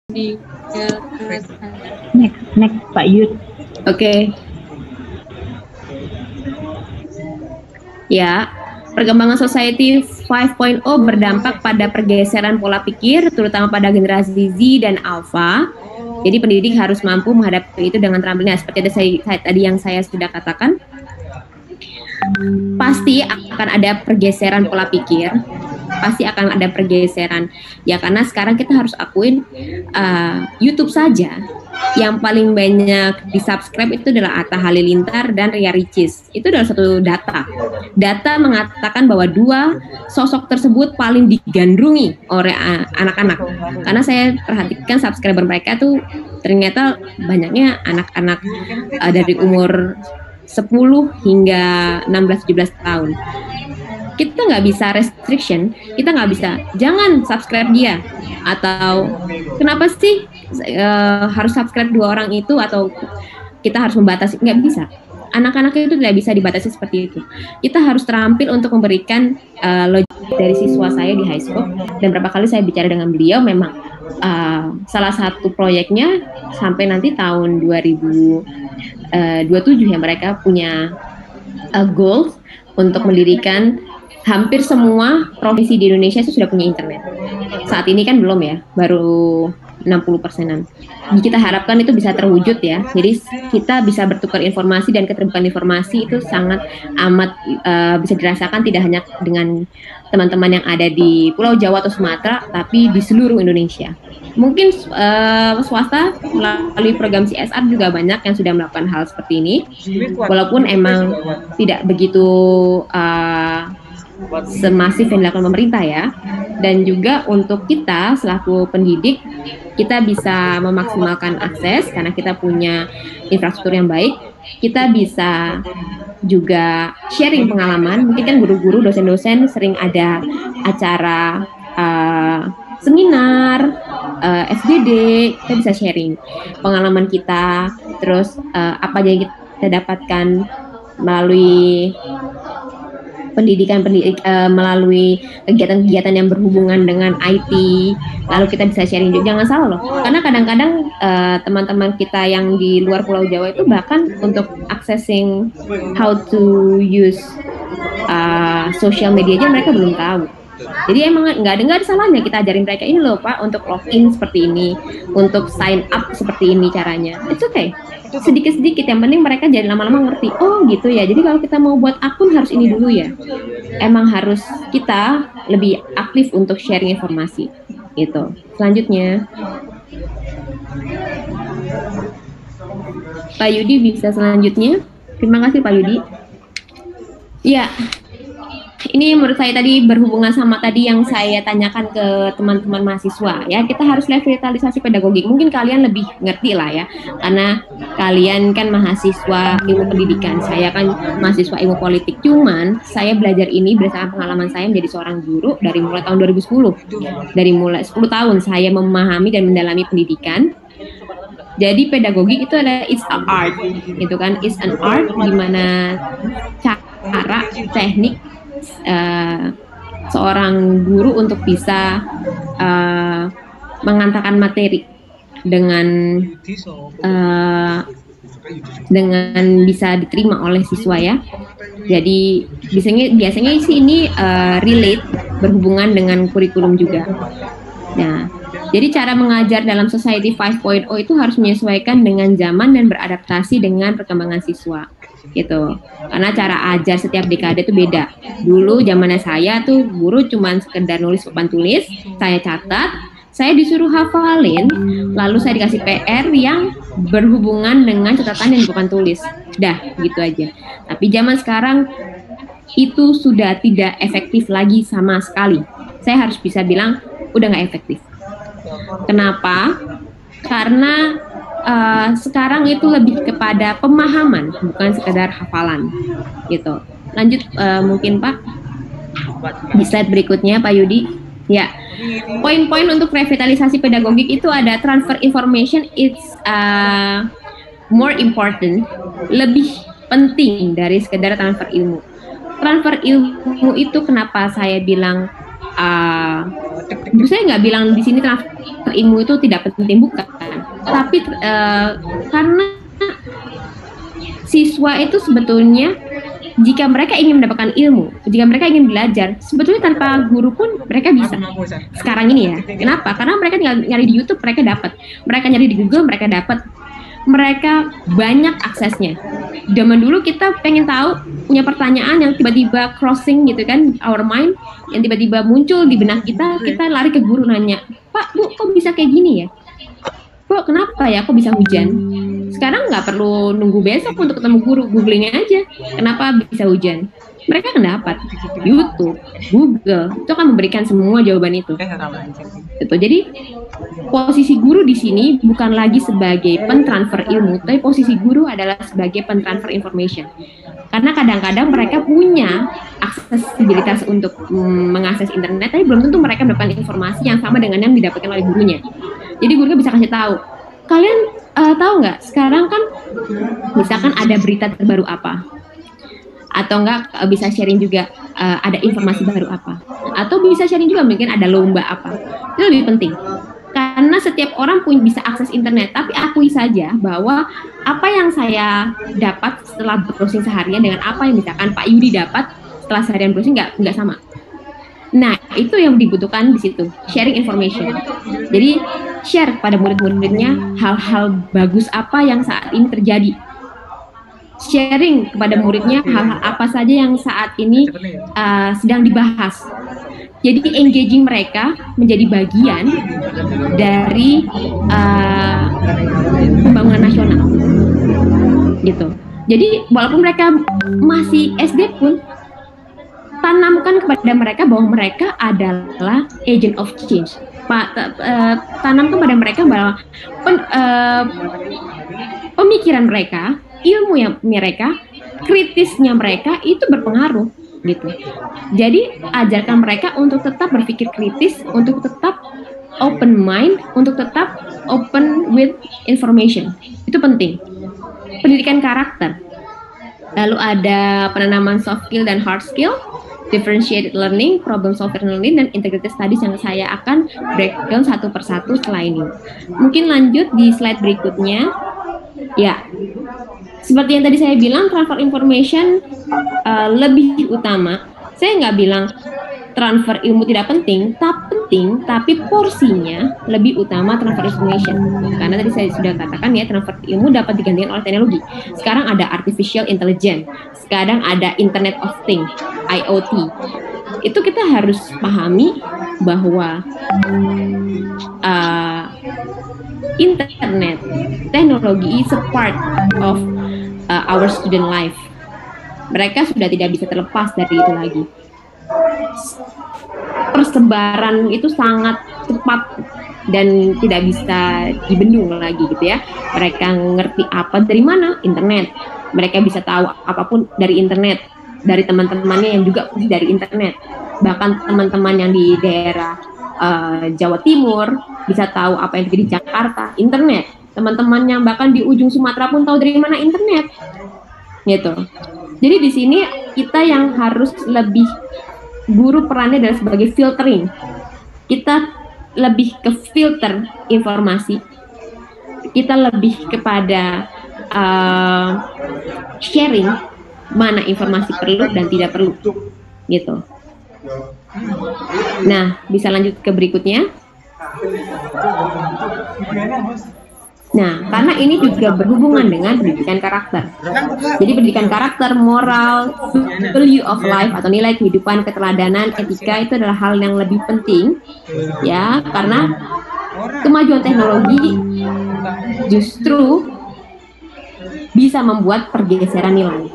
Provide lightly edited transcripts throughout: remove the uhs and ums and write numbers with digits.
Next Pak Yud. Oke. Ya, perkembangan society 5.0 berdampak pada pergeseran pola pikir, terutama pada generasi Z dan Alpha. Jadi pendidik harus mampu menghadapi itu dengan terampilnya. Seperti tadi yang saya sudah katakan, pasti akan ada pergeseran pola pikir, pasti akan ada pergeseran. Ya karena sekarang kita harus akuin YouTube saja yang paling banyak di subscribe itu adalah Atta Halilintar dan Ria Ricis. Itu adalah satu data. Data mengatakan bahwa dua sosok tersebut paling digandrungi oleh anak-anak. Karena saya perhatikan subscriber mereka tuh ternyata banyaknya anak-anak dari umur 10 hingga 16-17 tahun. Kita nggak bisa restriction, kita nggak bisa jangan subscribe dia, atau kenapa sih harus subscribe dua orang itu, atau kita harus membatasi, nggak bisa. Anak-anak itu tidak bisa dibatasi seperti itu. Kita harus terampil untuk memberikan logik dari siswa saya di high school, dan berapa kali saya bicara dengan beliau, memang salah satu proyeknya sampai nanti tahun 2027 ya, mereka punya goals untuk mendirikan hampir semua provinsi di Indonesia itu sudah punya internet. Saat ini kan belum ya, baru 60%-an. Kita harapkan itu bisa terwujud ya. Jadi kita bisa bertukar informasi, dan keterbukaan informasi itu sangat amat bisa dirasakan tidak hanya dengan teman-teman yang ada di Pulau Jawa atau Sumatera, tapi di seluruh Indonesia. Mungkin swasta melalui program CSR juga banyak yang sudah melakukan hal seperti ini, walaupun emang tidak begitu semasif yang dilakukan pemerintah ya. Dan juga untuk kita selaku pendidik, kita bisa memaksimalkan akses karena kita punya infrastruktur yang baik. Kita bisa juga sharing pengalaman. Mungkin kan guru-guru, dosen-dosen sering ada acara seminar, FGD, kita bisa sharing pengalaman kita, terus apa yang kita dapatkan melalui pendidikan melalui kegiatan-kegiatan yang berhubungan dengan IT, lalu kita bisa sharing juga. Jangan salah loh, karena kadang-kadang teman-teman kita yang di luar Pulau Jawa itu bahkan untuk accessing how to use social media aja mereka belum tahu. Jadi emang nggak ada salahnya kita ajarin mereka, ini loh Pak, untuk login seperti ini, untuk sign up seperti ini caranya. It's okay. Sedikit-sedikit, yang penting mereka jadi lama-lama ngerti, oh gitu ya, jadi kalau kita mau buat akun harus ini dulu ya. Emang harus kita lebih aktif untuk sharing informasi gitu. Selanjutnya Pak Yudi bisa selanjutnya. Terima kasih Pak Yudi. Ya, ini menurut saya tadi berhubungan sama tadi yang saya tanyakan ke teman-teman mahasiswa ya. Kita harus revitalisasi pedagogik. Mungkin kalian lebih ngerti lah ya, karena kalian kan mahasiswa ilmu pendidikan, saya kan mahasiswa ilmu politik. Cuman saya belajar ini berdasarkan pengalaman saya menjadi seorang guru dari mulai tahun 2010. Dari mulai 10 tahun saya memahami dan mendalami pendidikan. Jadi pedagogik itu adalah it's an art, gitu kan? It's an art, di mana cara, teknik seorang guru untuk bisa mengantarkan materi dengan bisa diterima oleh siswa ya. Jadi biasanya sih ini relate, berhubungan dengan kurikulum juga. Nah, jadi cara mengajar dalam Society 5.0 itu harus menyesuaikan dengan zaman dan beradaptasi dengan perkembangan siswa. Gitu, karena cara ajar setiap dekade itu beda. Dulu zamannya saya tuh guru cuman sekedar nulis papan tulis, saya catat, saya disuruh hafalin, lalu saya dikasih PR yang berhubungan dengan catatan yang papan tulis, dah gitu aja. Tapi zaman sekarang itu sudah tidak efektif lagi sama sekali. Saya harus bisa bilang udah nggak efektif. Kenapa? Karena sekarang itu lebih kepada pemahaman, bukan sekedar hafalan, gitu. Lanjut mungkin Pak, di slide berikutnya Pak Yudi. Ya, poin-poin untuk revitalisasi pedagogik itu ada transfer information, it's more important, lebih penting dari sekedar transfer ilmu. Transfer ilmu itu kenapa saya bilang saya nggak bilang di sini transfer ilmu itu tidak penting, bukan. Tapi karena siswa itu sebetulnya jika mereka ingin mendapatkan ilmu, jika mereka ingin belajar, sebetulnya tanpa guru pun mereka bisa. Sekarang ini ya, kenapa? Karena mereka tinggal nyari di YouTube, mereka dapat. Mereka nyari di Google, mereka dapat. Mereka banyak aksesnya. Zaman dulu kita pengen tahu, punya pertanyaan yang tiba-tiba crossing gitu kan, our mind, yang tiba-tiba muncul di benak kita lari ke guru nanya, Pak, Bu, kok bisa kayak gini ya? Bu, kenapa ya kok bisa hujan? Sekarang nggak perlu nunggu besok untuk ketemu guru, googling aja, kenapa bisa hujan? Mereka akan dapat YouTube, Google, itu akan memberikan semua jawaban itu. Gitu. Jadi posisi guru di sini bukan lagi sebagai pentransfer ilmu, tapi posisi guru adalah sebagai pentransfer information. Karena kadang-kadang mereka punya aksesibilitas untuk mengakses internet, tapi belum tentu mereka mendapatkan informasi yang sama dengan yang didapatkan oleh gurunya. Jadi gurunya bisa kasih tahu, kalian tahu nggak sekarang kan misalkan ada berita terbaru apa, atau enggak bisa sharing juga ada informasi baru apa, atau bisa sharing juga mungkin ada lomba apa. Itu lebih penting karena setiap orang pun bisa akses internet, tapi akui saja bahwa apa yang saya dapat setelah browsing seharian dengan apa yang misalkan Pak Yudi dapat setelah seharian browsing nggak sama. Nah, itu yang dibutuhkan di situ, sharing information. Jadi share kepada murid-muridnya hal-hal bagus apa yang saat ini terjadi. Sharing kepada muridnya hal-hal apa saja yang saat ini sedang dibahas. Jadi engaging mereka menjadi bagian dari pembangunan nasional, gitu. Jadi walaupun mereka masih SD pun, tanamkan kepada mereka bahwa mereka adalah agent of change. Tanamkan kepada mereka bahwa pemikiran mereka, ilmu yang mereka, kritisnya mereka itu berpengaruh, gitu. Jadi ajarkan mereka untuk tetap berpikir kritis, untuk tetap open mind, untuk tetap open with information. Itu penting. Pendidikan karakter. Lalu ada penanaman soft skill dan hard skill, differentiated learning, problem solving learning, dan integrated studies yang saya akan breakdown satu persatu setelah ini. Mungkin lanjut di slide berikutnya. Ya, seperti yang tadi saya bilang, transfer information lebih utama. Saya nggak bilang transfer ilmu tidak penting, tapi porsinya lebih utama transfer information. Karena tadi saya sudah katakan ya, transfer ilmu dapat digantikan oleh teknologi. Sekarang ada artificial intelligence, sekarang ada Internet of Things, IoT. Itu kita harus pahami bahwa internet, teknologi is a part of our student life. Mereka sudah tidak bisa terlepas dari itu lagi. Persebaran itu sangat cepat dan tidak bisa dibendung lagi, gitu ya. Mereka ngerti apa dari mana? Internet. Mereka bisa tahu apapun dari internet, dari teman-temannya yang juga dari internet. Bahkan teman-teman yang di daerah Jawa Timur bisa tahu apa yang terjadi di Jakarta, internet. Teman-teman yang bahkan di ujung Sumatera pun tahu dari mana, internet, gitu. Jadi di sini kita yang harus lebih, guru perannya adalah sebagai filtering. Kita lebih ke filter informasi. Kita lebih kepada sharing mana informasi perlu dan tidak perlu, gitu. Nah, bisa lanjut ke berikutnya. Nah, karena ini juga berhubungan dengan pendidikan karakter. Jadi pendidikan karakter, moral, value of life atau nilai kehidupan, keteladanan, etika itu adalah hal yang lebih penting, ya, karena kemajuan teknologi justru bisa membuat pergeseran nilai.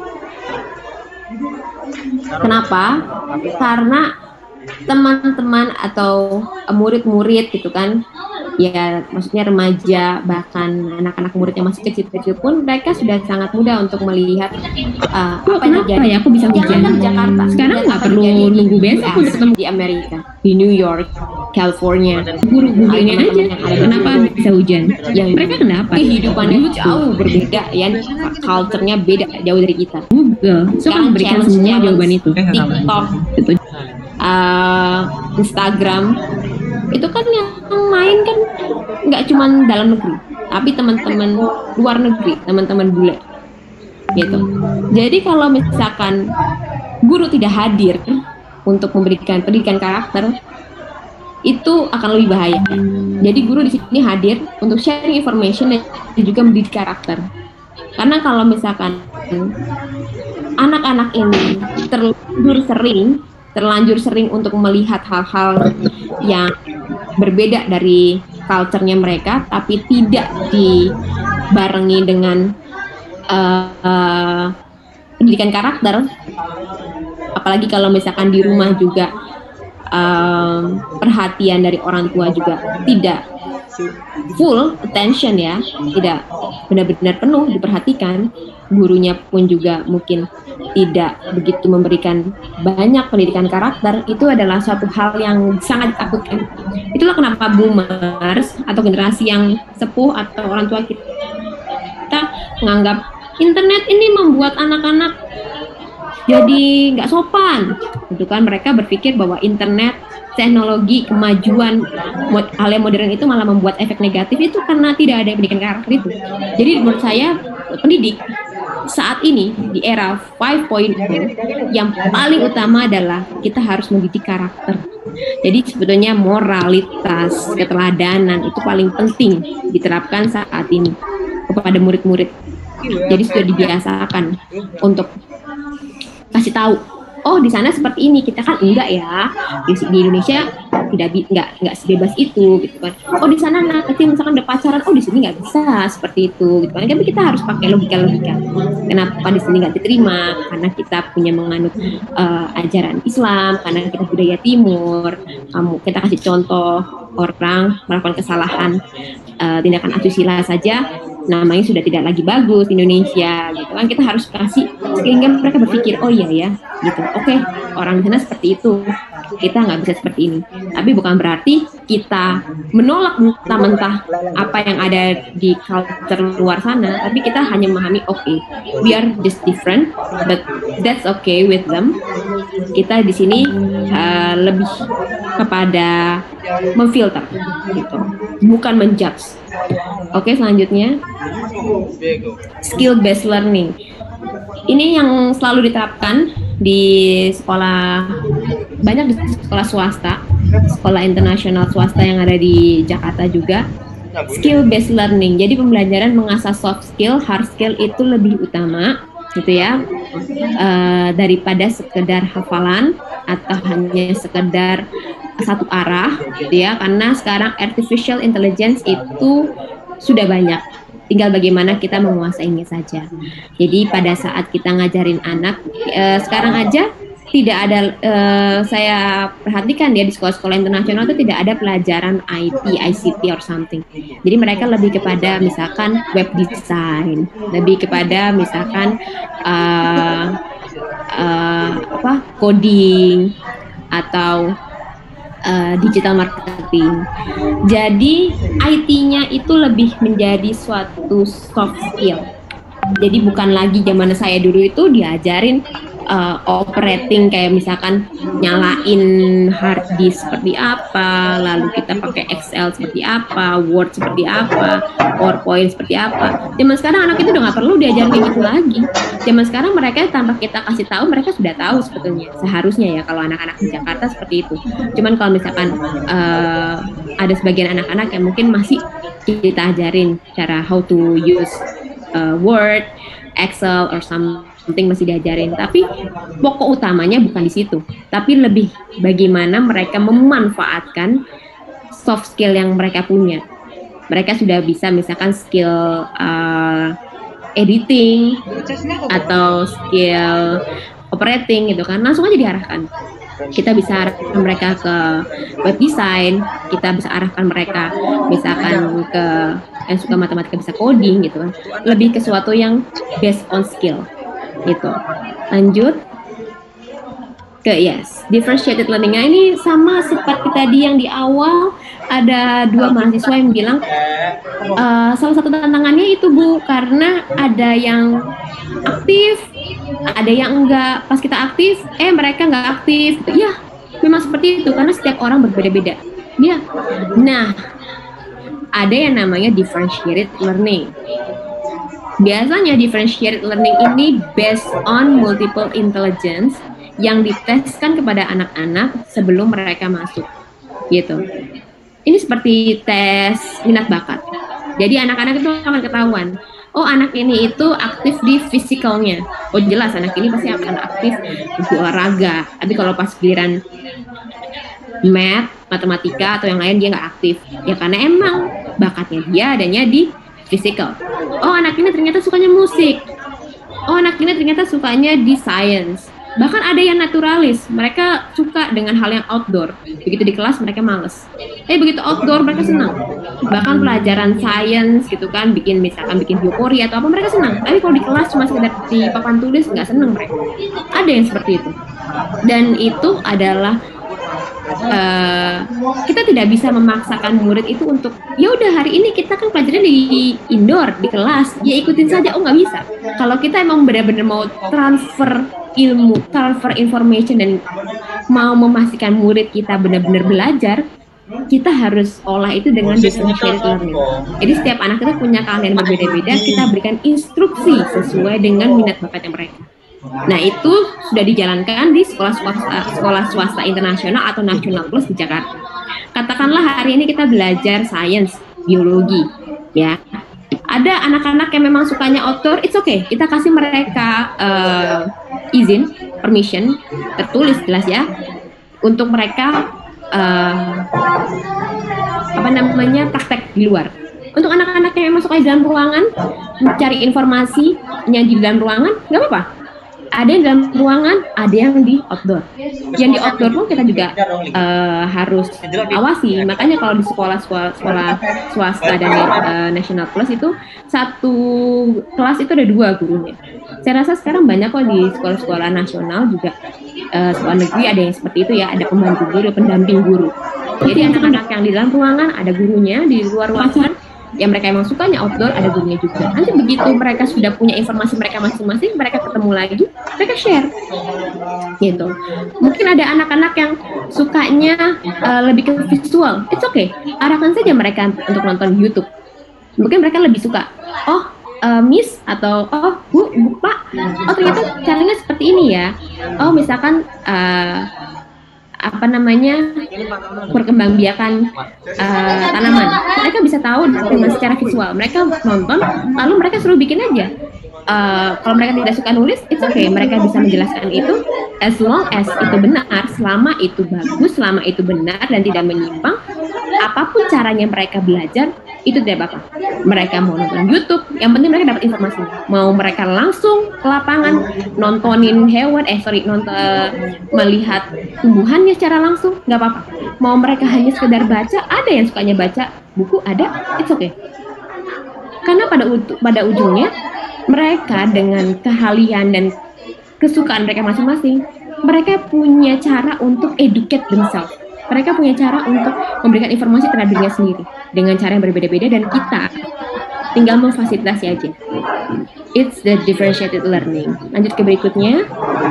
Kenapa? Karena teman-teman atau murid-murid gitu kan, ya maksudnya remaja, bahkan anak-anak murid yang masih kecil-kecil pun mereka sudah sangat mudah untuk melihat apa yang terjadi. Ya, aku bisa hujan di Jakarta. Sekarang nggak perlu nunggu besok untuk ketemu di Amerika, di New York, California. Guru-gurunya aja. Kenapa bisa hujan? Yang mereka kenapa? Kehidupannya jauh berbeda, ya, culture-nya beda jauh dari kita. Google sekarang memberikan semua jawaban itu. TikTok, itu, Instagram, itu kan yang main kan nggak cuma dalam negeri, tapi teman-teman luar negeri, teman-teman bule gitu. Jadi kalau misalkan guru tidak hadir untuk memberikan pendidikan karakter, itu akan lebih bahaya. Jadi guru di sini hadir untuk sharing information dan juga mendidik karakter. Karena kalau misalkan anak-anak ini terlanjur sering untuk melihat hal-hal yang berbeda dari culture-nya mereka, tapi tidak dibarengi dengan pendidikan karakter, apalagi kalau misalkan di rumah juga perhatian dari orang tua juga tidak full attention ya, tidak benar-benar penuh diperhatikan, gurunya pun juga mungkin tidak begitu memberikan banyak pendidikan karakter, itu adalah suatu hal yang sangat ditakutkan. Itulah kenapa boomers atau generasi yang sepuh atau orang tua kita menganggap internet ini membuat anak-anak jadi nggak sopan. Itu kan mereka berpikir bahwa internet, teknologi, kemajuan, hal yang modern itu malah membuat efek negatif, itu karena tidak ada pendidikan karakter itu. Jadi menurut saya pendidik saat ini di era 5.0 yang paling utama adalah kita harus mendidik karakter. Jadi sebetulnya moralitas, keteladanan itu paling penting diterapkan saat ini kepada murid-murid. Jadi sudah dibiasakan untuk kasih tahu, oh di sana seperti ini, kita kan enggak ya, di Indonesia nggak sebebas itu gitu kan. Oh di sana anak kecil misalkan udah pacaran, oh di sini nggak bisa seperti itu gitu kan. Tapi kita harus pakai logika. Kenapa di sini nggak diterima? Karena kita punya menganut ajaran Islam, karena kita budaya Timur. Kita kasih contoh orang melakukan kesalahan tindakan asusila saja, namanya sudah tidak lagi bagus di Indonesia gitu kan. Kita harus kasih sehingga mereka berpikir, oh iya ya gitu, oke, orang di sana seperti itu, kita nggak bisa seperti ini. Tapi bukan berarti kita menolak mentah-mentah apa yang ada di culture luar sana, tapi kita hanya memahami, okay, we are just different but that's okay with them. Kita di sini lebih kepada memfilter gitu, bukan menjudge. Oke, selanjutnya skill based learning. Ini yang selalu diterapkan di sekolah, banyak di sekolah swasta, sekolah internasional swasta yang ada di Jakarta juga. Skill based learning. Jadi pembelajaran mengasah soft skill, hard skill itu lebih utama gitu ya, daripada sekedar hafalan atau hanya sekedar satu arah gitu ya. Karena sekarang artificial intelligence itu sudah banyak, tinggal bagaimana kita menguasainya saja. Jadi pada saat kita ngajarin anak, sekarang aja tidak ada, saya perhatikan ya di sekolah-sekolah internasional itu tidak ada pelajaran IT, ICT or something. Jadi mereka lebih kepada misalkan web design, lebih kepada misalkan coding atau digital marketing. Jadi IT-nya itu lebih menjadi suatu soft skill. Jadi bukan lagi zaman saya dulu itu diajarin operating kayak misalkan nyalain hard disk seperti apa, lalu kita pakai Excel seperti apa, Word seperti apa, PowerPoint seperti apa. Zaman sekarang anak itu udah nggak perlu diajarin kayak gitu lagi. Zaman sekarang mereka tanpa kita kasih tahu, mereka sudah tahu sebetulnya. Seharusnya ya kalau anak-anak di Jakarta seperti itu. Cuman kalau misalkan ada sebagian anak-anak yang mungkin masih kita ajarin cara how to use Word, Excel or something masih diajarin, tapi pokok utamanya bukan di situ, tapi lebih bagaimana mereka memanfaatkan soft skill yang mereka punya. Mereka sudah bisa misalkan skill editing atau skill operating gitu kan, langsung aja diarahkan. Kita bisa arahkan mereka ke web design, kita bisa arahkan mereka misalkan ke yang suka matematika bisa coding gitu kan, lebih ke sesuatu yang based on skill gitu. Lanjut ke differentiated learning. Nah, ini sama seperti tadi yang di awal, ada dua mahasiswa yang bilang salah satu tantangannya itu Bu, karena ada yang aktif, ada yang enggak. Pas kita aktif, mereka enggak aktif. Ya, memang seperti itu karena setiap orang berbeda-beda. Ya, nah ada yang namanya differentiated learning. Biasanya differentiated learning ini based on multiple intelligence yang diteskan kepada anak-anak sebelum mereka masuk, gitu. Ini seperti tes minat bakat. Jadi anak-anak itu akan ketahuan, oh anak ini itu aktif di fisikalnya. Oh jelas anak ini pasti akan aktif di olahraga. Tapi kalau pas giliran math, matematika atau yang lain dia nggak aktif. Ya karena emang bakatnya dia adanya di physical. Oh anak ini ternyata sukanya musik. Oh anak ini ternyata sukanya di science. Bahkan ada yang naturalis, mereka suka dengan hal yang outdoor. Begitu di kelas mereka males. Begitu outdoor mereka senang. Bahkan pelajaran science gitu kan, misalkan bikin biopori atau apa mereka senang. Tapi kalau di kelas cuma sekedar di papan tulis nggak senang mereka. Ada yang seperti itu. Dan itu adalah kita tidak bisa memaksakan murid itu untuk ya udah hari ini kita kan pelajaran di indoor di kelas ya ikutin saja. Oh nggak bisa. Kalau kita emang benar-benar mau transfer ilmu, transfer information dan mau memastikan murid kita benar-benar belajar, kita harus olah itu dengan differentiated learning. Jadi setiap anak itu punya keahlian berbeda-beda, kita berikan instruksi sesuai dengan minat bakatnya mereka. Nah itu sudah dijalankan di sekolah swasta internasional atau nasional plus di Jakarta. Katakanlah hari ini kita belajar sains, biologi, ya. Ada anak-anak yang memang sukanya outdoor, it's okay. Kita kasih mereka izin, permission, tertulis jelas ya, untuk mereka praktek di luar. Untuk anak-anak yang memang suka di dalam ruangan, mencari informasinya di dalam ruangan, nggak apa-apa. Ada yang dalam ruangan, ada yang di outdoor. Yang di outdoor pun kita juga harus awasi. Makanya kalau di sekolah swasta dan national plus itu satu kelas itu ada 2 gurunya. Saya rasa sekarang banyak kok di sekolah-sekolah nasional juga sekolah negeri ada yang seperti itu ya, ada pembantu guru, pendamping guru. Jadi anak-anak yang di dalam ruangan ada gurunya, di luar ruangan yang mereka emang sukanya outdoor ada gurunya juga. Nanti begitu mereka sudah punya informasi mereka masing-masing, mereka ketemu lagi, mereka share gitu. Mungkin ada anak-anak yang sukanya lebih ke visual, it's okay, arahkan saja mereka untuk nonton YouTube. Mungkin mereka lebih suka, Miss atau Bu, Pak, ternyata caranya seperti ini ya. Misalkan perkembangbiakan tanaman. Mereka bisa tahu dengan secara visual. Mereka nonton, lalu mereka suruh bikin aja. Kalau mereka tidak suka nulis, it's okay. Mereka bisa menjelaskan itu as long as itu benar, selama itu bagus, selama itu benar dan tidak menyimpang. Apapun caranya mereka belajar, itu tidak apa-apa. Mereka mau nonton YouTube, yang penting mereka dapat informasi. Mau mereka langsung ke lapangan nontonin hewan, melihat tumbuhannya secara langsung, nggak apa-apa. Mau mereka hanya sekedar baca, ada yang sukanya baca buku, ada, it's okay. Karena pada ujungnya mereka dengan keahlian dan kesukaan mereka masing-masing, mereka punya cara untuk educate themselves. Mereka punya cara untuk memberikan informasi terhadap dirinya sendiri dengan cara yang berbeda-beda dan kita tinggal memfasilitasi aja. It's the differentiated learning. Lanjut ke berikutnya.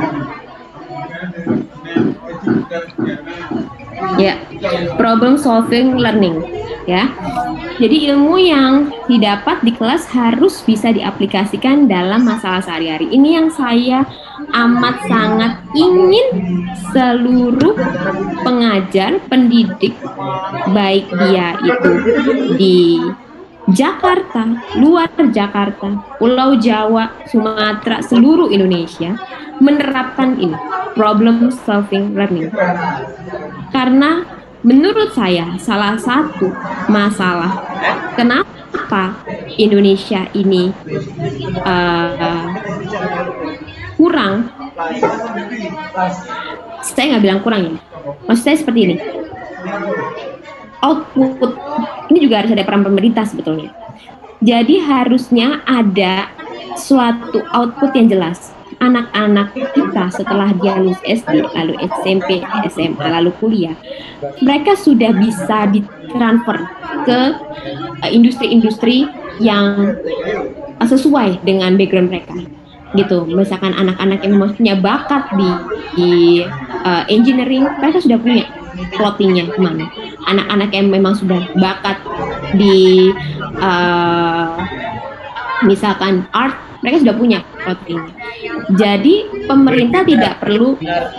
Ya, problem solving learning. Ya, jadi ilmu yang didapat di kelas harus bisa diaplikasikan dalam masalah sehari-hari. Ini yang saya amat sangat ingin seluruh pengajar, pendidik, baik dia itu di Jakarta, luar Jakarta, Pulau Jawa, Sumatera, seluruh Indonesia menerapkan ini, problem solving learning. Karena menurut saya salah satu masalah kenapa Indonesia ini kurang, saya nggak bilang kurang ya, maksud saya seperti ini, output ini juga harus ada peran pemerintah sebetulnya. Jadi harusnya ada suatu output yang jelas. Anak-anak kita setelah dia lulus SD, lalu SMP, SMA, lalu kuliah, mereka sudah bisa ditransfer ke industri-industri yang sesuai dengan background mereka. Gitu, misalkan anak-anak yang memang punya bakat di engineering, mereka sudah punya plottingnya kemana. Anak-anak yang memang sudah bakat di misalkan art, mereka sudah punya plottingnya. Jadi pemerintah tidak perlu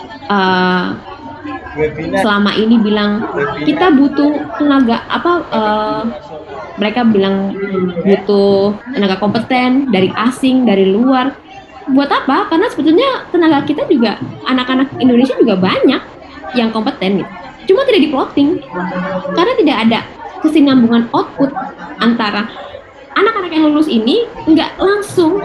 selama ini bilang kita butuh tenaga mereka bilang butuh tenaga kompeten dari asing, dari luar. Buat apa? Karena sebetulnya tenaga kita juga, anak-anak Indonesia juga banyak yang kompeten gitu. Cuma tidak diplotting. Karena tidak ada kesinambungan output antara anak-anak yang lulus ini nggak langsung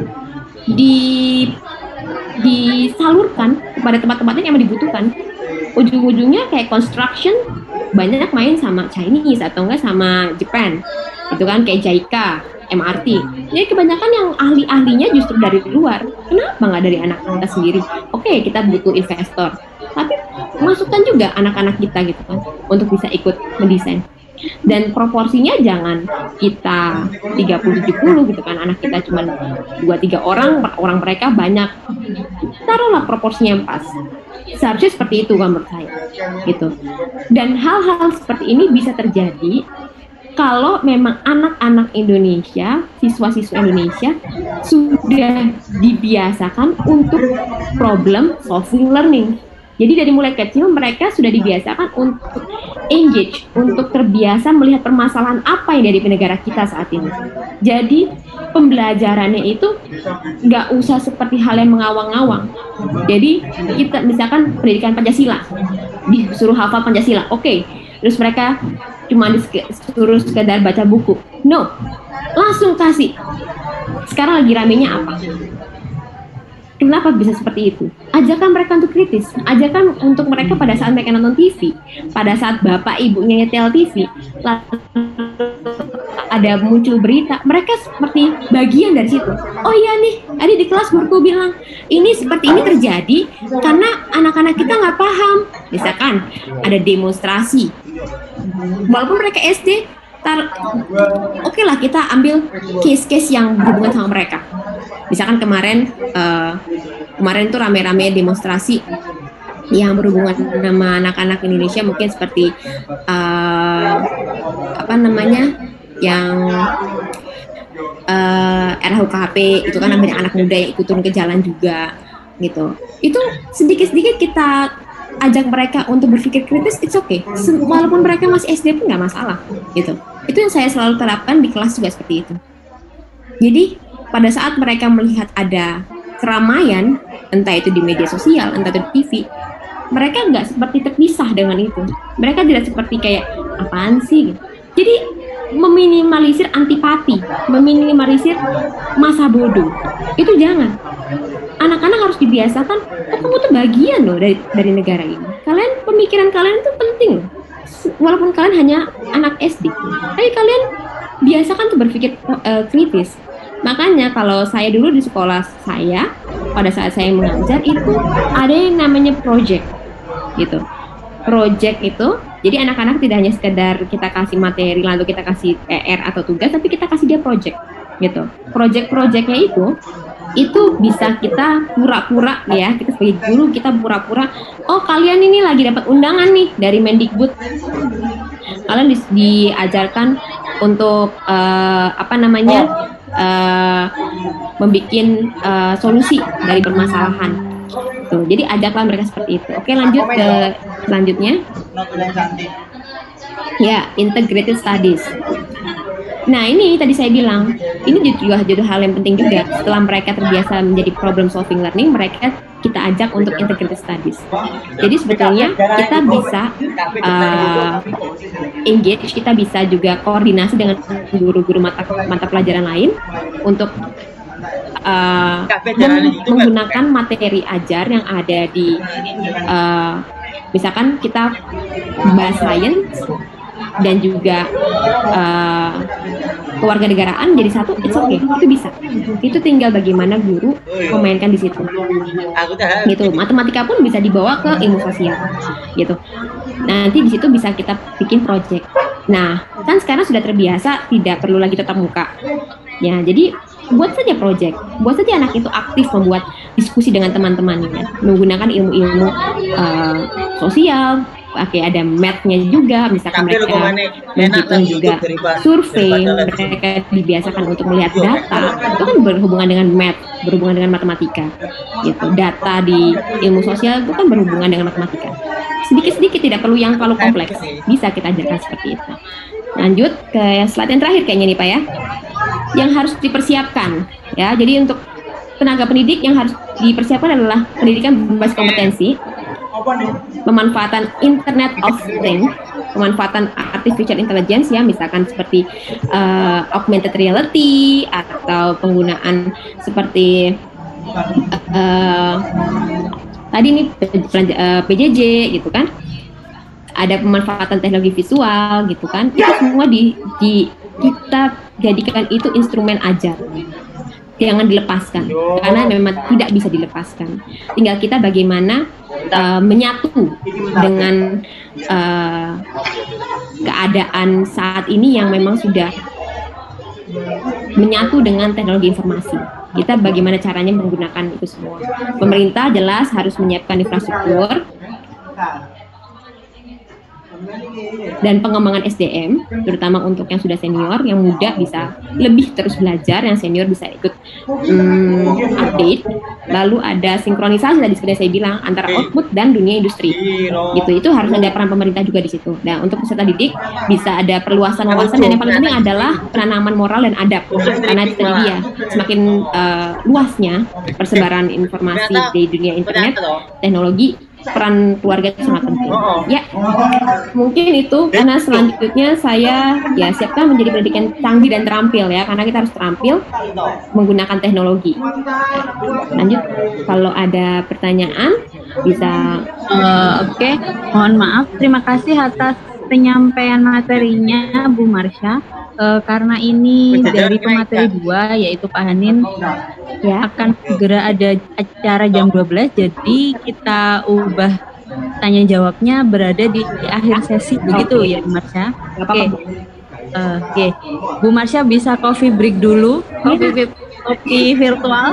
disalurkan kepada tempat-tempat yang dibutuhkan. Ujung-ujungnya kayak construction banyak main sama Chinese atau enggak sama Japan. Itu kan kayak JICA, MRT. Jadi kebanyakan yang ahli-ahlinya justru dari luar. Kenapa nggak dari anak kita sendiri? Oke, kita butuh investor. Tapi masukkan juga anak-anak kita gitu kan untuk bisa ikut mendesain. Dan proporsinya jangan kita 30-70 gitu kan, anak kita cuma 2-3 orang mereka banyak. Taruhlah proporsinya yang pas. Seharusnya seperti itu kan menurut saya gitu. Dan hal-hal seperti ini bisa terjadi kalau memang anak-anak Indonesia, siswa-siswa Indonesia sudah dibiasakan untuk problem solving learning. Jadi dari mulai kecil mereka sudah dibiasakan untuk engage, untuk terbiasa melihat permasalahan apa yang ada di negara kita saat ini. Jadi pembelajarannya itu nggak usah seperti hal yang mengawang-awang. Jadi kita misalkan pendidikan Pancasila, disuruh hafal Pancasila, oke. Terus mereka cuma disuruh sekedar baca buku. No, langsung kasih. Sekarang lagi ramenya apa? Kenapa bisa seperti itu? Ajarkan mereka untuk kritis. Ajarkan untuk mereka pada saat mereka nonton TV. Pada saat bapak ibunya nyetel TV, lalu ada muncul berita, mereka seperti bagian dari situ. Oh iya nih, tadi di kelas guruku bilang, ini seperti ini terjadi karena anak-anak kita nggak paham. Misalkan ada demonstrasi. Walaupun mereka SD, oke lah kita ambil case-case yang berhubungan sama mereka. Misalkan kemarin itu rame-rame demonstrasi yang berhubungan sama anak-anak Indonesia, mungkin seperti yang RUKHP itu kan banyak anak muda yang ikut turun ke jalan juga gitu. Itu sedikit-sedikit kita ajak mereka untuk berpikir kritis, it's okay. Walaupun mereka masih SD pun nggak masalah gitu. Itu yang saya selalu terapkan di kelas juga seperti itu. Jadi pada saat mereka melihat ada keramaian, entah itu di media sosial, entah itu di TV, mereka nggak seperti terpisah dengan itu. Mereka tidak seperti kayak apaan sih gitu. Jadi meminimalisir antipati, meminimalisir masa bodoh. Itu jangan. Anak-anak harus dibiasakan, oh kamu tuh bagian loh dari negara ini. Pemikiran kalian itu penting loh. Walaupun kalian hanya anak SD, tapi kalian biasakan tuh berpikir kritis. Makanya kalau saya dulu di sekolah saya, pada saat saya mengajar itu ada yang namanya project gitu. Project itu, jadi anak-anak tidak hanya sekedar kita kasih materi lalu kita kasih PR atau tugas, tapi kita kasih dia project gitu. Project-projectnya itu bisa kita pura-pura ya, kita sebagai guru kita pura-pura, oh kalian ini lagi dapat undangan nih dari Mendikbud, kalian diajarkan untuk membuat solusi dari permasalahan. Tuh, jadi ajaklah mereka seperti itu. Oke, lanjut ke selanjutnya. Ya, integrated studies. Nah, ini tadi saya bilang, ini juga jadi hal yang penting juga. Setelah mereka terbiasa menjadi problem solving learning, mereka kita ajak untuk integrated studies. Jadi sebetulnya kita bisa engage, kita bisa juga koordinasi dengan guru-guru mata pelajaran lain untuk menggunakan materi ajar yang ada di misalkan kita bahas science dan juga kewarganegaraan jadi satu, it's okay, itu bisa. Itu tinggal bagaimana guru memainkan di situ. Gitu. Matematika pun bisa dibawa ke ilmu sosial. Gitu. Nanti di situ bisa kita bikin project. Nah, kan sekarang sudah terbiasa tidak perlu lagi tatap muka. Ya, jadi buat saja project, buat saja anak itu aktif membuat diskusi dengan teman-temannya, menggunakan ilmu-ilmu sosial, pakai ada math-nya juga, misalkan mereka menghitung juga survei, mereka dibiasakan untuk melihat data, itu kan berhubungan dengan math, berhubungan dengan matematika gitu. Data di ilmu sosial itu kan berhubungan dengan matematika. Sedikit-sedikit, tidak perlu yang terlalu kompleks, bisa kita ajarkan seperti itu. Lanjut ke slide yang terakhir kayaknya nih Pak ya, yang harus dipersiapkan ya. Jadi untuk tenaga pendidik yang harus dipersiapkan adalah pendidikan berbasis kompetensi, pemanfaatan Internet of Things, pemanfaatan artificial intelligence ya, misalkan seperti augmented reality atau penggunaan seperti tadi nih PJJ gitu kan, ada pemanfaatan teknologi visual gitu kan, itu semua kita jadikan itu instrumen ajar, jangan dilepaskan karena memang tidak bisa dilepaskan. Tinggal kita bagaimana menyatu dengan keadaan saat ini yang memang sudah menyatu dengan teknologi informasi. Kita bagaimana caranya menggunakan itu semua. Pemerintah jelas harus menyiapkan infrastruktur dan pengembangan SDM, terutama untuk yang sudah senior, yang muda bisa lebih terus belajar, yang senior bisa ikut update. Lalu ada sinkronisasi tadi seperti saya bilang antara output dan dunia industri. Itu harus ada peran pemerintah juga di situ. Nah, untuk peserta didik bisa ada perluasan wawasan, dan yang paling penting adalah penanaman moral dan adab. Karena itu tadi dia semakin luasnya persebaran informasi di dunia internet, teknologi, peran keluarga itu sangat penting. Ya, mungkin itu karena selanjutnya saya ya siapkan menjadi pendidikan canggih dan terampil ya, karena kita harus terampil menggunakan teknologi. Lanjut, kalau ada pertanyaan bisa. Oke. Mohon maaf, terima kasih atas penyampaian materinya Bu Marsha. Karena ini dari pemateri 2 yaitu Pak Hanin ya akan segera ada acara jam 12, jadi kita ubah tanya jawabnya berada di akhir sesi begitu ya Bu Marsha. Oke. Bu Marsha bisa coffee break dulu, kopi virtual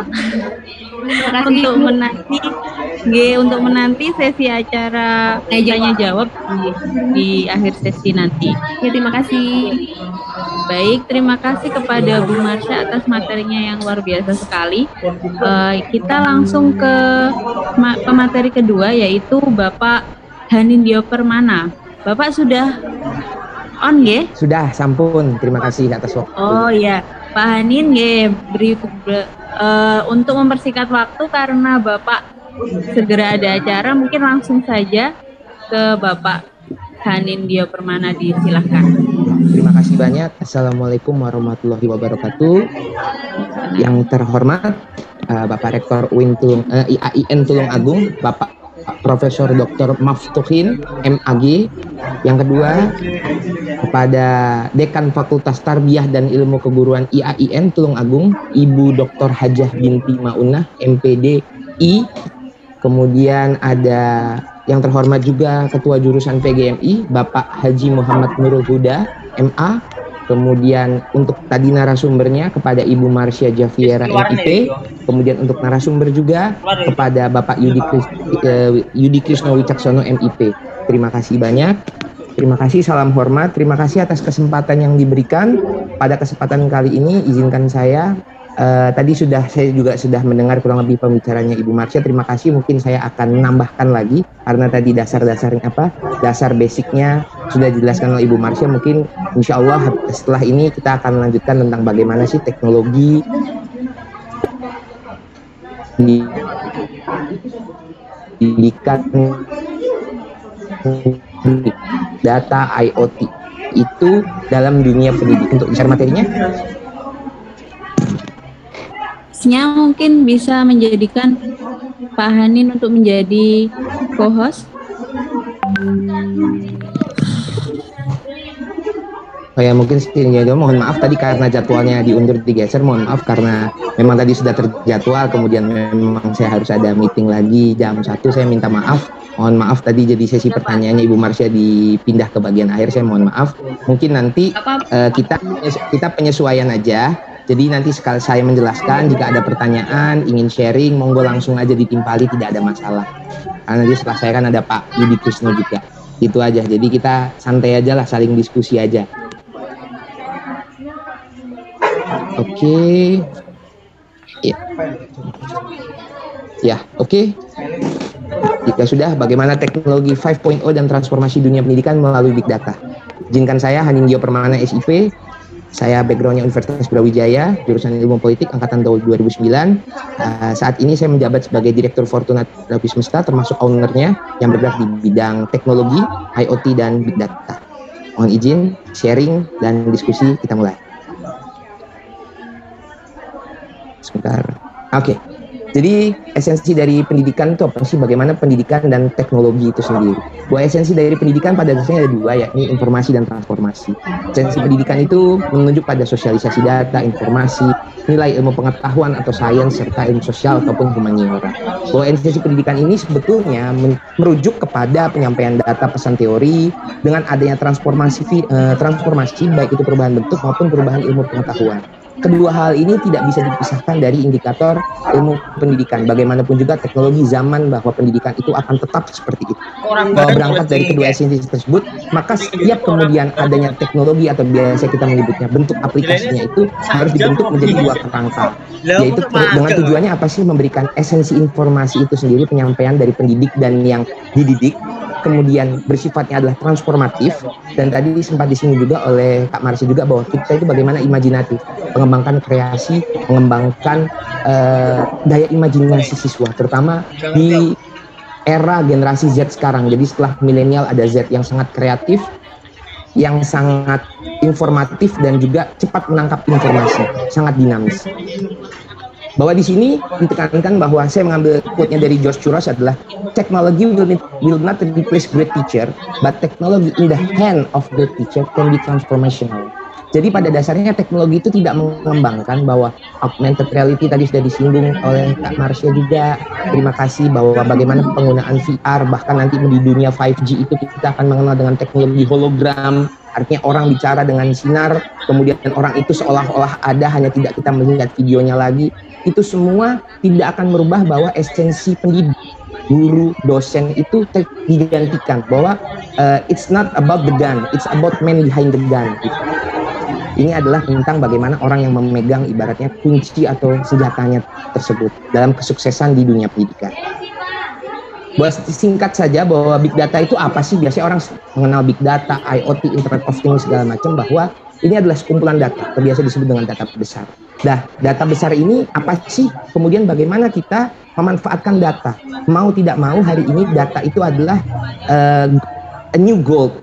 untuk menanti sesi acara tanya jawab di akhir sesi nanti. Ya, terima kasih. Baik, terima kasih kepada Bu Marsha atas materinya yang luar biasa sekali. Kita langsung ke pemateri kedua yaitu Bapak Hanin Dio Permana. Bapak sudah on nggih? Sudah, sampun. Terima kasih atas waktu. Oh ya, Pak Hanin nggih, untuk mempersingkat waktu karena Bapak segera ada acara, mungkin langsung saja ke Bapak Hanin Dio Permana, disilahkan. Terima kasih banyak. Assalamualaikum warahmatullahi wabarakatuh. Yang terhormat Bapak Rektor UIN IAIN Tulung Agung, Bapak Profesor Dr. Maftuhin MAG. Yang kedua, kepada Dekan Fakultas Tarbiyah dan Ilmu Keguruan IAIN Tulung Agung, Ibu Dr. Hajah Binti Maunah MPD I. Kemudian ada yang terhormat juga Ketua Jurusan PGMI, Bapak Haji Muhammad Nurul Huda, MA. Kemudian untuk tadi narasumbernya kepada Ibu Marsha Javiera MIP. Kemudian untuk narasumber juga kepada Bapak Yudi Krisno Wicaksono MIP. Terima kasih banyak. Terima kasih, salam hormat. Terima kasih atas kesempatan yang diberikan. Pada kesempatan kali ini izinkan saya tadi saya juga sudah mendengar kurang lebih pembicaranya Ibu Marsha. Terima kasih, mungkin saya akan menambahkan lagi karena tadi dasar basicnya sudah dijelaskan oleh Ibu Marsha. Mungkin insya Allah setelah ini kita akan melanjutkan tentang bagaimana sih teknologi pendidikan data IoT itu dalam dunia pendidikan. Untuk bicara materinya, mungkin bisa menjadikan Pak Hanin untuk menjadi co-host. Oh ya, mungkin mohon maaf tadi karena jadwalnya diundur digeser, mohon maaf karena memang tadi sudah terjadwal, kemudian memang saya harus ada meeting lagi jam 1, saya minta maaf. Mohon maaf tadi jadi sesi pertanyaannya Ibu Marsha dipindah ke bagian akhir, saya mohon maaf. Mungkin nanti kita penyesuaian aja. Jadi nanti sekali saya menjelaskan, jika ada pertanyaan, ingin sharing, monggo langsung aja ditimpali, tidak ada masalah. Karena nanti setelah saya kan ada Pak Yudi Krisno juga. Itu aja. Jadi kita santai aja lah, saling diskusi aja. Oke. Ya, oke. Jika sudah, bagaimana teknologi 5.0 dan transformasi dunia pendidikan melalui Big Data? Izinkan saya, Haningio Permana, SIP. Saya backgroundnya Universitas Brawijaya, jurusan Ilmu Politik, angkatan tahun 2009. Saat ini saya menjabat sebagai Direktur Fortuna Terapi Semesta, termasuk ownernya yang bergerak di bidang teknologi, IoT, dan Big Data. Mohon izin, sharing, dan diskusi kita mulai. Sebentar. Oke. Jadi esensi dari pendidikan itu apa sih? Bagaimana pendidikan dan teknologi itu sendiri? Bahwa esensi dari pendidikan pada dasarnya ada dua, yakni informasi dan transformasi. Esensi pendidikan itu menunjuk pada sosialisasi data, informasi, nilai ilmu pengetahuan atau sains, serta ilmu sosial ataupun humaniora. Bahwa esensi pendidikan ini sebetulnya merujuk kepada penyampaian data pesan teori dengan adanya transformasi baik itu perubahan bentuk maupun perubahan ilmu pengetahuan. Kedua hal ini tidak bisa dipisahkan dari indikator ilmu pendidikan. Bagaimanapun juga teknologi zaman bahwa pendidikan itu akan tetap seperti itu. Bahwa berangkat dari kedua esensi tersebut, maka setiap kemudian adanya teknologi atau biasa kita menyebutnya bentuk aplikasinya itu harus dibentuk menjadi dua kerangka. Yaitu dengan tujuannya apa sih? Memberikan esensi informasi itu sendiri, penyampaian dari pendidik dan yang dididik. Kemudian bersifatnya adalah transformatif, dan tadi sempat disinggung juga oleh Kak Marsha juga bahwa kita itu bagaimana imajinatif, mengembangkan kreasi, mengembangkan daya imajinasi siswa, terutama di era generasi Z sekarang. Jadi setelah milenial ada Z yang sangat kreatif, yang sangat informatif dan juga cepat menangkap informasi, sangat dinamis. Bahwa di sini ditekankan bahwa saya mengambil quote-nya dari George Soros adalah technology will not replace great teacher, but technology in the hand of great teacher can be transformational. Jadi pada dasarnya teknologi itu tidak mengembangkan bahwa augmented reality tadi sudah disinggung oleh Kak Marsha juga. Terima kasih bahwa bagaimana penggunaan VR, bahkan nanti di dunia 5G itu kita akan mengenal dengan teknologi hologram. Artinya orang bicara dengan sinar, kemudian orang itu seolah-olah ada, hanya tidak kita melihat videonya lagi. Itu semua tidak akan merubah bahwa esensi pendidik, guru, dosen itu digantikan. Bahwa it's not about the gun, it's about man behind the gun. Gitu. Ini adalah tentang bagaimana orang yang memegang ibaratnya kunci atau senjatanya tersebut dalam kesuksesan di dunia pendidikan. Buat singkat saja bahwa big data itu apa sih? Biasanya orang mengenal big data, IoT, Internet of Things segala macam, bahwa ini adalah sekumpulan data, biasa disebut dengan data besar. Nah, data besar ini apa sih? Kemudian bagaimana kita memanfaatkan data? Mau tidak mau hari ini data itu adalah a new gold.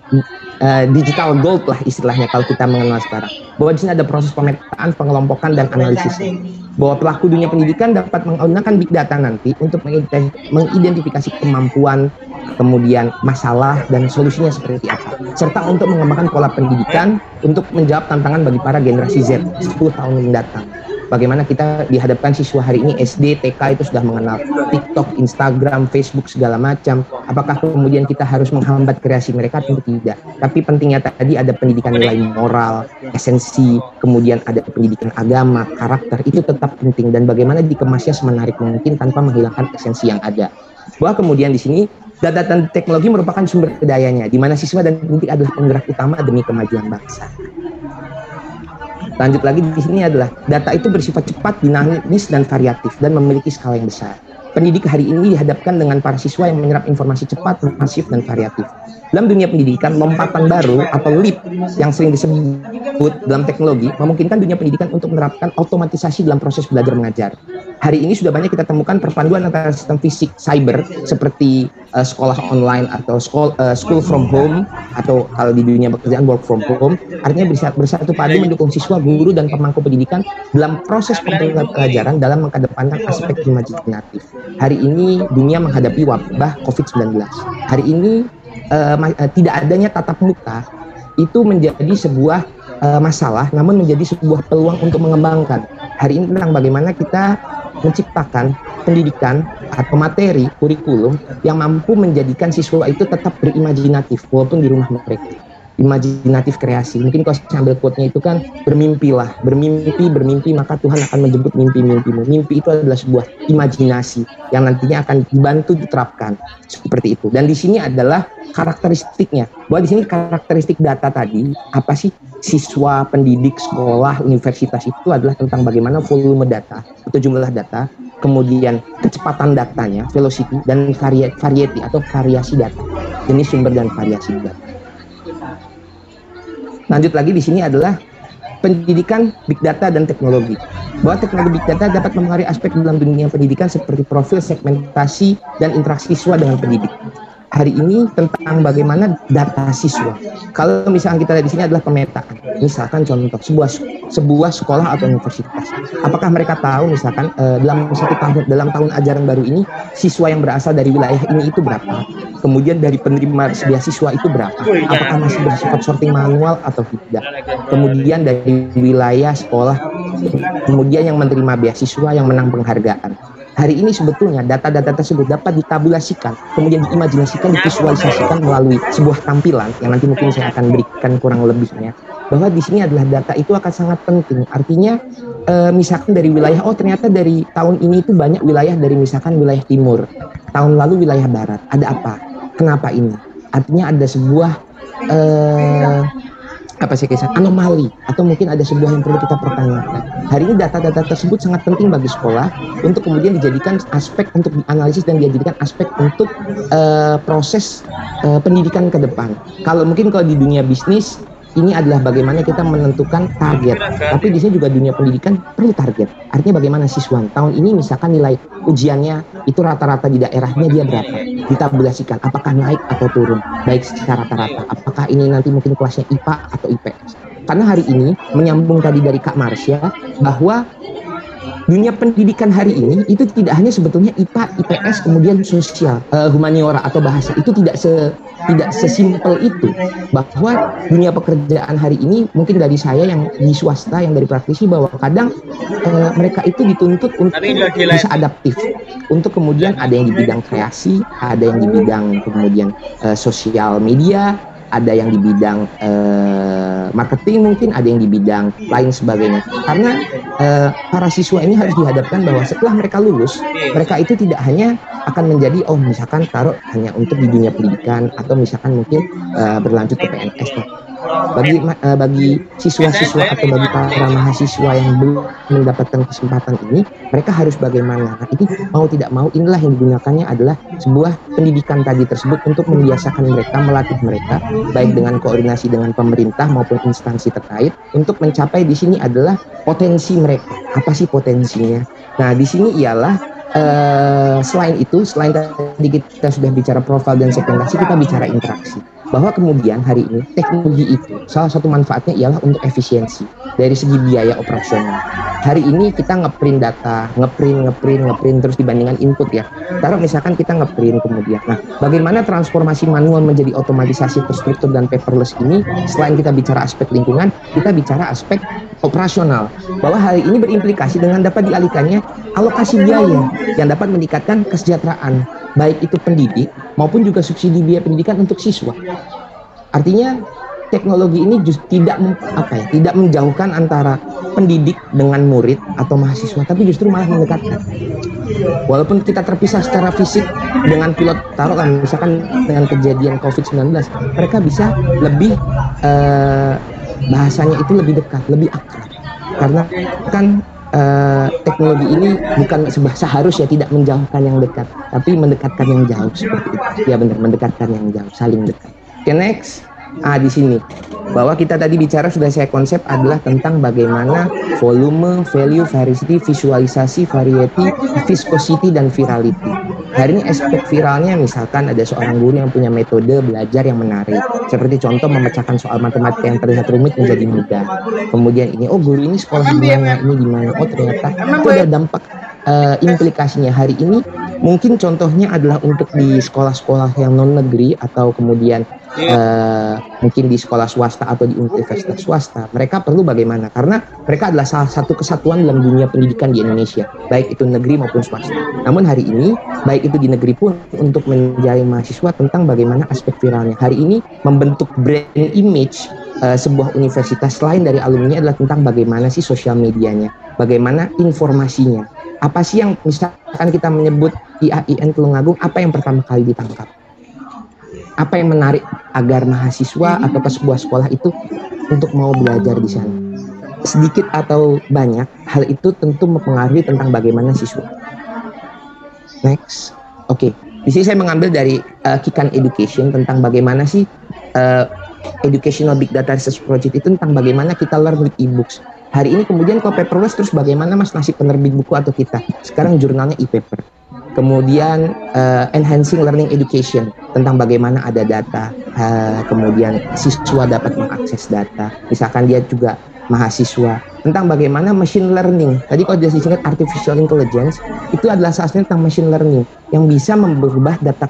Digital gold lah istilahnya kalau kita mengenal sekarang. Bahwa di sini ada proses pemetaan, pengelompokan, dan analisis. Bahwa pelaku dunia pendidikan dapat menggunakan big data nanti untuk mengidentifikasi kemampuan, kemudian masalah, dan solusinya seperti apa. Serta untuk mengembangkan pola pendidikan untuk menjawab tantangan bagi para generasi Z 10 tahun mendatang. Bagaimana kita dihadapkan siswa hari ini SD, TK itu sudah mengenal TikTok, Instagram, Facebook segala macam. Apakah kemudian kita harus menghambat kreasi mereka? Tentu tidak. Tapi pentingnya tadi ada pendidikan nilai moral, esensi, kemudian ada pendidikan agama, karakter, itu tetap penting. Dan bagaimana dikemasnya semenarik mungkin tanpa menghilangkan esensi yang ada. Bahwa kemudian di sini data dan teknologi merupakan sumber dayanya, di mana siswa dan pendidik adalah penggerak utama demi kemajuan bangsa. Lanjut lagi di sini adalah data itu bersifat cepat, dinamis, dan variatif, dan memiliki skala yang besar. Pendidik hari ini dihadapkan dengan para siswa yang menyerap informasi cepat, masif, dan variatif. Dalam dunia pendidikan, lompatan baru atau leap yang sering disebut dalam teknologi memungkinkan dunia pendidikan untuk menerapkan otomatisasi dalam proses belajar mengajar. Hari ini sudah banyak kita temukan perpaduan antara sistem fisik, cyber, seperti sekolah online atau school from home, atau kalau di dunia pekerjaan work from home. Artinya bersatu padu mendukung siswa, guru, dan pemangku pendidikan dalam proses pembelajaran dalam mengedepankan aspek imajinatif. Hari ini dunia menghadapi wabah COVID-19. Hari ini tidak adanya tatap muka itu menjadi sebuah masalah, namun menjadi sebuah peluang untuk mengembangkan. Hari ini tentang bagaimana kita menciptakan pendidikan atau materi kurikulum yang mampu menjadikan siswa itu tetap berimajinatif walaupun di rumah mereka. imajinatif kreasi. Mungkin kalau saya ambil quote-nya itu kan, bermimpilah, bermimpi, maka Tuhan akan menjemput mimpi-mimpimu. Mimpi itu adalah sebuah imajinasi yang nantinya akan dibantu diterapkan seperti itu. Dan di sini adalah karakteristiknya, bahwa di sini karakteristik data tadi apa sih? Siswa, pendidik, sekolah, universitas itu adalah tentang bagaimana volume data atau jumlah data, kemudian kecepatan datanya, velocity, dan variety atau variasi data, jenis sumber dan variasi data. Lanjut lagi di sini adalah pendidikan big data dan teknologi. Bahwa teknologi big data dapat mempengaruhi aspek dalam dunia pendidikan seperti profil, segmentasi, dan interaksi siswa dengan pendidik. Hari ini tentang bagaimana data siswa. Kalau misalnya kita lihat di sini adalah pemetaan. Misalkan contoh sebuah sekolah atau universitas. Apakah mereka tahu misalkan dalam tahun ajaran baru ini siswa yang berasal dari wilayah ini itu berapa? Kemudian dari penerima beasiswa itu berapa? Apakah masih bersifat sorting manual atau tidak? Kemudian dari wilayah sekolah, kemudian yang menerima beasiswa, yang menang penghargaan. Hari ini sebetulnya data-data tersebut dapat ditabulasikan, kemudian diimajinasikan, divisualisasikan melalui sebuah tampilan yang nanti mungkin saya akan berikan kurang lebihnya. Bahwa di sini adalah data itu akan sangat penting. Artinya misalkan dari wilayah, oh ternyata dari tahun ini itu banyak wilayah dari misalkan wilayah timur, tahun lalu wilayah barat. Ada apa? Kenapa ini? Artinya ada sebuah anomali, atau mungkin ada sebuah yang perlu kita pertanyakan. Hari ini data-data tersebut sangat penting bagi sekolah untuk kemudian dijadikan aspek untuk dianalisis dan dijadikan aspek untuk proses pendidikan ke depan. Kalau di dunia bisnis ini adalah bagaimana kita menentukan target, tapi di sini juga dunia pendidikan perlu target. Artinya bagaimana siswa tahun ini misalkan nilai ujiannya itu rata-rata di daerahnya dia berapa, ditabulasikan apakah naik atau turun, baik secara rata-rata, apakah ini nanti mungkin kelasnya IPA atau IPS. Karena hari ini menyambung tadi dari Kak Marsha, bahwa dunia pendidikan hari ini itu tidak hanya sebetulnya IPA, IPS, kemudian sosial, humaniora atau bahasa, itu tidak sesimpel itu. Bahwa dunia pekerjaan hari ini mungkin dari saya yang di swasta, yang dari praktisi, bahwa kadang mereka itu dituntut untuk bisa adaptif, untuk kemudian ada yang di bidang kreasi, ada yang di bidang kemudian sosial media, ada yang di bidang marketing, mungkin ada yang di bidang lain sebagainya. Karena para siswa ini harus dihadapkan bahwa setelah mereka lulus, mereka itu tidak hanya akan menjadi misalkan taruh hanya untuk di dunia pendidikan, atau misalkan mungkin berlanjut ke PNS. Bagi siswa-siswa atau bagi para mahasiswa yang belum mendapatkan kesempatan ini, mereka harus bagaimana? Nah, ini mau tidak mau inilah yang digunakannya adalah sebuah pendidikan tadi tersebut untuk membiasakan mereka, melatih mereka, baik dengan koordinasi dengan pemerintah maupun instansi terkait, untuk mencapai di sini adalah potensi mereka. Apa sih potensinya? Nah, di sini ialah selain tadi kita sudah bicara profil dan segmentasi, kita bicara interaksi. Bahwa kemudian hari ini teknologi itu salah satu manfaatnya ialah untuk efisiensi dari segi biaya operasional. Hari ini kita ngeprint data, ngeprint terus dibandingkan input ya. Taruh misalkan kita ngeprint kemudian. Nah, bagaimana transformasi manual menjadi otomatisasi terstruktur dan paperless ini? Selain kita bicara aspek lingkungan, kita bicara aspek operasional. Bahwa hal ini berimplikasi dengan dapat dialihkannya alokasi biaya yang dapat meningkatkan kesejahteraan, baik itu pendidik maupun juga subsidi biaya pendidikan untuk siswa. Artinya teknologi ini tidak menjauhkan antara pendidik dengan murid atau mahasiswa, tapi justru malah mendekatkan. Walaupun kita terpisah secara fisik dengan pilot, taruhlah misalkan dengan kejadian COVID-19, mereka bisa lebih bahasanya itu lebih dekat, lebih akrab. Karena kan teknologi ini bukan seharusnya tidak menjauhkan yang dekat, tapi mendekatkan yang jauh, seperti itu. Ya benar, mendekatkan yang jauh, saling dekat. Oke, next. Di sini bahwa kita tadi bicara, sudah saya konsep adalah tentang bagaimana volume, value, variety, visualisasi, variety, viscosity, dan virality. Hari ini aspek viralnya misalkan ada seorang guru yang punya metode belajar yang menarik, seperti contoh memecahkan soal matematika yang terlihat rumit menjadi mudah. Kemudian ini, guru ini sekolah di mana, ini di mana, ternyata itu ada dampak implikasinya hari ini mungkin contohnya adalah untuk di sekolah-sekolah yang non negeri atau kemudian mungkin di sekolah swasta atau di universitas swasta, mereka perlu bagaimana? Karena mereka adalah salah satu kesatuan dalam dunia pendidikan di Indonesia, baik itu negeri maupun swasta. Namun hari ini, baik itu di negeri pun untuk menjaring mahasiswa tentang bagaimana aspek viralnya. Hari ini membentuk brand image sebuah universitas selain dari alumni adalah tentang bagaimana sih sosial medianya, bagaimana informasinya. Apa sih yang misalkan kita menyebut IAIN Tulungagung, apa yang pertama kali ditangkap? Apa yang menarik agar mahasiswa atau sebuah sekolah itu untuk mau belajar di sana? Sedikit atau banyak, hal itu tentu mempengaruhi tentang bagaimana siswa. Next. Oke. Di sini saya mengambil dari Kikan Education tentang bagaimana sih Educational Big Data Research Project itu tentang bagaimana kita learn with e-books. Hari ini kemudian kalau paperless terus bagaimana mas nasib penerbit buku atau kita? Sekarang jurnalnya e-paper. Kemudian enhancing learning education tentang bagaimana ada data, kemudian siswa dapat mengakses data. Misalkan dia juga mahasiswa tentang bagaimana machine learning. Tadi kalau sudah disingkat artificial intelligence itu adalah salah satunya tentang machine learning yang bisa merubah data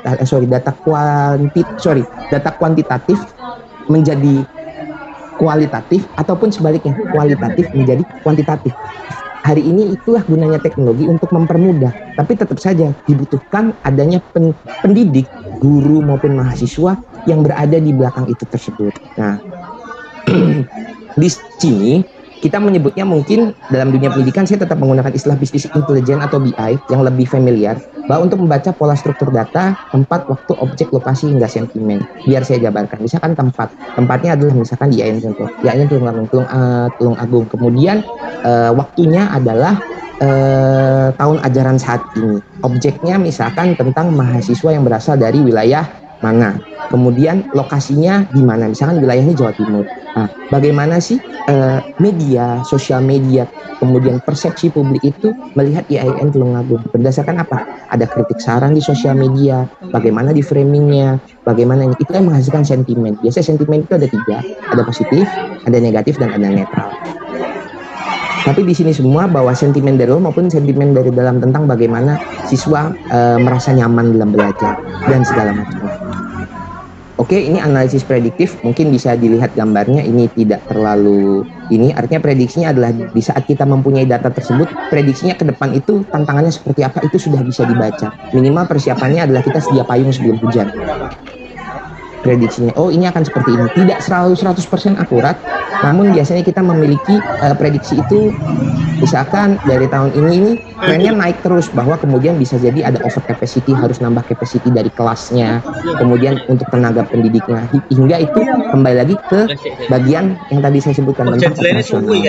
kuantitatif menjadi kualitatif ataupun sebaliknya kualitatif menjadi kuantitatif. Hari ini itulah gunanya teknologi untuk mempermudah, tapi tetap saja dibutuhkan adanya pendidik, guru maupun mahasiswa yang berada di belakang itu tersebut. Nah, di sini kita menyebutnya mungkin dalam dunia pendidikan saya tetap menggunakan istilah business intelligence atau BI yang lebih familiar, bahwa untuk membaca pola struktur data, tempat, waktu, objek, lokasi hingga sentimen. Biar saya jabarkan. Misalkan tempatnya adalah misalkan di IAIN contoh, IAIN Tulungagung. Kemudian waktunya adalah tahun ajaran saat ini. Objeknya misalkan tentang mahasiswa yang berasal dari wilayah mana. Kemudian lokasinya di mana, misalkan wilayahnya Jawa Timur. Nah, bagaimana sih media, sosial media, kemudian persepsi publik itu melihat IAIN Tulungagung? Berdasarkan apa? Ada kritik saran di sosial media, bagaimana di framingnya, bagaimana ini. Itu yang menghasilkan sentimen. Biasanya sentimen itu ada 3, ada positif, ada negatif, dan ada netral. Tapi di sini semua bahwa sentimen dari luar maupun sentimen dari dalam tentang bagaimana siswa merasa nyaman dalam belajar dan segala macam. Oke, ini analisis prediktif, mungkin bisa dilihat gambarnya, ini tidak terlalu ini, artinya prediksinya adalah di saat kita mempunyai data tersebut, prediksinya ke depan itu tantangannya seperti apa, itu sudah bisa dibaca. Minimal persiapannya adalah kita sedia payung sebelum hujan. Prediksinya, oh ini akan seperti ini, tidak selalu 100% akurat, namun biasanya kita memiliki prediksi itu, misalkan dari tahun ini trennya naik terus, bahwa kemudian bisa jadi ada over capacity, harus nambah capacity dari kelasnya, kemudian untuk tenaga pendidiknya, hingga itu kembali lagi ke bagian yang tadi saya sebutkan tentang operasional.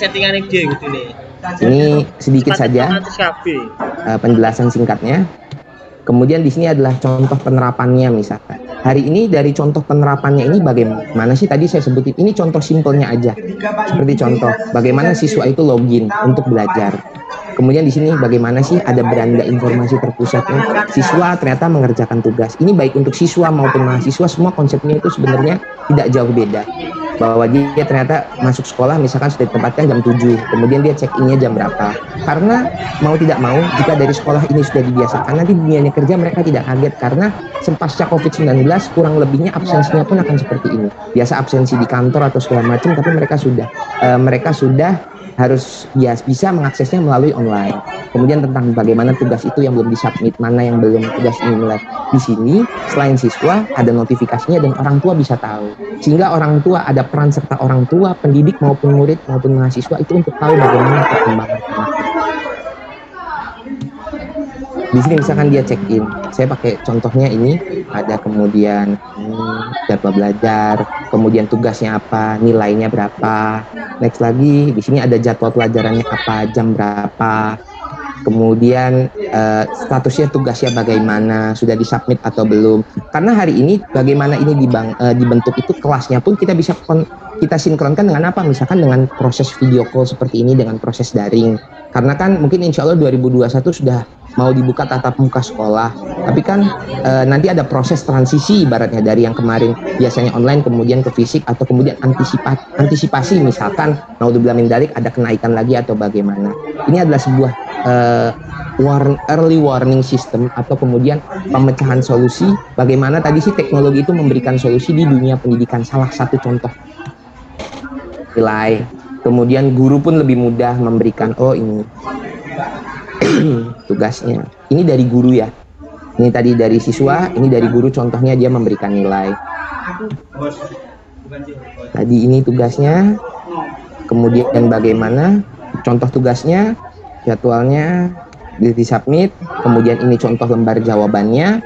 Ini sedikit saja penjelasan singkatnya. Kemudian di sini adalah contoh penerapannya misalkan. Hari ini dari contoh penerapannya ini bagaimana sih, tadi saya sebutin, ini contoh simpelnya aja. Seperti contoh bagaimana siswa itu login untuk belajar. Kemudian di sini bagaimana sih ada beranda informasi terpusatnya, siswa ternyata mengerjakan tugas. Ini baik untuk siswa maupun mahasiswa, semua konsepnya itu sebenarnya tidak jauh beda. Bahwa dia ternyata masuk sekolah misalkan sudah ditempatkan jam 7, kemudian dia check-in-nya jam berapa. Karena mau tidak mau, jika dari sekolah ini sudah dibiasakan, nanti dunianya kerja mereka tidak kaget, karena pasca COVID-19 kurang lebihnya absensinya pun akan seperti ini. Biasa absensi di kantor atau segala macam, tapi mereka sudah harus bisa mengaksesnya melalui online. Kemudian tentang bagaimana tugas itu yang belum disubmit, mana yang belum tugas ini mulai. Di sini selain siswa ada notifikasinya dan orang tua bisa tahu. Sehingga orang tua, ada peran serta orang tua, pendidik maupun murid maupun mahasiswa itu untuk tahu bagaimana perkembangan anak. Di sini misalkan dia check in, saya pakai contohnya ini, ada kemudian jadwal belajar, kemudian tugasnya apa, nilainya berapa. Next lagi di sini ada jadwal pelajarannya apa, jam berapa. Kemudian statusnya tugasnya bagaimana, sudah disubmit atau belum. Karena hari ini bagaimana ini dibentuk itu, kelasnya pun kita bisa kita sinkronkan dengan apa, misalkan dengan proses video call seperti ini, dengan proses daring. Karena kan mungkin insya Allah 2021 sudah mau dibuka tatap muka sekolah, tapi kan nanti ada proses transisi ibaratnya dari yang kemarin biasanya online kemudian ke fisik, atau kemudian antisipasi misalkan naudzubillah min dzalik ada kenaikan lagi atau bagaimana. Ini adalah sebuah early warning system atau kemudian pemecahan solusi. Bagaimana tadi sih teknologi itu memberikan solusi di dunia pendidikan. Salah satu contoh nilai. Kemudian guru pun lebih mudah memberikan, oh ini tugasnya. Ini dari guru ya. Ini tadi dari siswa, ini dari guru, contohnya dia memberikan nilai. Tadi ini tugasnya, kemudian bagaimana contoh tugasnya, jadwalnya, di-submit, kemudian ini contoh lembar jawabannya.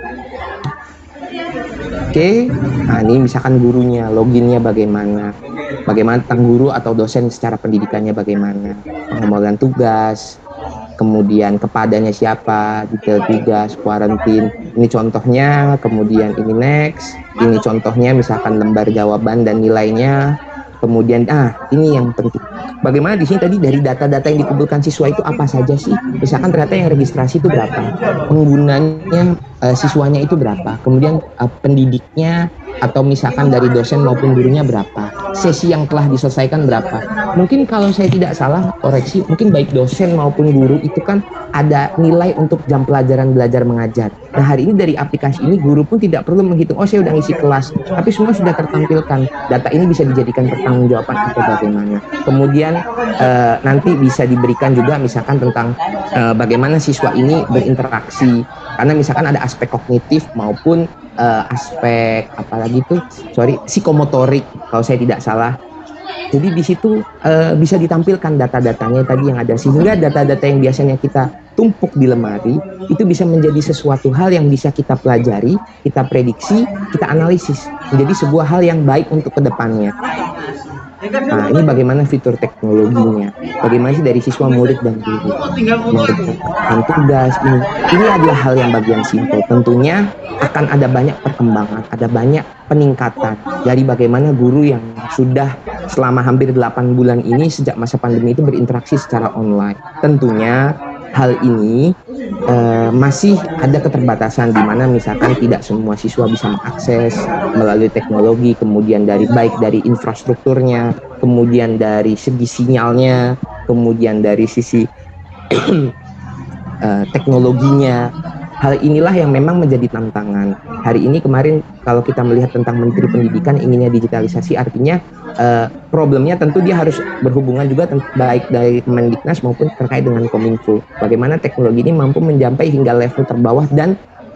Oke, nah ini misalkan gurunya, loginnya bagaimana tentang guru atau dosen secara pendidikannya bagaimana, pengumpulan tugas, kemudian kepadanya siapa, detail tugas, kuarantin. Ini contohnya, kemudian ini next, ini contohnya misalkan lembar jawaban dan nilainya. Kemudian ini yang penting. Bagaimana di sini tadi dari data-data yang dikumpulkan siswa itu apa saja sih? Misalkan ternyata yang registrasi itu berapa, penggunanya siswanya itu berapa, kemudian pendidiknya atau misalkan dari dosen maupun gurunya berapa, sesi yang telah diselesaikan berapa. Mungkin kalau saya tidak salah koreksi, mungkin baik dosen maupun guru itu kan ada nilai untuk jam pelajaran belajar mengajar. Nah hari ini dari aplikasi ini guru pun tidak perlu menghitung, oh saya udah ngisi kelas, tapi semua sudah tertampilkan. Data ini bisa dijadikan pertanggungjawaban atau bagaimana. Kemudian nanti bisa diberikan juga misalkan tentang bagaimana siswa ini berinteraksi, karena misalkan ada aspek kognitif maupun aspek apalagi itu, psikomotorik kalau saya tidak salah. Jadi di situ bisa ditampilkan data-datanya tadi yang ada, sehingga data-data yang biasanya kita tumpuk di lemari itu bisa menjadi sesuatu hal yang bisa kita pelajari, kita prediksi, kita analisis menjadi sebuah hal yang baik untuk kedepannya. Nah ini bagaimana fitur teknologinya, bagaimana sih dari siswa, murid dan guru mengerjakan tugas ini adalah hal yang bagian simpel. Tentunya akan ada banyak perkembangan, ada banyak peningkatan dari bagaimana guru yang sudah selama hampir 8 bulan ini sejak masa pandemi itu berinteraksi secara online. Tentunya hal ini masih ada keterbatasan di mana misalkan tidak semua siswa bisa mengakses melalui teknologi, kemudian baik dari infrastrukturnya, kemudian dari segi sinyalnya, kemudian dari sisi teknologinya. Hal inilah yang memang menjadi tantangan. Hari ini kemarin kalau kita melihat tentang Menteri Pendidikan inginnya digitalisasi, artinya problemnya tentu dia harus berhubungan juga baik dari Kemendiknas maupun terkait dengan Kominfo. Bagaimana teknologi ini mampu mencapai hingga level terbawah dan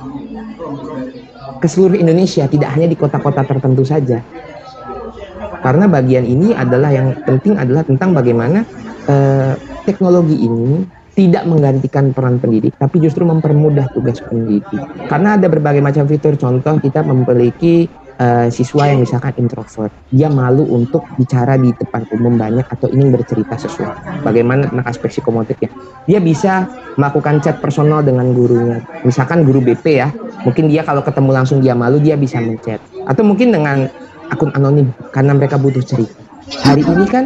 ke seluruh Indonesia, tidak hanya di kota-kota tertentu saja. Karena bagian ini adalah yang penting adalah tentang bagaimana teknologi ini tidak menggantikan peran pendidik, tapi justru mempermudah tugas pendidik. Karena ada berbagai macam fitur, contoh kita memiliki siswa yang misalkan introvert, dia malu untuk bicara di depan umum banyak atau ingin bercerita sesuatu. Bagaimana tentang aspek psikomotoriknya? Dia bisa melakukan chat personal dengan gurunya. Misalkan guru BP ya, mungkin dia kalau ketemu langsung dia malu, dia bisa menchat. Atau mungkin dengan akun anonim, karena mereka butuh cerita. Hari ini kan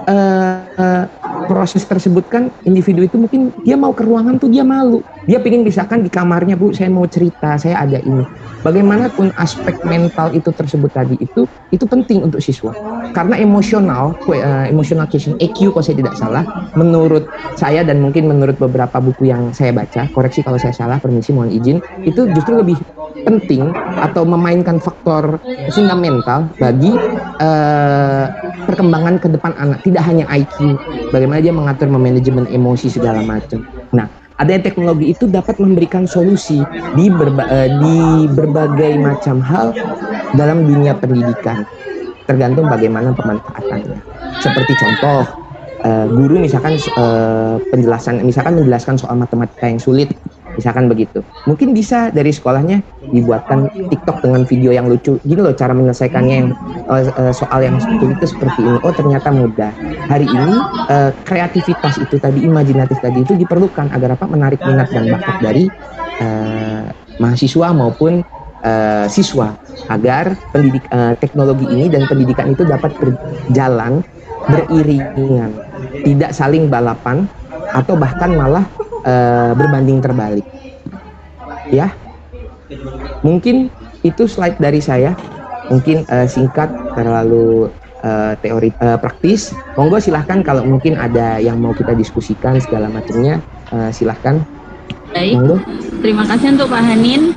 proses tersebut kan individu itu mungkin dia mau ke ruangan tuh dia malu. Dia pengen misalkan di kamarnya, Bu, saya mau cerita, saya ada ini. Bagaimanapun aspek mental itu tersebut tadi itu penting untuk siswa. Karena emosional quotient EQ kalau saya tidak salah, menurut saya dan mungkin menurut beberapa buku yang saya baca, koreksi kalau saya salah, permisi mohon izin, itu justru lebih penting atau memainkan faktor fundamental bagi perkembangan ke depan anak, tidak hanya IQ, bagaimana dia mengatur memanajemen emosi segala macam. Nah, adanya teknologi itu dapat memberikan solusi di berbagai macam hal dalam dunia pendidikan, tergantung bagaimana pemanfaatannya. Seperti contoh, guru misalkan menjelaskan soal matematika yang sulit, misalkan begitu. Mungkin bisa dari sekolahnya dibuatkan TikTok dengan video yang lucu. Gini loh cara menyelesaikannya yang soal yang sulit itu seperti ini. Oh ternyata mudah. Hari ini kreativitas itu tadi, imajinatif tadi itu diperlukan agar apa? Menarik minat dan bakat dari mahasiswa maupun siswa, agar teknologi ini dan pendidikan itu dapat berjalan beriringan, tidak saling balapan atau bahkan malah berbanding terbalik. Ya, mungkin itu slide dari saya. Mungkin singkat, terlalu teori praktis. Monggo silahkan kalau mungkin ada yang mau kita diskusikan segala macamnya, silahkan. Baik, monggo. Terima kasih untuk Pak Hanin.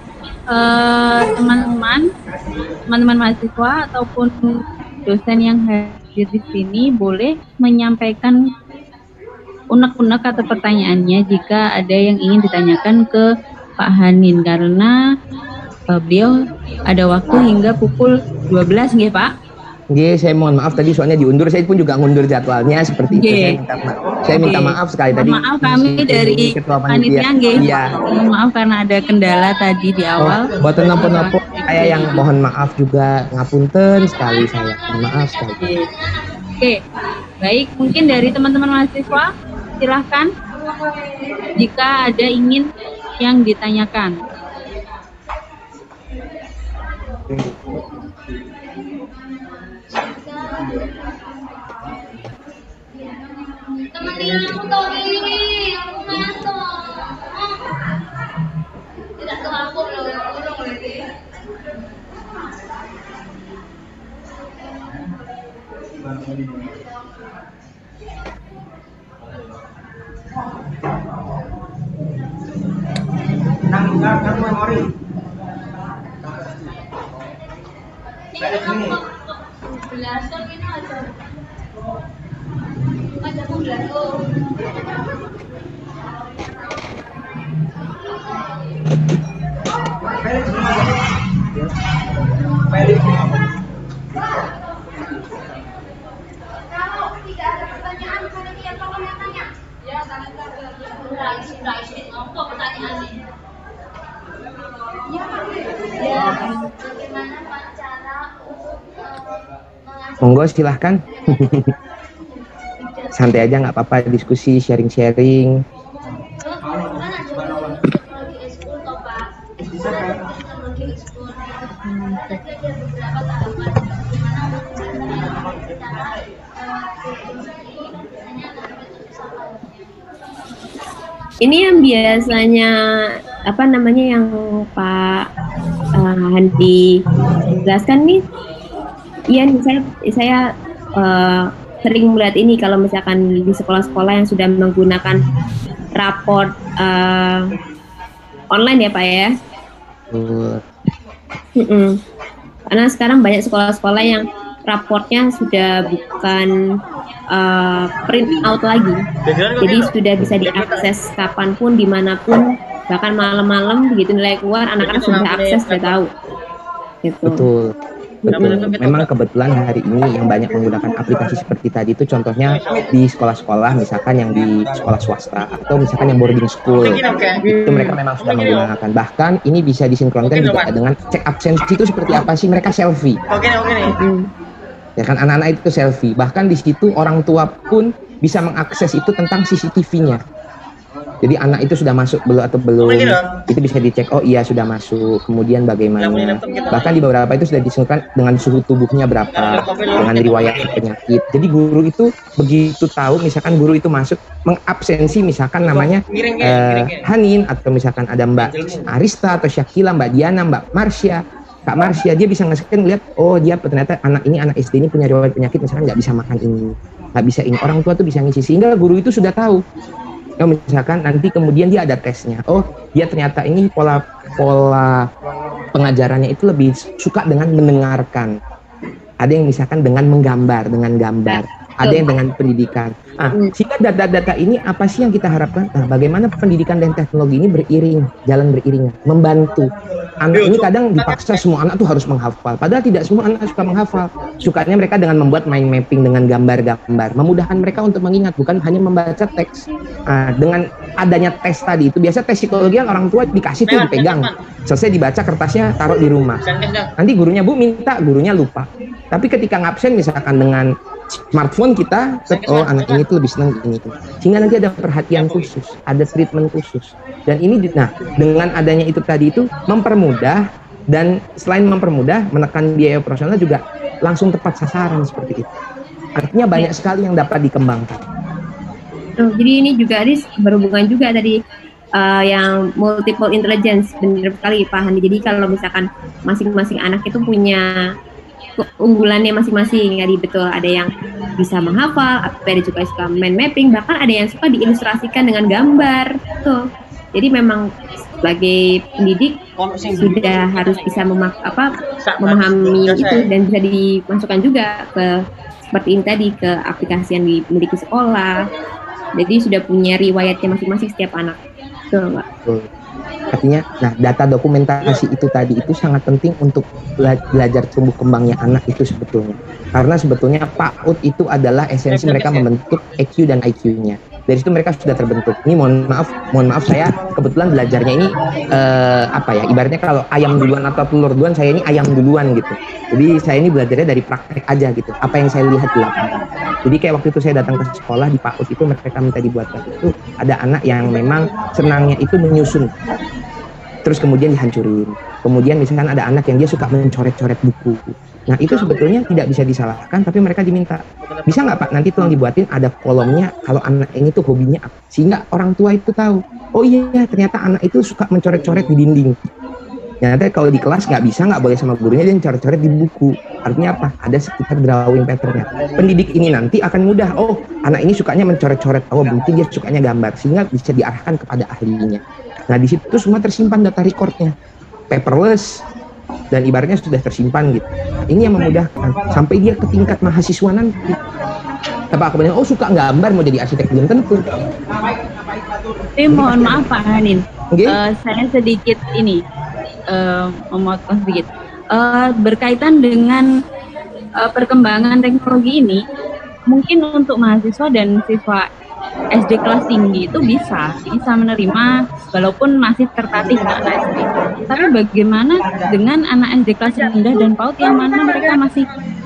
Teman-teman mahasiswa ataupun dosen yang hadir di sini boleh menyampaikan unek-unek atau pertanyaannya jika ada yang ingin ditanyakan ke Pak Hanin, karena beliau ada waktu hingga pukul 12 nggih Pak? Nggih, saya mohon maaf tadi soalnya diundur, saya pun juga ngundur jadwalnya seperti itu. Saya minta maaf sekali tadi. Maaf kami dari panitia nggih. Iya. Maaf karena ada kendala tadi di awal. Boten napa-napa, saya yang mohon maaf juga, ngapunten sekali saya. Mohon maaf sekali. Oke. Baik, mungkin dari teman-teman mahasiswa silahkan jika ada ingin yang ditanyakan. Teman-teman aku tahu ini, aku masuk. Tidak tahu aku loh, orang lagi. Nang memori. Belasan ini aja. Ada belasan. Kalau tidak ada pertanyaan, panitia tolong yang tanya. Ya, sudah isi apa pertanyaannya? Ya, bagaimana Pak cara monggo silahkan. Santai aja, nggak apa-apa, diskusi, sharing-sharing. Ini yang biasanya apa namanya yang Pak Handi jelaskan nih. Iya nih, saya sering melihat ini kalau misalkan di sekolah-sekolah yang sudah menggunakan raport online ya Pak ya. Karena sekarang banyak sekolah-sekolah yang raportnya sudah bukan print out lagi, jadi sudah bisa diakses kapanpun, dimanapun, bahkan malam-malam begitu nilai keluar, anak-anak sudah akses, sudah tahu. Gitu. Betul. Memang kebetulan hari ini yang banyak menggunakan aplikasi seperti tadi itu contohnya di sekolah-sekolah, misalkan yang di sekolah swasta atau misalkan yang boarding school, itu mereka memang sudah menggunakan. Bahkan ini bisa disinkronkan juga dengan cek absensi itu seperti apa sih, mereka selfie. Ya kan, anak-anak itu selfie. Bahkan di situ orang tua pun bisa mengakses itu tentang CCTV-nya. Jadi anak itu sudah masuk belum atau belum, itu bisa dicek, oh iya sudah masuk, kemudian bagaimana. Bahkan di beberapa itu sudah disinkronkan dengan suhu tubuhnya berapa, dengan riwayat penyakit. Jadi guru itu begitu tahu, misalkan guru itu masuk mengabsensi, misalkan namanya Hanin, atau misalkan ada Mbak Arista atau Syakila, Mbak Diana, Mbak Marsha, Kak Marsha, dia bisa nge-scan lihat, oh dia ternyata anak SD ini punya riwayat penyakit, misalkan nggak bisa makan ini, nggak bisa ini. Orang tua tuh bisa ngisi, sehingga guru itu sudah tahu. Ya, misalkan nanti kemudian dia ada tesnya, oh dia ternyata ini pola pengajarannya itu lebih suka dengan mendengarkan. Ada yang misalkan dengan menggambar, dengan gambar. Ada yang dengan pendidikan. Sehingga data-data ini apa sih yang kita harapkan? Nah, bagaimana pendidikan dan teknologi ini jalan beriringan, membantu. Anak ini kadang dipaksa semua anak tuh harus menghafal. Padahal tidak semua anak suka menghafal. Sukanya mereka dengan membuat mind mapping dengan gambar-gambar. Memudahkan mereka untuk mengingat, bukan hanya membaca teks. Dengan adanya tes tadi itu, biasa tes psikologi orang tua dikasih tuh dipegang. Selesai dibaca kertasnya, taruh di rumah. Nanti gurunya minta, gurunya lupa. Tapi ketika ngabsen misalkan dengan smartphone kita, oh anak ini tuh lebih senang ini tuh. Sehingga nanti ada perhatian khusus, ada treatment khusus. Dan ini, dengan adanya itu tadi itu mempermudah, dan selain mempermudah, menekan biaya operasional juga langsung tepat sasaran seperti itu. Artinya banyak sekali yang dapat dikembangkan. Jadi ini juga berhubungan juga tadi yang multiple intelligence, benar sekali Pak Handi. Jadi kalau misalkan masing-masing anak itu punya keunggulannya masing-masing. Jadi betul ada yang bisa menghafal, ada juga suka main mapping, bahkan ada yang suka diilustrasikan dengan gambar. Tuh. Jadi memang sebagai pendidik sudah harus bisa memahami itu dan bisa dimasukkan juga ke seperti ini tadi ke aplikasi yang dimiliki sekolah. Jadi sudah punya riwayatnya masing-masing setiap anak. Betul, Mbak. Artinya, nah data dokumentasi itu tadi itu sangat penting untuk belajar tumbuh kembangnya anak itu sebetulnya. Karena sebetulnya PAUD itu adalah esensi mereka membentuk EQ dan IQ-nya. Dari situ mereka sudah terbentuk. Ini mohon maaf saya kebetulan belajarnya ini ibaratnya kalau ayam duluan atau telur duluan, saya ini ayam duluan gitu. Jadi saya ini belajarnya dari praktek aja gitu. Apa yang saya lihat di lapangan. Jadi kayak waktu itu saya datang ke sekolah di PAUD itu mereka minta dibuatkan itu ada anak yang memang senangnya itu menyusun. Terus kemudian dihancurin. Kemudian misalkan ada anak yang dia suka mencoret-coret buku. Nah itu sebetulnya tidak bisa disalahkan, tapi mereka diminta, bisa nggak Pak nanti tolong dibuatin ada kolomnya kalau anak ini tuh hobinya apa, sehingga orang tua itu tahu, oh iya ternyata anak itu suka mencoret-coret di dinding. Ternyata kalau di kelas nggak bisa, nggak boleh sama gurunya, dia coret-coret di buku. Artinya apa? Ada sekitar drawing patternnya. Pendidik ini nanti akan mudah, oh anak ini sukanya mencoret-coret, oh mungkin dia sukanya gambar, sehingga bisa diarahkan kepada ahlinya. Nah di situ semua tersimpan data recordnya, paperless, dan ibaratnya sudah tersimpan gitu. Ini yang memudahkan sampai dia ke tingkat mahasiswa nanti. Apa aku bilang, oh suka gambar mau jadi arsitek, belum tentu. Mohon maaf Pak Hanin, saya sedikit ini memotong sedikit berkaitan dengan perkembangan teknologi ini. Mungkin untuk mahasiswa dan siswa SD kelas tinggi itu bisa menerima walaupun masih tertatih anak SD. Tapi bagaimana dengan anak SD kelas rendah dan PAUD yang mana mereka masih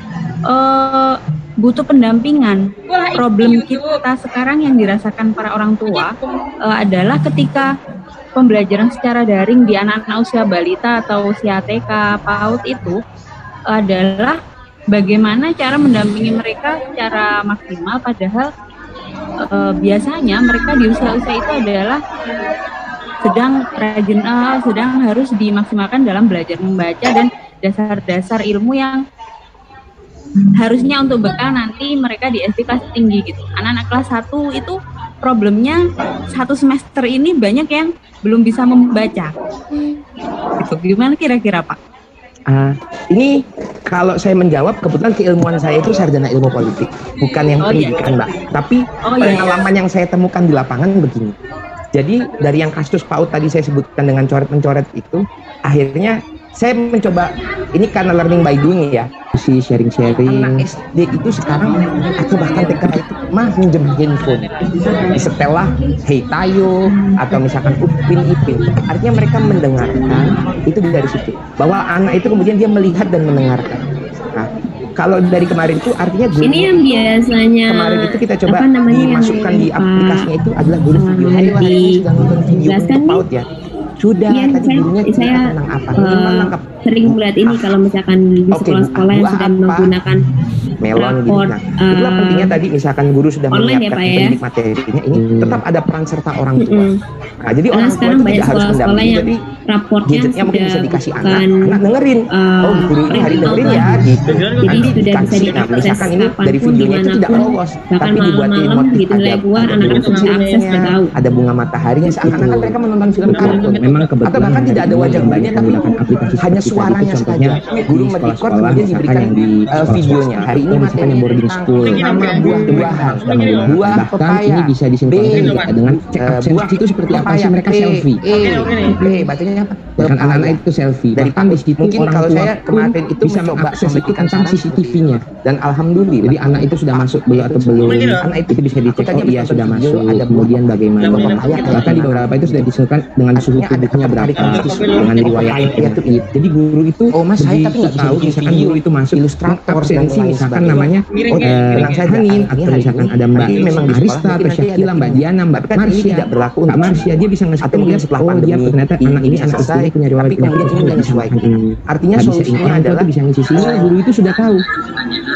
butuh pendampingan? Problem kita sekarang yang dirasakan para orang tua adalah ketika pembelajaran secara daring di anak-anak usia balita atau usia TK, PAUD itu adalah bagaimana cara mendampingi mereka secara maksimal, padahal biasanya mereka di usia-usia itu adalah sedang rajin, sedang harus dimaksimalkan dalam belajar membaca dan dasar-dasar ilmu yang harusnya untuk bekal nanti mereka di SD kelas tinggi gitu. Anak-anak kelas 1 itu problemnya satu semester ini banyak yang belum bisa membaca. Itu gimana kira-kira Pak? Ini kalau saya menjawab, kebetulan keilmuan saya itu sarjana ilmu politik, bukan yang pendidikan Mbak. Tapi pengalaman yang saya temukan di lapangan begini. Jadi dari yang kasus PAUD tadi saya sebutkan dengan coret-mencoret itu, akhirnya saya mencoba, ini karena learning by doing ya, si sharing-sharing. Anak SD itu sekarang atau bahkan TK itu mah minjem handphone, setelah Hey Tayo atau misalkan Upin Ipin. Artinya mereka mendengarkan itu dari situ, bahwa anak itu kemudian dia melihat dan mendengarkan. Nah, kalau dari kemarin itu artinya guru, ini yang biasanya kemarin itu kita coba dimasukkan di aplikasinya itu adalah guru video. Hari ini sudah nonton video untuk PAUD ya. Sudah, ya, tadi gurunya cerita tentang apa? Sering melihat ini kalau misalkan di sekolah-sekolah yang sudah menggunakan melon gitu. Nah, itulah pentingnya tadi misalkan guru sudah menyiapkan pendidik materinya, ini tetap ada peran serta orang tua. Nah, jadi orang tua itu tidak harus mendampingi, jadi gadgetnya mungkin bisa dikasih anak dengerin. Oh, guru ini hari dengerin ya, gitu. Jadi sudah bisa dikasih. Misalkan ini dari videonya itu tidak lolos, tapi dibuatin motif ada anak-anak sudah akses ke tahu. Ada bunga mataharinya, seakan-akan mereka menonton film kartun. Memang kebetulan atau bahkan tidak ada wajah banyak, tapi hanya suaranya saja. Guru merecord kemudian diberikan videonya. Hari ini materi yang boarding school, nama buah-buahan, buah pepaya. Ini bisa disinkronkan juga dengan check absensi itu seperti apa sih mereka selfie. Bacanya apa? Anak-anak itu selfie. Dari di situ mungkin kalau saya kemarin itu bisa mengakses itu tentang CCTV-nya. Dan alhamdulillah, jadi anak itu sudah masuk belum atau belum. Anak itu bisa dicek, oh iya sudah masuk. Kemudian bagaimana? Bahkan di beberapa itu sudah disesuaikan dengan suhu tubuhnya berapa, dengan riwayat itu. Jadi guru itu, oh mas saya tapi nggak tahu misalkan guru itu masuk ilustrator absensi misalkan namanya Hanin atau misalkan ada Mbak Arista atau Syakila, Mbak Diana, Mbak Marsha, tidak berlaku untuk Marsha, dia bisa ngasih atau melihat setelah pandemi, oh dia ternyata anak ini anak usia punya riwayat penyakit ini dan sesuai. Artinya solusinya adalah bisa ngisi sini, guru itu sudah tahu.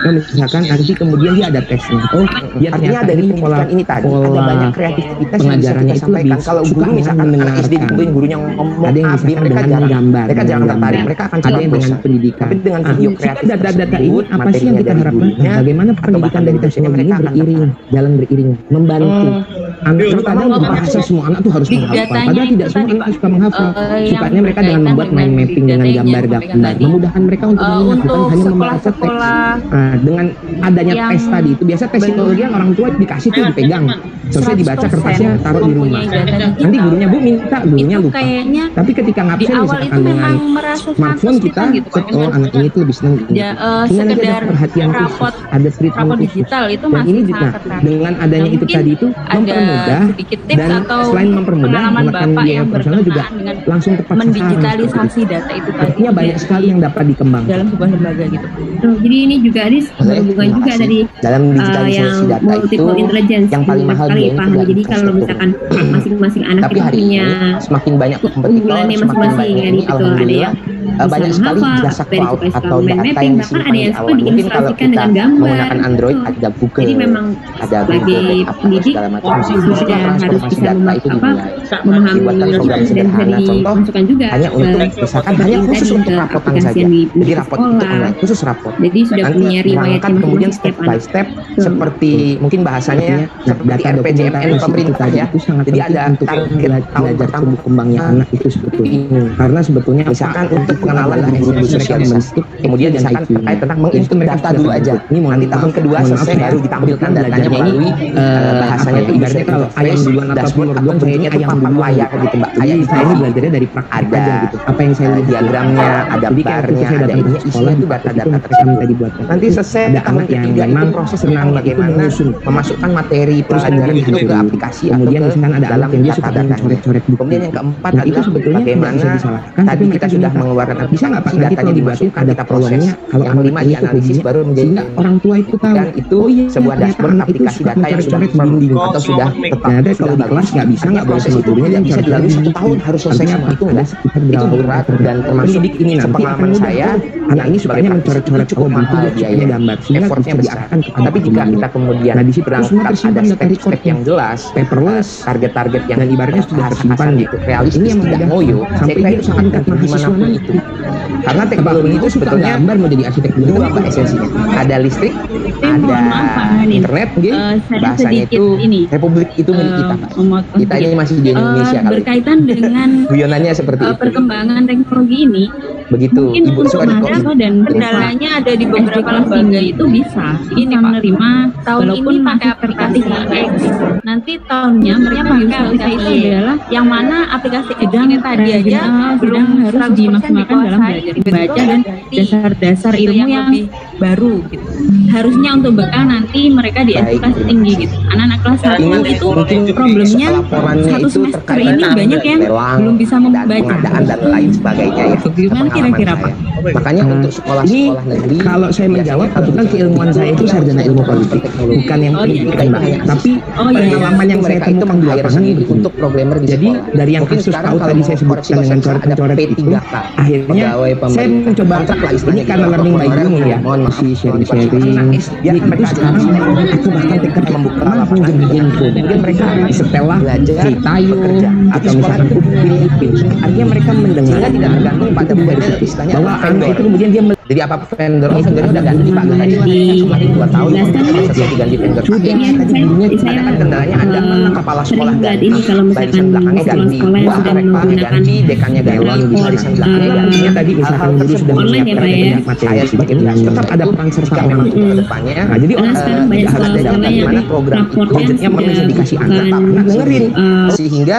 misalkan nanti kemudian dia ada tesnya. Dia Artinya ternyata dari ini pendidikan ini tadi ada banyak kreativitas yang bisa pengajarannya kita itu sampaikan. lebih Kalau guru suka misalkan anak mendengarkan. SD dibutuhin gurunya ngomong Ada yang A, B, misalkan mereka dengan jarang gambar, mereka jarang dengan tertarik, gambar. mereka akan Ada sangat yang dengan bosan. pendidikan. Tapi dengan video Jika kreatif data-data ini tersebut, apa sih yang kita materinya dari harapkan? gurunya, Bagaimana atau pendidikan bahkan dari dari dosennya, teknologi ini mereka akan beriring, jalan beriring, membantu. Anak kadang bahasa semua anak tuh harus Big menghafal. datanya Padahal itu tidak semua tadi, anak Pak. suka menghafal. Yang Sukanya mereka dengan berkaitan membuat mind dengan mapping big dengan data yang gambar-gambar, disampaikan tadi. memudahkan mereka untuk mengingat, bukan Untuk hanya membaca teks. sekolah-sekolah Dengan adanya yang tes tadi itu biasa tes psikologi kan orang tua dikasih tuh dipegang, selesai dibaca kertasnya taruh di rumah. mempunyai data digital. Nanti gurunya minta, gurunya Itu lupa. kayaknya Tapi ketika di ngabsen awal misalkan itu dengan memang merasa smartphone sangat kita, kesulitan gitu, Pak. oh anak ini tuh lebih senang ini. Ya, Sehingga nanti ada sekedar perhatian khusus, rapot ada treatment rapot khusus. digital itu Dan masih ini juga sangat tertarik. dengan adanya Nah, itu mungkin tadi itu ada mempermudah, sedikit tips dan atau selain mempermudah pengalaman menekan Bapak biaya yang operasional juga berkenaan dengan langsung tepat sasaran. mendigitalisasi data itu tadi. Artinya banyak sekali yang dapat dikembangkan. dalam sebuah lembaga gitu. Tuh, jadi ini juga berhubungan Terima juga kasih. dari Dalam digitalisasi yang data itu multiple intelligence yang paling mahal sekali biayanya paham. adalah Jadi kalau infrastruktur. misalkan masing-masing anak Tapi itu hari punya ini semakin banyak kompetitor, keunggulannya semakin masing-masing, banyak ya ini gitu. Ada alhamdulillah yang banyak bisa sekali menghafal, jasa ada yang cloud suka atau mind data mapping, yang bahkan disimpan ada di yang suka awan. Mungkin kalau diilustrasikan kita dengan gambar. menggunakan Android Tuh. ada Google, Jadi memang ada sebagai Google Backup, pendidik segala macam. sudah Disitulah harus transformasi bisa data itu dimulai. memahami Dibuatkan program dan bisa sederhana. Contoh dimasukkan juga hanya untuk misalkan hanya khusus tadi untuk ke rapotan aplikasi saja. yang di Jadi rapot untuk sekolah. online, khusus rapot. Jadi sudah Nanti punya riwayat diangkat kemudian masing-masing step setiap by anak. step Tuh. seperti mungkin bahasanya ya, seperti data RPJMN dokumentasi pemerintah tadi ya. itu sangat Jadi penting ada untuk target tahun belajar pertama tumbuh kembangnya anak itu sebetulnya. ini. Karena sebetulnya Misalkan untuk pengenalan dari guru-guru sosialisasi, kemudian misalkan terkait tentang menginput data dulu aja. Nanti tahun kedua selesai baru ditampilkan datanya melalui bahasanya itu ibaratnya kalau ayam duluan apa dashboard telur atau duluan, kayaknya itu ayam papan duluan layar gitu. gitu mbak. Jadi Kayak saya ini belajarnya dari praktek ada aja gitu. Apa yang saya lihat diagramnya, ada Jadi kayak barnya, saya ada datang ke ininya, sekolah isinya itu itu data-data mereka tersebut. minta dibuat. Nanti selesai Ada tahun anak yang ketiga itu memang proses senang tentang itu bagaimana menyusun. memasukkan materi pelajaran itu ke aplikasi kemudian atau ke misalkan ada dalam anak yang dia suka data-datanya. coret-coret buku. Kemudian yang keempat Nah, itu adalah sebetulnya tidak bagaimana bisa disalahkan, tapi tadi mereka kita sudah diminta, mengeluarkan bisa nggak Pak aplikasi, nanti datanya kalau dibuatin dimasukkan, ada kita proses. kolomnya, kalau Yang kelima anak itu dianalisis hobinya, baru menjadi sehingga orang tua itu tahu, dan itu oh iya, sebuah ternyata dashboard anak itu aplikasi suka data yang sudah mencoret-coret firm dinding. atau sudah tetap Ternyata sudah kalau di kelas bagus. nggak bisa, Hanya nggak boleh proses sama itu gurunya, tidak dia bisa coret-coret dilalui dinding. 1 tahun harus selesai Artinya semua apa? itu Ada enggak. sekitar Itu berapa berat orang dan termasuk pendidik ini nanti sepengalaman akan saya anak ini sukanya mencoret-coret cukup kode mahal itu dia biaya, gambar sehingga effortnya bisa besar. diarahkan kepada Tapi jika pembimbing. kita kemudian Nah, di situ semua berangkat tersimpan ada data step-step recordnya. yang jelas, Paperless, target-target yang dan ibaratnya sudah tersimpan bahasa-bahasa gitu. itu realistis, Ini yang tidak memudahkan ngoyo. Saya sampai kira dia itu sangat tingkat penting mahasiswa dimanapun nanti. itu. Karena teknologi itu suka sebetulnya gambar mau jadi arsitek juga. dua mbak esensinya. Ada listrik, Tapi ada mohon maaf, Pak Hanin. internet, mungkin Saya bahasanya sedikit itu ini, republik itu milik kita Pak. memotong Kita ini sedikit. masih di Indonesia kali. Berkaitan dengan Guyonannya seperti itu. perkembangan teknologi ini, Begitu mungkin Ibu untuk sorry kok. mahasiswa dan kendalanya ada di beberapa lembaga itu bisa ini menerima tahun ini pakai aplikasi X, nanti tahunnya mereka pakai aplikasi adalah yang mana aplikasi sedang tadi aja belum harus dimaksimalkan dalam belajar membaca dan dasar-dasar ilmu yang baru gitu. Harusnya untuk bekal nanti mereka di edukasi tinggi gitu. Anak-anak kelas 1 itu problemnya laporannya satu itu semester terkait ini dengan banyak yang lelang belum bisa dan membaca. pengadaan dan lain sebagainya ya. Gimana kira-kira, Pak? Makanya untuk sekolah-sekolah negeri Kalau saya menjawab, kebetulan keilmuan saya itu sarjana ilmu politik, bukan yang pendidikan, Mbak. Tapi pengalaman yang saya temukan di lapangan ini begini. untuk programmer di Jadi sekolah. dari yang Mungkin kasus sekarang tahu kalau tadi mau saya sebutkan dengan coret-coret ada itu, P3K, akhirnya pegawai saya pemerintah. mencoba Kontrak lah ini istilahnya karena gitu. learning by Kemarin doing ya, mohon maaf, si sharing-sharing. dia Jadi kan itu sekarang aku bahkan tekad membuka lapangan lapangan menjadi info. kemudian mereka setelah belajar, Citayo bekerja. atau Di misalkan sekolah Upin, artinya mereka mendengar sehingga tidak tergantung pada istilahnya bahwa anak vendor. itu kemudian dia Jadi apa vendor udah ganti Pak tadi semakin 2 tahun selesai diganti vendor. sudah Ini tadi saya- gurunya saya- Ada kan kendalanya ada kepala sekolah sering lihat ganti, ini kalau misalkan barisan belakangnya ganti, sekolah-sekolah yang wah sudah rektornya menggunakan ganti, dekannya ganti, rapor, barisan belakangnya ganti. artinya tadi misalkan Hal-hal guru sudah tersebut online ya, Pak, ya? banyak materi saya sebagai yang guru tetap ada peran serta jika memang itu ke depannya. Nah, jadi Karena orang sekarang banyak harus ada sekolah-sekolah yang bagaimana program itu rapornya budgetnya sudah bisa dikasih anak, bukan, tapi anak dengerin Sehingga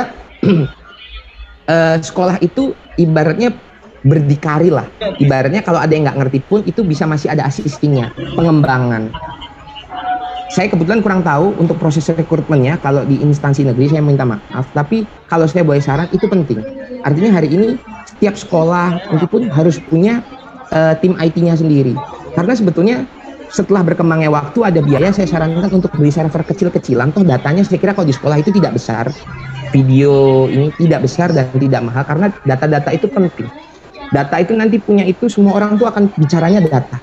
sekolah itu ibaratnya berdikari lah. Ibaratnya kalau ada yang nggak ngerti pun itu bisa masih ada asistingnya, pengembangan. Saya kebetulan kurang tahu untuk proses rekrutmennya kalau di instansi negeri, saya minta maaf. Tapi kalau saya boleh saran itu penting. Artinya hari ini setiap sekolah itu pun harus punya tim IT-nya sendiri. Karena sebetulnya setelah berkembangnya waktu ada biaya, saya sarankan untuk beli server kecil-kecilan. Toh datanya saya kira kalau di sekolah itu tidak besar. Video ini tidak besar dan tidak mahal karena data-data itu penting. Data itu nanti punya itu semua orang tuh akan bicaranya data.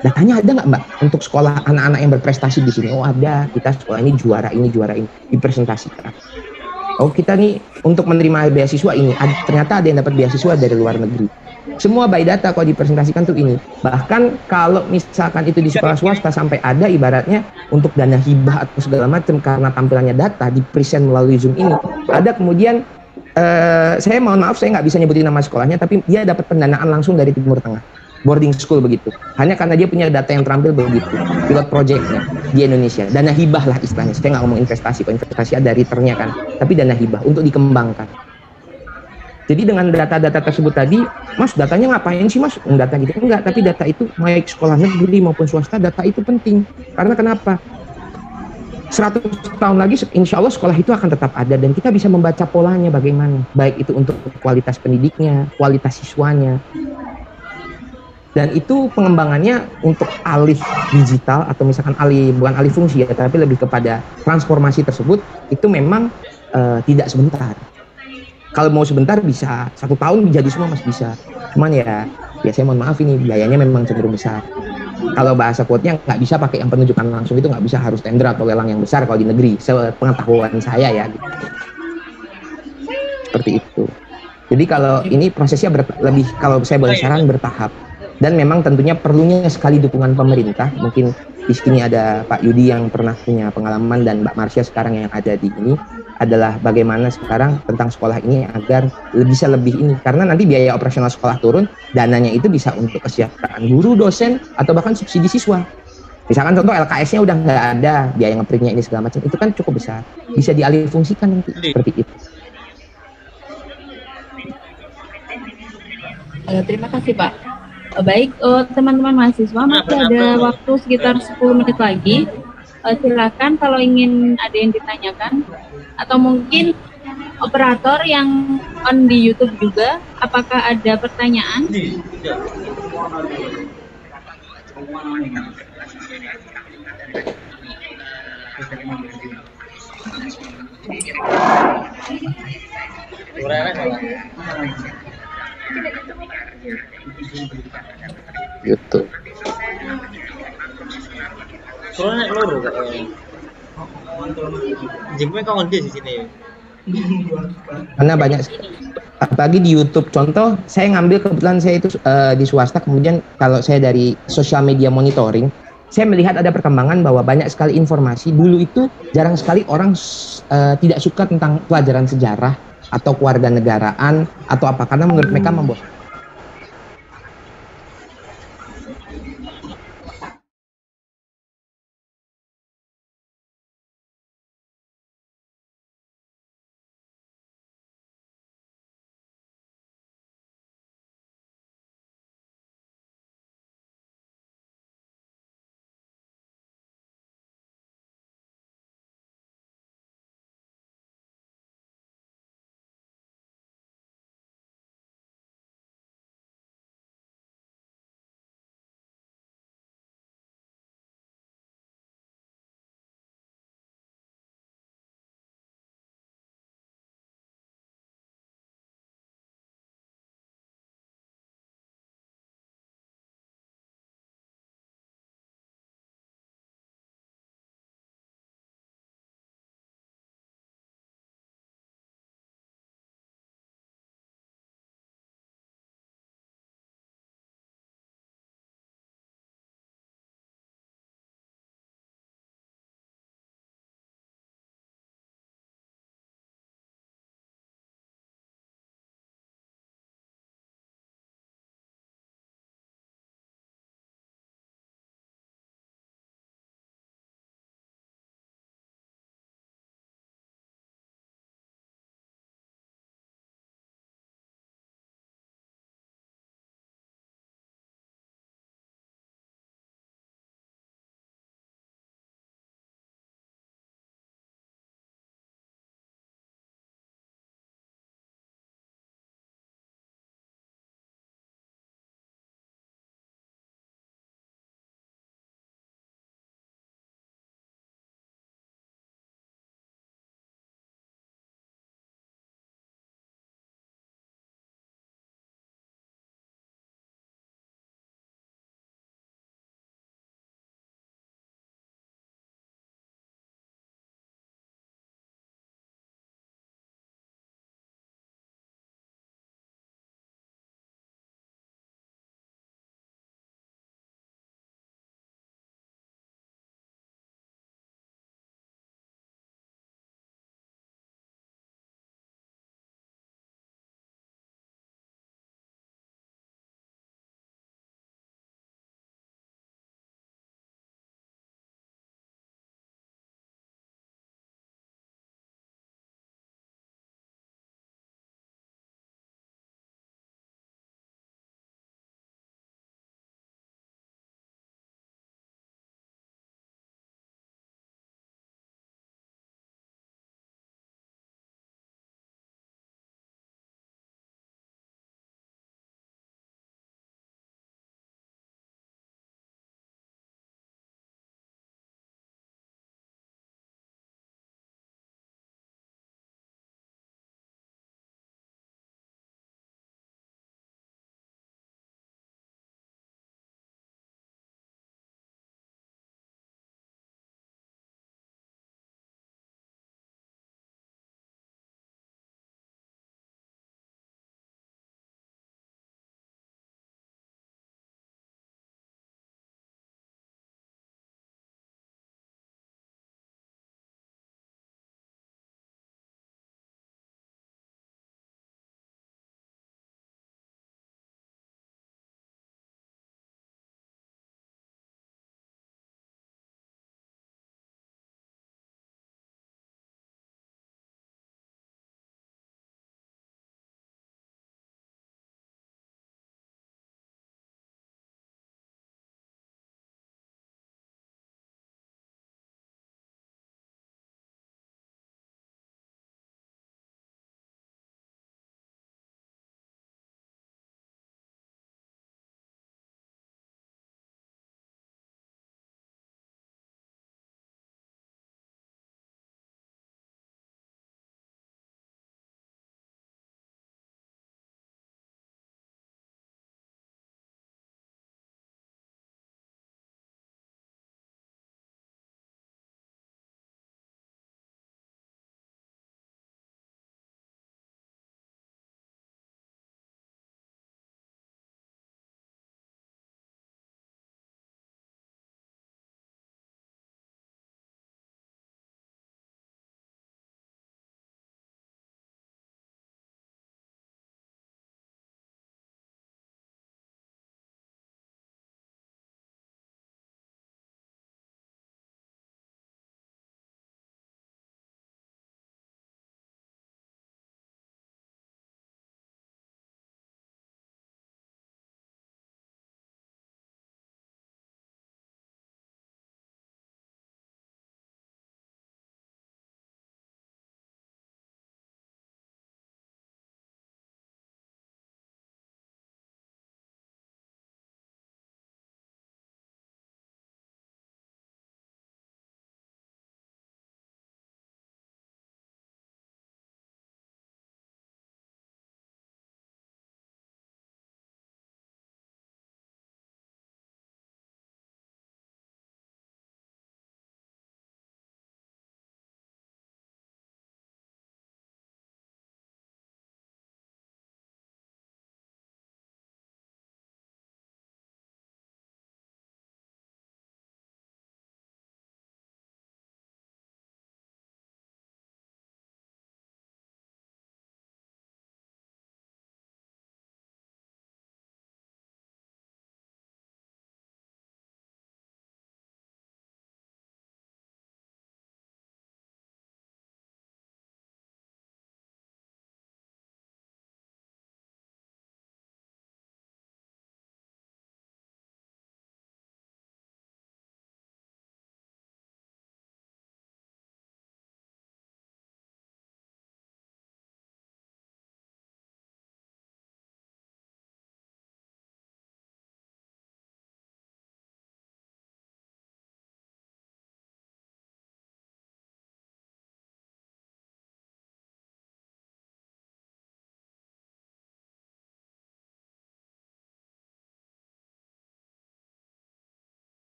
Datanya ada nggak Mbak untuk sekolah anak-anak yang berprestasi di sini? Oh ada, kita sekolah ini juara ini, dipresentasikan. Oh kita nih untuk menerima beasiswa ini, ternyata ada yang dapat beasiswa dari luar negeri. Semua by data kalau dipresentasikan tuh ini. Bahkan kalau misalkan itu di sekolah swasta sampai ada ibaratnya untuk dana hibah atau segala macam karena tampilannya data di present melalui Zoom ini. Ada kemudian saya mohon maaf saya nggak bisa nyebutin nama sekolahnya, tapi dia dapat pendanaan langsung dari Timur Tengah, boarding school begitu, hanya karena dia punya data yang terampil begitu, pilot projectnya di Indonesia, dana hibah lah istilahnya. Saya nggak ngomong investasi, kalau investasi ada returnnya kan, tapi dana hibah untuk dikembangkan. Jadi dengan data-data tersebut tadi, Mas datanya ngapain sih Mas? Data gitu enggak, tapi data itu baik sekolah negeri maupun swasta, data itu penting. Karena kenapa? 100 tahun lagi insya Allah sekolah itu akan tetap ada dan kita bisa membaca polanya bagaimana, baik itu untuk kualitas pendidiknya, kualitas siswanya, dan itu pengembangannya untuk alih digital atau misalkan bukan alih fungsi ya, tapi lebih kepada transformasi tersebut itu memang tidak sebentar. Kalau mau sebentar bisa 1 tahun jadi semua Mas bisa, cuman ya saya mohon maaf ini biayanya memang cenderung besar. Kalau bahasa quote-nya nggak bisa pakai yang penunjukan langsung, itu nggak bisa, harus tender atau lelang yang besar kalau di negeri, sepengetahuan saya ya gitu. Seperti itu. Jadi kalau ini prosesnya lebih, kalau saya boleh saran, bertahap, dan memang tentunya perlunya sekali dukungan pemerintah. Mungkin di sini ada Pak Yudi yang pernah punya pengalaman dan Mbak Marsha sekarang yang ada di ini, adalah bagaimana sekarang tentang sekolah ini agar bisa lebih ini, karena nanti biaya operasional sekolah turun, dananya itu bisa untuk kesejahteraan guru, dosen, atau bahkan subsidi siswa. Misalkan contoh LKS-nya udah nggak ada, biaya ngeprintnya ini segala macam, itu kan cukup besar, bisa dialih fungsikan nanti seperti itu. Terima kasih Pak. Baik, teman-teman mahasiswa, masih ada waktu sekitar 10 menit lagi. Silakan kalau ingin ada yang ditanyakan, atau mungkin operator yang on di YouTube juga, apakah ada pertanyaan? YouTube. Soalnya keluar kok. Jemnya kau di sini. Karena banyak, apalagi di YouTube. Contoh, saya ngambil kebetulan saya itu di swasta, kemudian kalau saya dari social media monitoring, saya melihat ada perkembangan bahwa banyak sekali informasi. Dulu itu jarang sekali orang tidak suka tentang pelajaran sejarah atau kewarganegaraan atau apa, karena menurut mereka membosankan.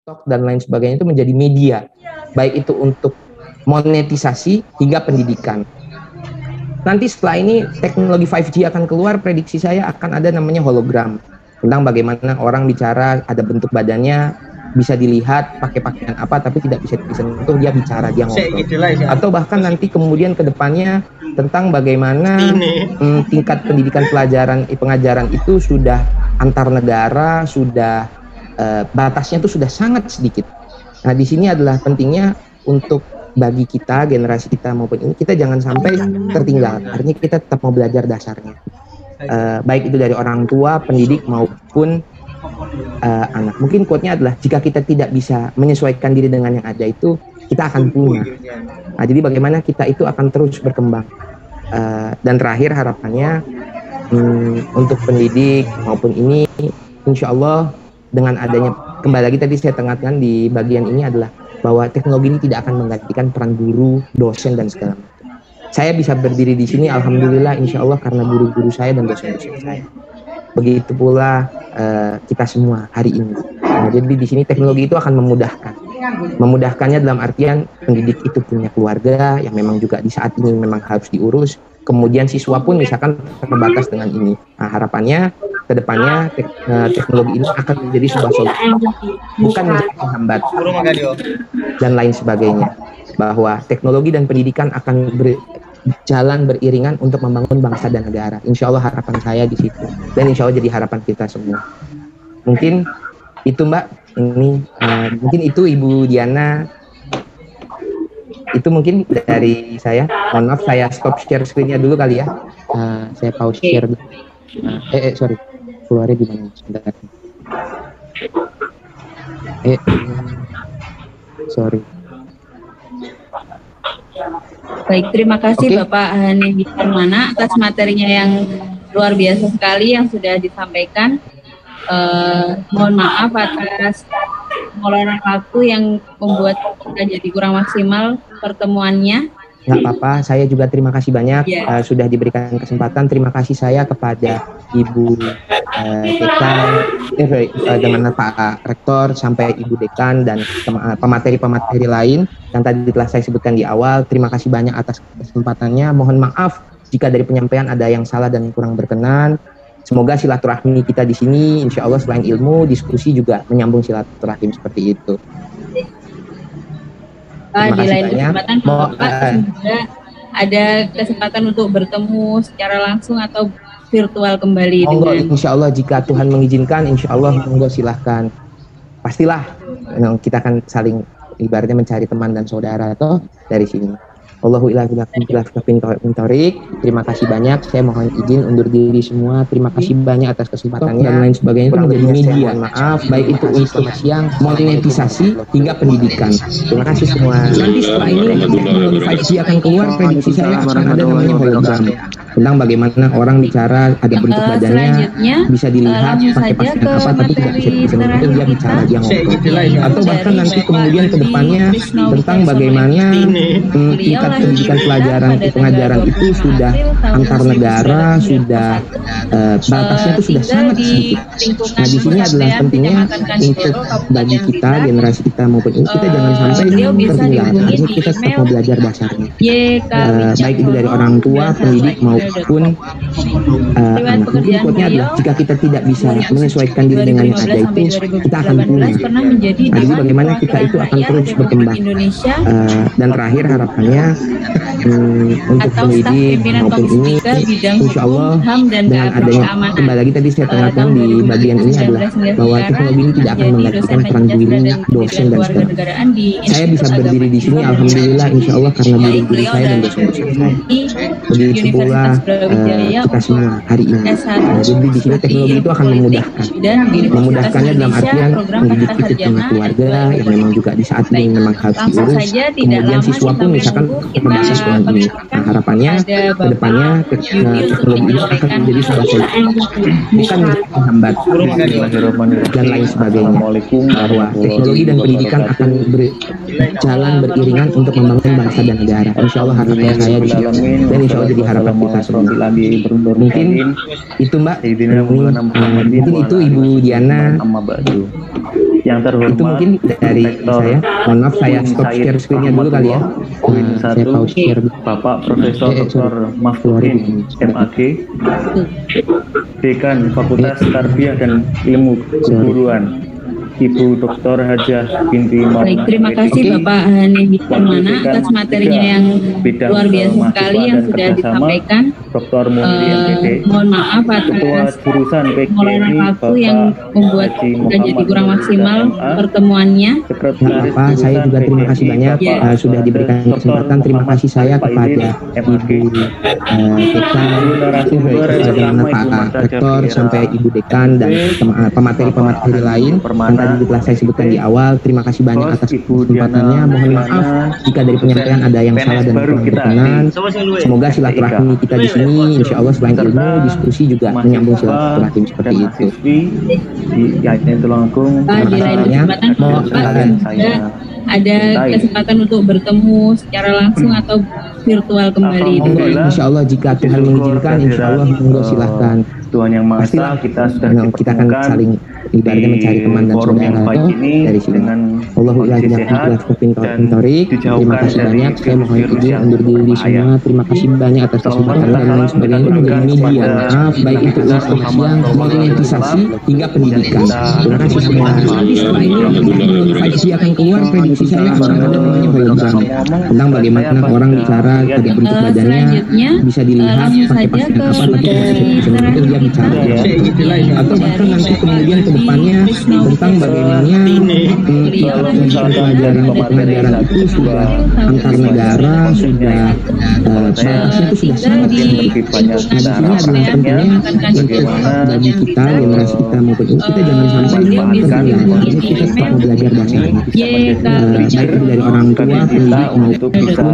TikTok dan lain sebagainya itu menjadi media, baik itu untuk monetisasi hingga pendidikan. Nanti setelah ini teknologi 5G akan keluar, prediksi saya akan ada namanya hologram, tentang bagaimana orang bicara, ada bentuk badannya, bisa dilihat pakai pakaian apa, tapi tidak bisa disentuh, dia bicara, dia ngobrol. Atau bahkan nanti kemudian ke depannya tentang bagaimana tingkat pendidikan pengajaran itu sudah antar negara, sudah batasnya itu sudah sangat sedikit. Nah, di sini adalah pentingnya untuk bagi kita, generasi kita maupun ini, kita jangan sampai tertinggal. Artinya kita tetap mau belajar dasarnya. Baik itu dari orang tua, pendidik maupun anak. Mungkin quote-nya adalah, jika kita tidak bisa menyesuaikan diri dengan yang ada itu, kita akan punah. Nah, jadi bagaimana kita itu akan terus berkembang. Dan terakhir harapannya untuk pendidik maupun ini, insya Allah dengan adanya, kembali lagi tadi saya tengahkan di bagian ini adalah bahwa teknologi ini tidak akan menggantikan peran guru, dosen, dan segala macam. Saya bisa berdiri di sini, alhamdulillah, insya Allah karena guru-guru saya dan dosen-dosen saya. Begitu pula kita semua hari ini. Nah, jadi di sini teknologi itu akan memudahkan. Memudahkannya dalam artian pendidik itu punya keluarga yang memang juga di saat ini memang harus diurus. Kemudian siswa pun misalkan terbatas dengan ini. Nah, harapannya ke depannya teknologi ini akan menjadi sebuah solusi, bukan menjadi penghambat dan lain sebagainya. Bahwa teknologi dan pendidikan akan berjalan beriringan untuk membangun bangsa dan negara. Insya Allah harapan saya di situ, dan insya Allah jadi harapan kita semua. Mungkin itu Mbak, ini mungkin itu Ibu Diana, itu mungkin dari saya. Mohon maaf, saya stop share screen-nya dulu kali ya. Saya pause share dulu. Sorry, keluarnya gimana? Sebentar. Sorry. Baik, terima kasih Bapak Hani Permana atas materinya yang luar biasa sekali yang sudah disampaikan. Mohon maaf atas pengelolaan waktu yang membuat kita jadi kurang maksimal pertemuannya. Nggak apa-apa, saya juga terima kasih banyak sudah diberikan kesempatan. Terima kasih saya kepada Ibu Dekan, dengan Pak Rektor, sampai Ibu Dekan dan pemateri-pemateri lain yang tadi telah saya sebutkan di awal. Terima kasih banyak atas kesempatannya. Mohon maaf jika dari penyampaian ada yang salah dan kurang berkenan. Semoga silaturahmi kita di sini, insya Allah selain ilmu, diskusi juga menyambung silaturahim seperti itu. Di lain kesempatan Bapak semoga ada kesempatan untuk bertemu secara langsung atau virtual kembali. Monggo, insya Allah jika Tuhan mengizinkan, insya Allah monggo silahkan. Pastilah kita akan saling ibaratnya mencari teman dan saudara atau dari sini. Allahu a'lam bishawab. Terima kasih banyak. Saya mohon izin undur diri semua. Terima kasih banyak atas kesempatannya dan lain sebagainya. Itu menjadi media. Maaf, baik itu untuk siang monetisasi hingga pendidikan. Terima kasih semua. Nanti setelah ini teknologi 5G akan keluar, prediksi saya akan ada namanya hologram, tentang bagaimana orang bicara, ada bentuk badannya, bisa dilihat pakai pakaian apa, tapi tidak bisa disentuh, dia bicara, dia ngobrol. Atau bahkan nanti kemudian ke depannya tentang bagaimana tingkat pendidikan pengajaran itu sudah antar negara, sudah batasnya itu sudah sangat sedikit. Nah, di sini adalah pentingnya untuk bagi kita, generasi kita maupun ini, kita jangan sampai tertinggal. Artinya kita tetap mau belajar dasarnya. Baik itu dari orang tua, pendidik maupun anak. Mungkin quote-nya adalah, jika kita tidak bisa menyesuaikan diri dengan yang ada itu, kita akan punah. Nah, jadi bagaimana kita itu akan terus berkembang. Dan terakhir harapannya untuk pendidik maupun ini, insya Allah dengan adanya, kembali lagi tadi saya tengahkan di bagian ini adalah bahwa teknologi ini tidak akan menggantikan peran guru, dosen, dan sebagainya. Saya bisa berdiri di sini, alhamdulillah, insya Allah karena guru-guru saya dan dosen-dosen saya. Begitu pula kita semua hari ini. Nah, jadi di sini teknologi itu akan memudahkannya dalam artian pendidik itu punya keluarga yang memang juga di saat ini memang harus diurus. Kemudian siswa pun misalkan terbatas dengan ini. Nah, harapannya ke depannya teknologi ini akan menjadi salah satu, bukan menghambat dan lain sebagainya. Bahwa teknologi dan pendidikan akan berjalan beriringan untuk membangun bangsa dan negara. Insya Allah harapan saya di sini, dan insya Allah Allah jadi harapan kita semua. Mungkin itu Mbak, mungkin itu Ibu Diana. Yang terhormat itu mungkin dari saya. Mohon maaf saya stop share screen-nya dulu kali ya. Saya pause share. Bapak Profesor Dr. Maftuhin MAG, Dekan Fakultas Tarbiyah dan Ilmu Keguruan, Ibu Dr. Hajah binti Maulana. Baik, terima kasih Bapak Hani Permana atas materinya yang luar biasa sekali yang sudah disampaikan. Dr. Muhammad MPD. Mohon maaf Ketua atas Jurusan pengelolaan waktu yang membuat kita jadi kurang maksimal pertemuannya. Bapak, saya juga terima kasih banyak sudah diberikan kesempatan. Terima kasih saya kepada Ibu Dekan, Pak Rektor, sampai Ibu Dekan dan pemateri-pemateri lain yang tadi telah saya sebutkan di awal. Terima kasih banyak atas kesempatannya. Mohon maaf jika dari penyampaian ada yang salah dan kurang berkenan. Semoga silaturahmi kita di sini, insya Allah selain ilmu, diskusi juga menyambung silaturahmi seperti itu. Di Tulungagung, Di lain kesempatan ada kesempatan untuk bertemu secara langsung atau virtual kembali. Insya Allah jika Tuhan mengizinkan, insya Allah monggo silahkan. Tuhan yang Maha Esa, kita sudah kita akan saling ibaratnya mencari teman dan saudara dari sini. Allahumma terima kasih banyak. Saya mohon izin undur diri semua. Terima kasih banyak atas kesempatan dan lain sebagainya. Menjadi media, maaf baik itu informasi yang monetisasi hingga pendidikan. Terima kasih semua. Nanti setelah ini Faisi akan keluar, prediksi saya akan ada namanya hologram tentang bagaimana orang bicara dari bentuk badannya bisa dilihat pakai pakaian apa, tapi dia bicara atau bahkan nanti kemudian ke depannya tentang bagaimana pelajaran itu sudah antar negara, sudah batasnya itu sudah sangat di sini adalah tentunya bagi kita generasi kita maupun ini kita jangan sampai tertinggal, kita tetap belajar bahasa baik itu dari orang tua, pendidik maupun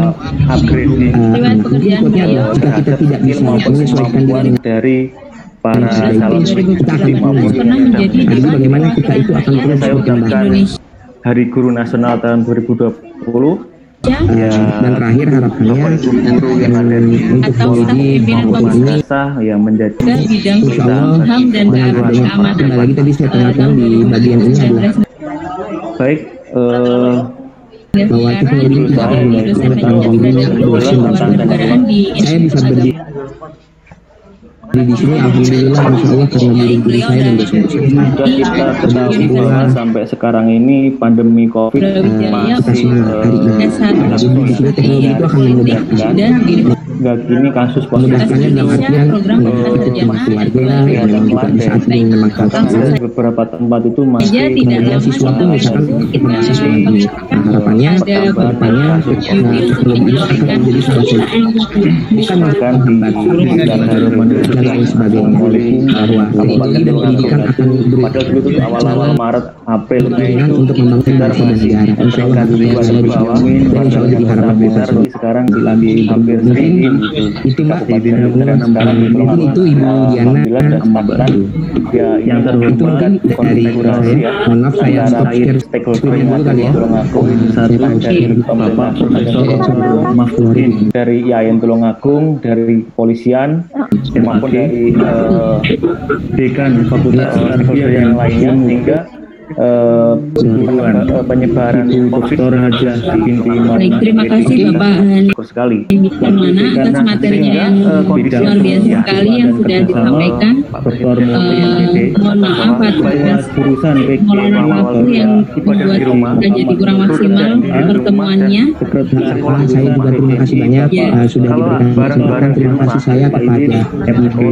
berikutnya adalah jika kita tidak bisa menyesuaikan diri dari para kita akan jadi bagaimana kita itu akan terus berkembang. Hari Guru Nasional tahun 2020 dan terakhir harapannya untuk pendidik maupun ini yang menjadi insya Allah dengan adanya kembali lagi tadi saya tanyakan di bagian ini adalah baik bahwa teknologi tidak akan menggunakan dirinya dosen dan saudara. Saya bisa berdiri di sini alhamdulillah insya Allah karena guru saya dan dosen-dosen. Kita ketahui bahwa sampai sekarang ini pandemi COVID masih jadi di sini teknologi itu akan memudahkan. Hingga kini kasus memudahkannya dalam artian ikut keluarga yang juga di saat ini memanfaatkan beberapa tempat itu masih kemudian siswa pun misalkan ikut mahasiswa ini. Harapannya teknologi ini akan menjadi sebuah bukan menghambat dan lain sebagainya bahwa teknologi dan pendidikan akan beri awal-awal Maret April untuk membangun bangsa dan negara. Insya Allah saya di sini dan insya Allah jadi harapan kita semua. Sekarang lagi hampir itu Mbak mungkin itu Ibu Diana yang terhormat itu mungkin dari saya. Mohon maaf saya stop share screen dulu kali ya. Saya pause share. Bapak Profesor Maftuhin dari IAIN Tulungagung, dari kepolisian maupun dari Dekan Fakultas Tarbiyah yang lainnya, sehingga penyebaran Dr. Hajah binti Baik, terima kasih Bapak Hani sekali Permana atas materinya yang luar biasa sekali yang sudah disampaikan. Mohon maaf atas pengelolaan waktu yang membuat kita jadi kurang maksimal pertemuannya. Saya juga terima kasih banyak sudah diberikan kesempatan. Terima kasih saya kepada Ibu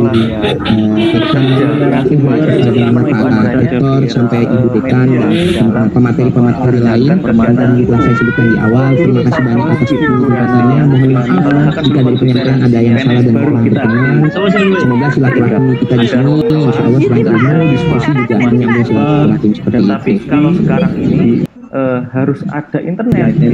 Dekan, Pak Rektor, sampai Ibu Dekan dan pemateri-pemateri lain yang tadi telah saya sebutkan di awal. Terima kasih banyak atas kesempatannya. Mohon maaf jika dari penyampaian ada yang salah dan kurang berkenan. Semoga silaturahmi kita di sini insya Allah selain ilmu, diskusi juga menyambung silaturahmi seperti itu. Tapi kalau sekarang ini harus ada internet Di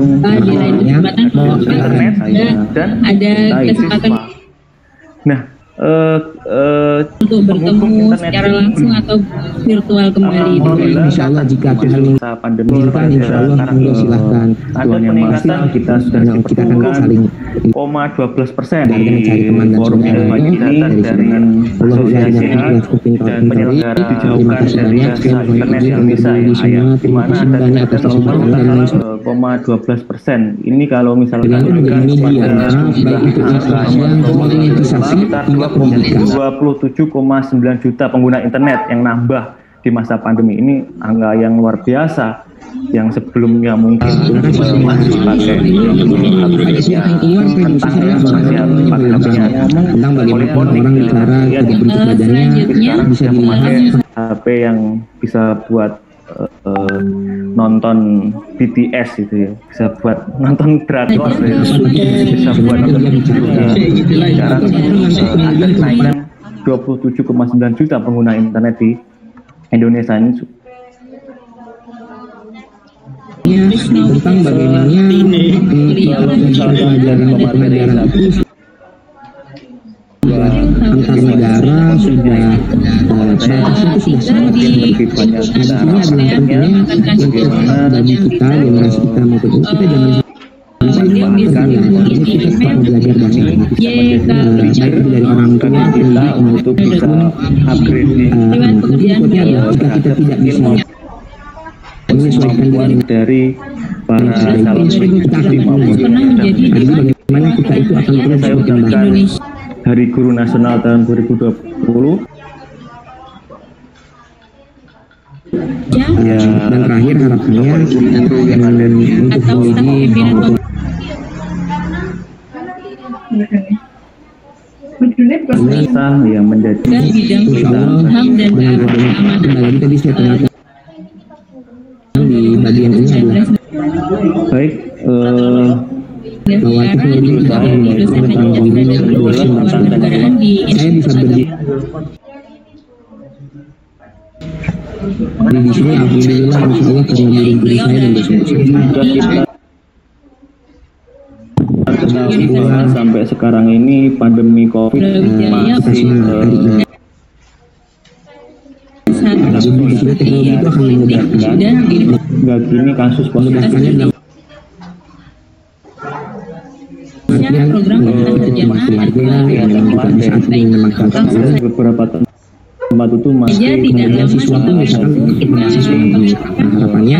lain kesempatan internet dan ada kesempatan. Nah, untuk bertemu secara langsung atau virtual kembali. Insya Allah jika Tuhan mengizinkan, insya Allah monggo silahkan. Ada peningkatan kita sudah kita akan saling 0,12% di mencari teman dan forum yang saudara bagi data dari Asosiasi Allah dan penyelenggara dijauhkan dari akses internet yang bisa ya, di mana ada keterlambatan 0,12%. Ini kalau misalkan media baik itu informasi monetisasi hingga pendidikan. 27,9 juta pengguna internet yang nambah di masa pandemi ini, angka yang luar biasa yang sebelumnya mungkin masih pakai tentang bagaimana orang bicara tidak bentuk badannya bisa dilihat HP yang bisa buat nonton BTS itu ya, bisa buat nonton drakor ya, bisa buat nonton sekarang ada kenaikan 27,9 juta pengguna internet di Indonesia ini. Tentang bagaimana pelajaran itu antar negara sudah batasnya itu sudah sangat tentunya bagi kita generasi kita maupun kita jangan kita tetap belajar bahasa Inggris baik dari orang tua kita untuk bisa upgrade berikutnya adalah jika kita tidak bisa menyesuaikan diri dari para calon kita akan bagaimana kita itu akan terus berkembang. Hari Guru Nasional tahun 2020 dan terakhir harapannya yang untuk menjadi yang menjadi bidang HAM dan lagi tadi saya tanyakan di bagian ini adalah baik bahwa teknologi kita saya bisa berdiri di sini alhamdulillah insya Allah karena diri saya dan dosen sampai sekarang ini pandemi COVID masih teknologi itu akan memudahkan nggak gini kasus memudahkannya dalam artian masih warga yang juga di saat mengenakan beberapa tempat itu masih kemudian siswa pun misalkan mahasiswa harapannya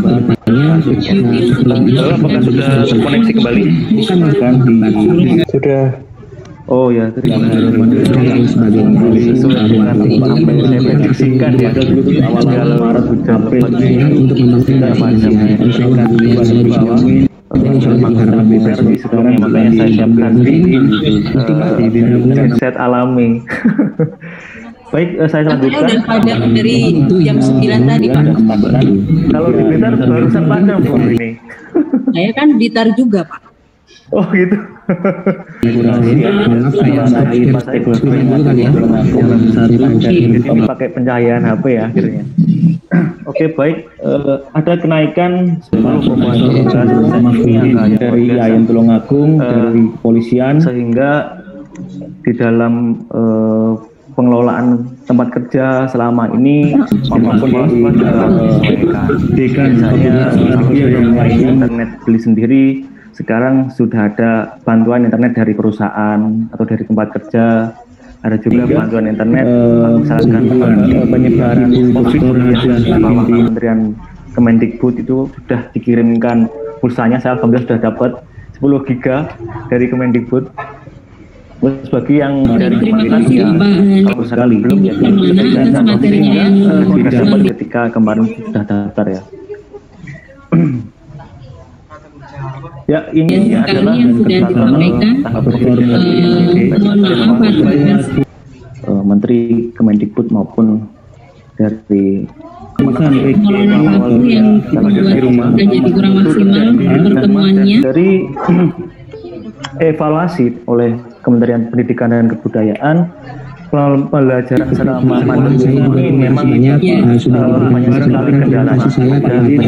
apakah sudah koneksi kembali bukan di sudah. Oh ya, terima kasih. dan sebagainya Sesuai dengan apa yang saya prediksikan ya, awal Maret sudah untuk membangun macam insya Allah sekarang makanya saya siapkan di headset alami. Baik, saya lanjutkan. Udah padam dari jam 9 tadi Pak. Kalau di Blitar barusan padam ini. Saya kan Blitar juga Pak. Oh gitu. maaf saya pakai pencahayaan HP ya akhirnya. Oke baik, ada kenaikan 10,1% dari IAIN Tulungagung dari kepolisian, sehingga di dalam pengelolaan tempat kerja selama ini maupun di dekan misalnya yang lainnya internet beli sendiri. Sekarang sudah ada bantuan internet dari perusahaan atau dari tempat kerja, ada juga bantuan internet misalkan penyebaran di bawah Kementerian Kemendikbud itu sudah dikirimkan pulsanya. Saya alhamdulillah sudah dapat 10 giga dari Kemendikbud. Bagi yang dari Kementerian kalau sekali belum ya ketika kemarin sudah daftar ya. Ya, ini adalah yang sudah disampaikan. Mohon maaf Menteri Kemendikbud maupun dari pengelolaan waktu yang dibuat jadi kurang maksimal pertemuannya. Dari evaluasi oleh Kementerian Pendidikan dan Kebudayaan pelajaran selama pandemi ini memang banyak sekali kendala dari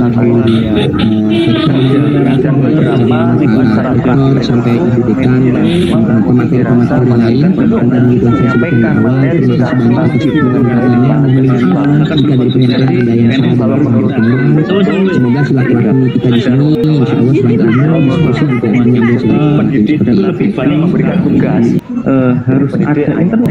dan beberapa masyarakat sampai pendidikan pemateri-pemateri lain dan menyampaikan materi secara masif dengan jika dari penyampaian ada yang salah semoga silaturahmi kita di sini insya Allah selanjutnya diskusi juga menyambung pendidik itu lebih banyak memberikan tugas harus ada internet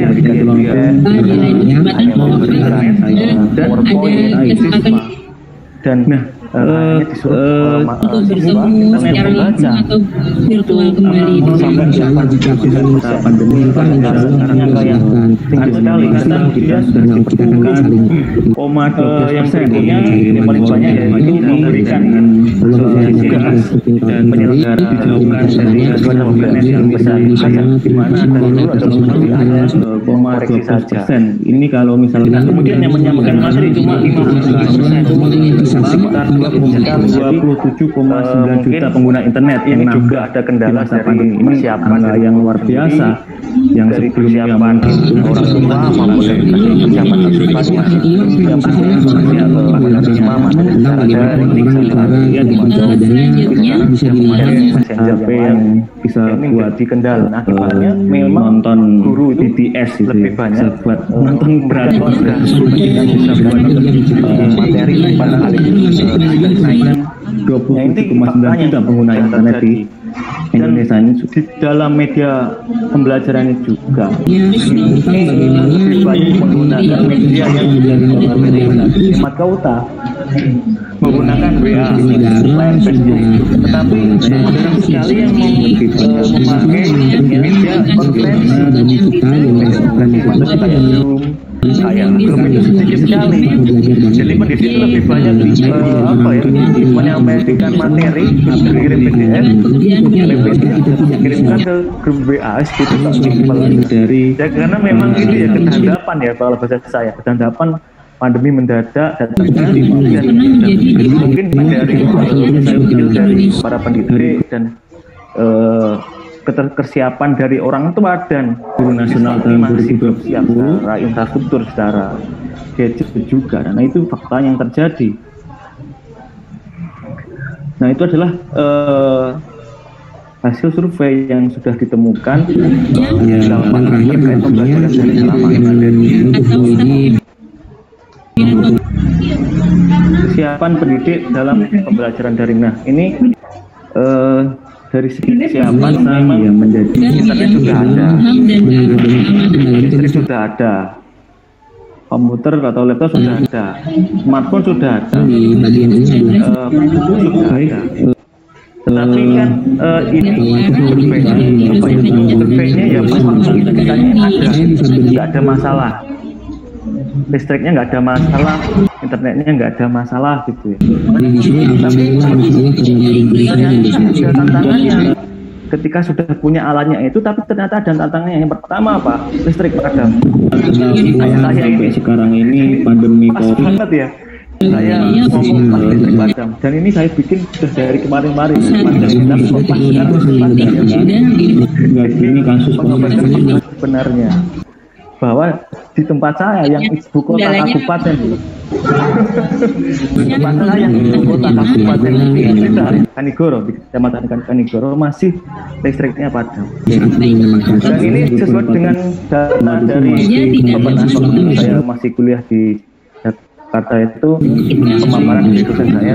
dan untuk bertemu secara langsung atau virtual kembali. Sampai insyaallah jika kita pandemi insya Allah akan sekali karena dia sudah kita akan saling yang berikutnya ini paling banyak yaitu memberikan tugas dan penyelenggara dijauhkan dari segala macam yang besar di mana ada 0,2% ini kalau misalnya kemudian yang menyampaikan materi cuma 50%. 27,9 juta pengguna internet ini juga ada kendala dari persiapan yang luar biasa yang dari persiapan orang tua maupun dari persiapan apa yang bisa buat di kendala akibatnya memang nonton guru itu BTS lebih banyak buat nonton berat bisa buat materi pada hari 27,9 juta pengguna internet di Indonesia ini di dalam media pembelajaran juga lebih banyak menggunakan media yang hemat kauta menggunakan WA, lain Facebook, tetapi jarang sekali yang memakai media konferensi kayak grup itu sedikit sekali. Jadi pendidik itu lebih banyak menyampaikan materi kirim PDF, kirimkan ke grup WA gitu dari karena memang itu ya ketandapan ya kalau bahasa saya ketandapan pandemi mendadak dan mungkin dari para pendidik dan kesiapan dari orang tua dan guru nasional dalam 2020 secara infrastruktur, secara gadget juga. Nah itu fakta yang terjadi. Nah itu adalah hasil survei yang sudah ditemukan dalam terkait pembelajaran dari selama kesiapan pendidik dalam pembelajaran daring. Nah ini dari segi kesiapan yang menjadi internet sudah ada, listrik sudah ada, komputer atau laptop sudah ada, smartphone sudah ada, buku sudah ada. Tetapi kan ini surveinya ya kita ada, nggak ada masalah. Listriknya nggak ada masalah, internetnya nggak ada masalah gitu ya. Tapi ada tantangannya. Ketika sudah punya alatnya itu, tapi ternyata ada tantangannya. Yang pertama apa? Listrik padam. Saya ini sekarang ini pandemi COVID banget ya. Saya ngomong listrik padam. Dan ini saya bikin sudah dari kemarin-kemarin. Ini kasus sebenarnya. Bahwa di tempat saya yang ibu kota kabupaten tempat saya yang ibu kota kabupaten Kanigoro, di kecamatan Kanigoro masih listriknya padam. Dan ini sesuai dengan data dari Bapak saya masih kuliah di Jakarta itu pemaparan di dosen saya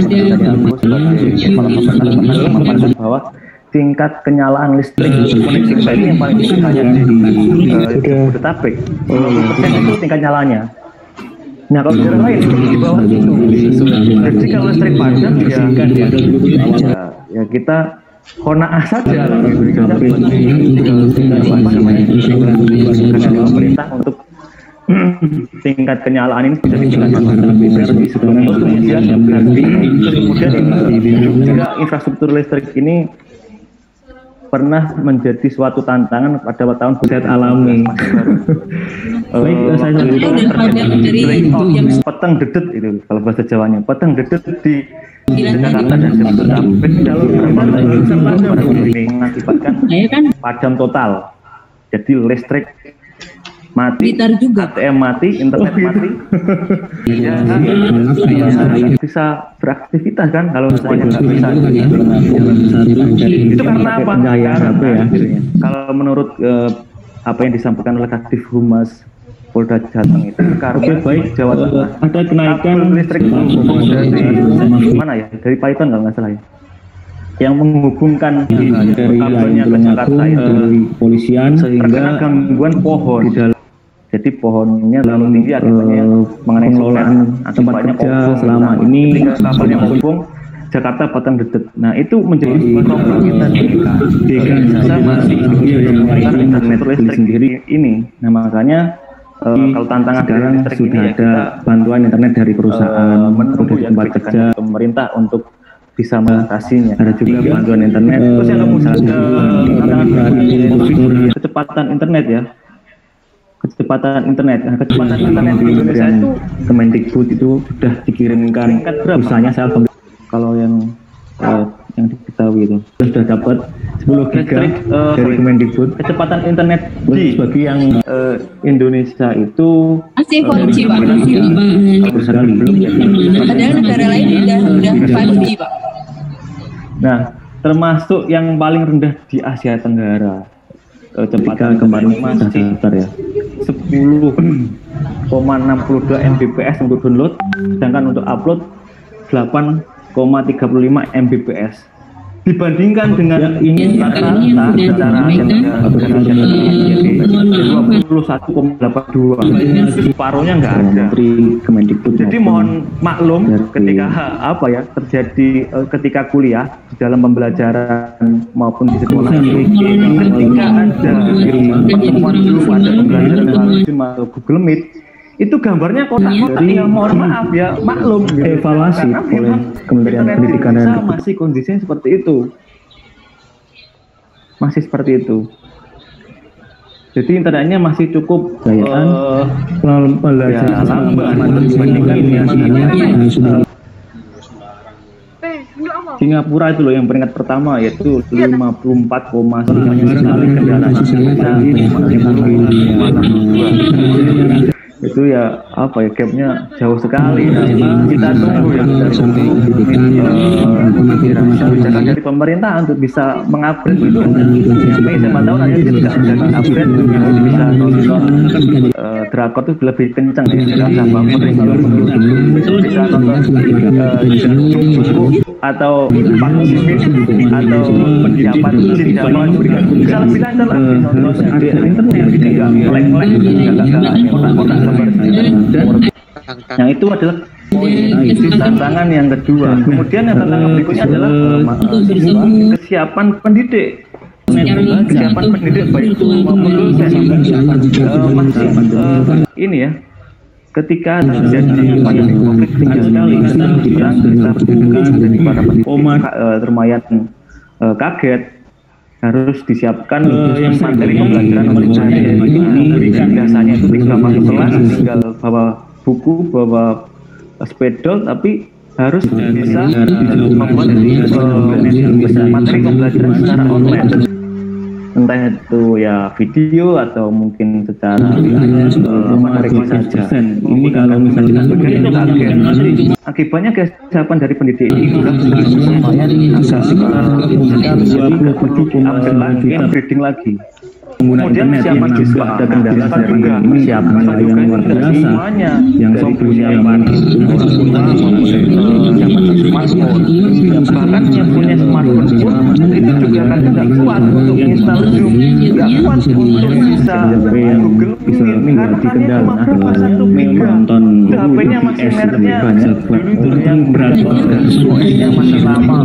bahwa tingkat kenyalaan listrik koneksi saya ini yang paling tinggi hanya di Jabodetabek. 20% itu tingkat nyalanya. Nah kalau daerah lain di bawah itu. Jadi kalau listrik padam ya kita kona'ah saja. Pemerintah untuk tingkat kenyalaan ini bisa ditingkatkan lebih baik. Kemudian juga infrastruktur listrik ini pernah menjadi suatu tantangan pada tahun buset alami. Saya peteng dedet itu kalau bahasa Jawanya, peteng dedet di Jakarta dan Jabodetabek ini mengakibatkan padam total. Jadi listrik mati, ATM mati, internet mati, ya bisa beraktivitas kan kalau semuanya nggak bisa. Itu karena apa? Kalau menurut apa yang disampaikan oleh Kadif Humas Polda Jateng itu karena Jawa Tengah ada kenaikan listrik dari mana ya? Dari Python kalau nggak salah ya. Yang menghubungkan kabelnya ke Jakarta itu dari polisian sehingga gangguan pohon. Jadi pohonnya terlalu tinggi akibatnya mengenai pengelolaan tempat kerja selama ini kabelnya menghubung Jakarta Batang Dedet. Nah itu menjadi problem kita bisa masih internet listrik sendiri ini. Nah makanya kalau tantangan sekarang sudah ada bantuan internet dari perusahaan, menunggu tempat kerja pemerintah untuk bisa mengatasinya. Ada juga bantuan internet. Terus yang kemudian kecepatan internet ya. Kecepatan internet. Nah, kecepatan internet di Indonesia itu Kemendikbud itu sudah dikirimkan. Misalnya saya kalau yang diketahui itu sudah dapat 10 giga dari Kemendikbud. Kecepatan internet bagi yang Indonesia itu masih 4G Pak. Padahal negara lain udah 5G Pak. Nah, termasuk yang paling rendah di Asia Tenggara. Kecepatan kemarin masih ya 10,62 Mbps untuk download, sedangkan untuk upload 8,35 Mbps. Dibandingkan dengan ini rata-rata secara 21,82, separuhnya nggak ada. Jadi mohon maklum ketika terjadi ketika kuliah di dalam pembelajaran maupun di sekolah, ketika ada pertemuan belum ada pembelajaran melalui Google Meet, itu gambarnya kotak. Jadi mohon maaf ya, maklum evaluasi oleh Kementerian Pendidikan dan masih kondisinya seperti itu, masih seperti itu. Jadi internetnya masih cukup Singapura itu loh yang peringkat pertama, yaitu 54,9 kendaraan itu ya gapnya jauh sekali. Kita tunggu ya kebijakan dari pemerintah untuk bisa mengupgrade itu. Sampai siapa tahu nanti kita bisa upgrade bisa nonton drakor itu lebih kencang ya, bisa nonton buku atau atau pendapat bisa lebih lancar lagi nonton di internet, tidak ngelek-ngelek, kotak-kotak. Yang itu adalah tantangan yang kedua. Kemudian yang tantangan berikutnya adalah kesiapan pendidik. Kesiapan pendidik baik itu maupun dosen masih ini ya. Ketika terjadi pandemi COVID tinggi sekali, jadi para termayan kaget, harus disiapkan materi pembelajaran untuk biasanya itu tinggal masuk kelas, tinggal bawa buku, bawa spedol, tapi harus bisa membuat materi pembelajaran secara online, entah itu ya video atau mungkin secara materi saja. Ini kalau misalnya akibatnya kesiapan dari pendidik ini juga lumayan upgrading lagi. Kemudian siapa siswa ada kendala juga siapa yang luar biasa yang punya smartphone, bahkan yang punya smartphone itu juga kan nggak kuat untuk install Zoom, nggak kuat untuk bisa Google Meet karena kendala nonton HP-nya masih mereknya dulu itu yang berat yang masih lama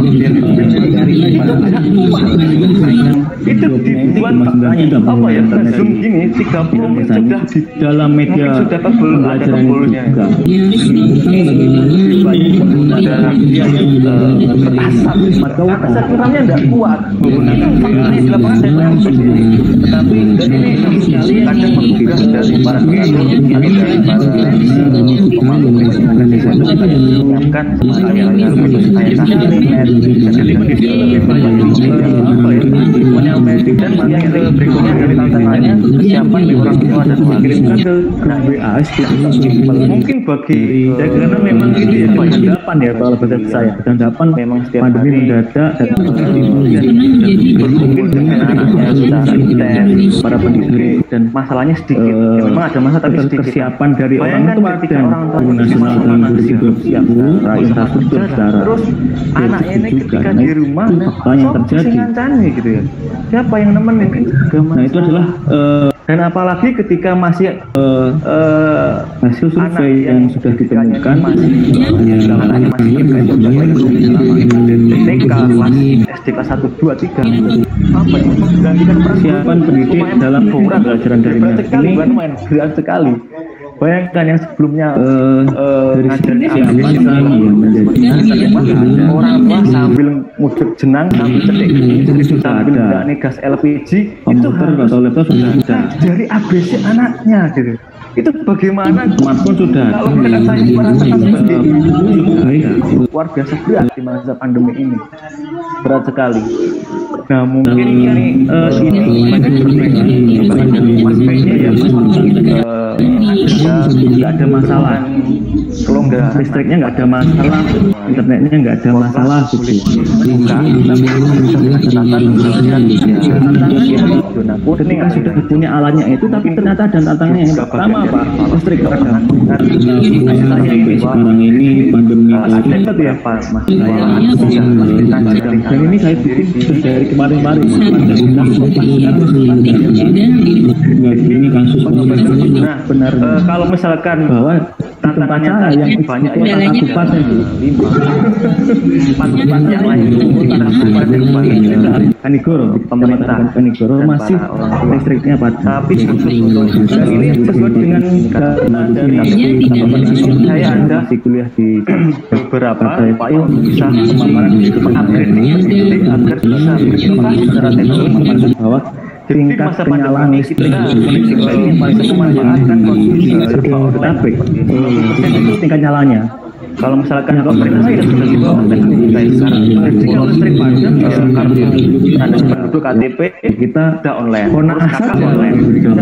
itu dibuat apa ya, Zoom gini 30 menit sudah di dalam media sudah tebel, ada tebelnya juga. Asap hitamnya tidak kuat. Itu faktanya di lapangan saya tahu sendiri. Tetapi ini kadang menggugah dari para pengatur atau dari para pemangku organisasi menyiapkan saya menyampaikan yang berikutnya dari tantangannya kesiapan di orang tua dan mengirimkan ke WA. Mungkin bagi karena memang ini ya kehandapan ya kalau menurut saya, kehandapan memang setiap pandemi mendadak dan mungkin dengan anaknya secara intens para pendidik dan masalahnya sedikit memang ada masalah tapi sedikit. Kesiapan dari orang tua dan guru nasional tahun 2020 secara infrastruktur secara terus anaknya ini ketika di rumah apa yang terjadi gitu ya, siapa yang nemenin nah itu adalah dan apalagi ketika masih hasil survei yang sudah ditemukan TK kelas SD kelas 1, 2, 3 apa yang menggantikan persiapan pendidik dalam pembelajaran daring ini lumayan berat sekali. Bayangkan yang sebelumnya dari siapa yang menjadi orang tua sambil ngudek jenang sambil sambil menggunakan gas LPG itu harus dari ABC anaknya gitu. Itu bagaimana smartphone sudah kalau saya merasakan seperti luar biasa berat di masa pandemi ini, berat sekali. Nah mungkin ini nggak ada masalah, kelonggaran listriknya nggak ada masalah, internetnya nggak ada masalah gitu. Ketika sudah punya alatnya itu, tapi ternyata ada tantangannya. Yang pertama apa? Listrik sekarang ini pandemi ya Pak Mas. Dan ini saya bikin dari kemarin-kemarin. Ini kasus. Nah benar. Kalau misalkan bahwa tantangannya yang banyak kabupaten 4 yang lain Kanigoro, pemerintah Kanigoro masih listriknya padam. Tapi ini sesuai dengan saya ada di kuliah di beberapa payung bisa mengupgrade agar bisa berinovasi secara teknologi bahwa tingkat penyalaan listrik ini masih memanfaatkan kondisi serba otomatis. Itu tingkat nyalanya. Kalau misalkan pemerintah sudah di bawah teknologi sekarang, kalau listrik padam karena penduduk KTP kita sudah online. Kakak online,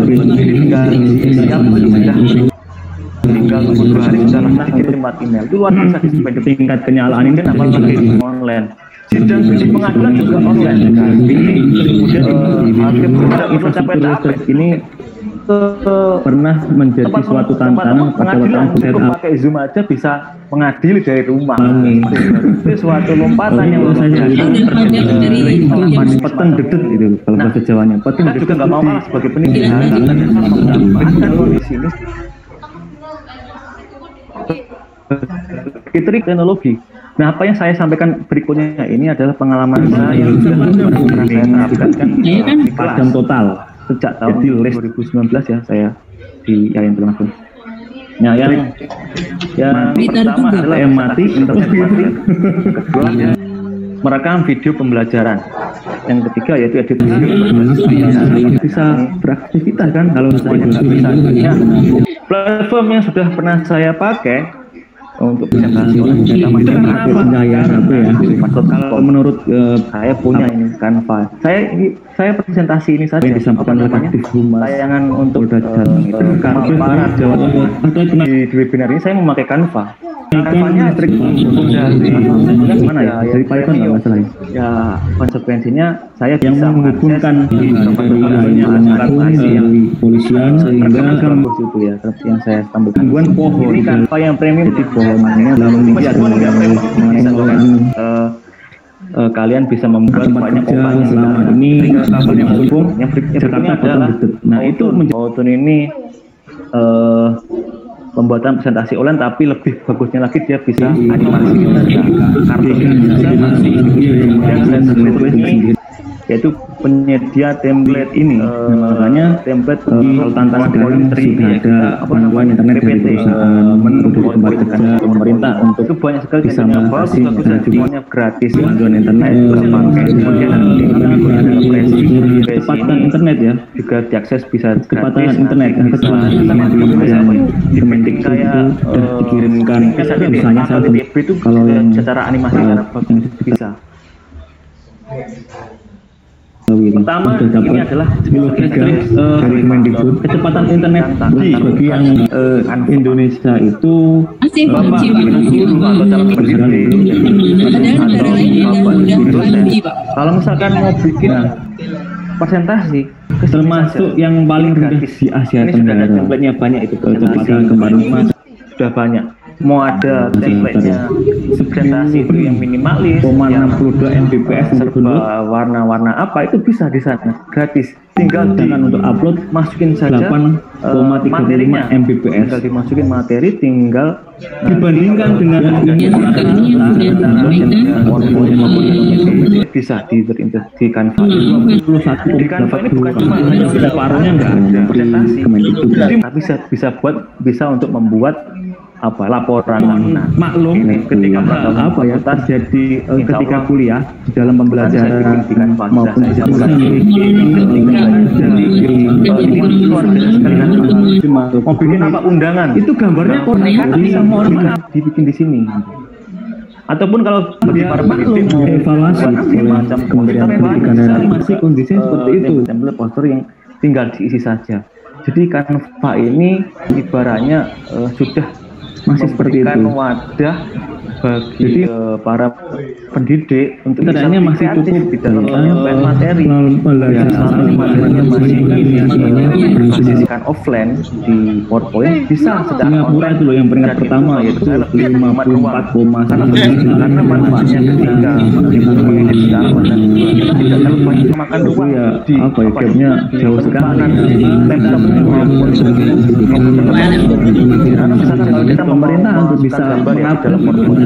tinggal tunggu 2 hari sudah langsung kirim email. Itu luar biasa tingkat penyalaan ini apalagi online. Sidang di pengadilan juga online. Kemudian hakim tidak capek-capek ini pernah menjadi suatu tantangan pengadilan pakai Zoom aja bisa mengadili dari rumah. Itu suatu lompatan yang peteng dedet itu kalau bahasa Jawanya. Peteng dedet juga nggak mau kalah sebagai pendidik. Kondisi ini Fitri teknologi. Nah, apa yang saya sampaikan berikutnya ini adalah pengalaman saya yang pernah saya terapkan di padam total sejak tahun 2019 ya saya di Yayan Tulungagung. Nah, yang pertama adalah yang mati, internet mati. Kedua merekam video pembelajaran. Yang ketiga yaitu edit video. Bisa beraktivitas kan kalau semuanya nggak bisa. Platform yang sudah pernah saya pakai untuk presentasi kalau menurut saya punya ini Canva. Saya presentasi ini saja disampaikan aktif rumah tayangan untuk di webinar ini saya memakai Canva. Canva-nya trik dari mana ya? Dari Python nggak masalah ya. Konsekuensinya saya yang menghubungkan yang polisian sehingga kampus itu ya yang saya tampilkan pohon ini Canva yang premium di pohon ini kalian bisa membuat banyak obat selama ini yang berhubung yang berikutnya adalah nah itu menjadi ini pembuatan presentasi online tapi lebih bagusnya lagi dia bisa animasi kartu yaitu penyedia template ini. Makanya template tantangan dalam sudah ada bantuan internet dari perusahaan, dari tempat kerja, pemerintah untuk itu banyak sekali bisa mengatasi semuanya gratis, bantuan internet, kecepatan internet ya, juga diakses bisa kecepatan internet yang kedua Kemendikbud itu sudah dikirimkan misalnya itu kalau yang secara animasi bisa. Pertama ini adalah dari Kemendikbud kecepatan internet bagi yang Indonesia itu masih kalau misalkan mau bikin presentasi termasuk yang paling rendah di Asia Tenggara, template-nya banyak itu kecepatan kemarin sudah banyak. Mau ada template-nya presentasi itu yang minimalis, 62 Mbps serba warna-warna apa itu bisa di sana gratis. Tinggal untuk upload masukin saja materinya Mbps. Tinggal dimasukin materi, tinggal dibandingkan dengan bisa diberintegrasi di Canva. Di Canva ini bukan cuma separuhnya nggak ada presentasi, tapi bisa untuk membuat laporan. Maklum ketika terjadi ketika kuliah dalam pembelajaran maupun mau bikin apa undangan itu gambarnya bisa mau dibikin di sini. Ataupun kalau bagi para pendidik mau evaluasi macam Kementerian Pendidikan dan masih kondisinya seperti itu, template poster yang tinggal diisi saja. Jadi Canva ini ibaratnya sudah masih seperti itu wadah bagi para pendidik untuk caranya masih cukup di dalam penyampaian materi. Materinya masih berasiskan offline di PowerPoint bisa secara Singapura itu loh yang peringkat pertama yaitu 54,1 karena manfaatnya ketika secara online tidak terlalu banyak makan ruang di gapnya jauh sekali. Laptop karena misalkan kalau kita pemerintah untuk bisa dalam PowerPoint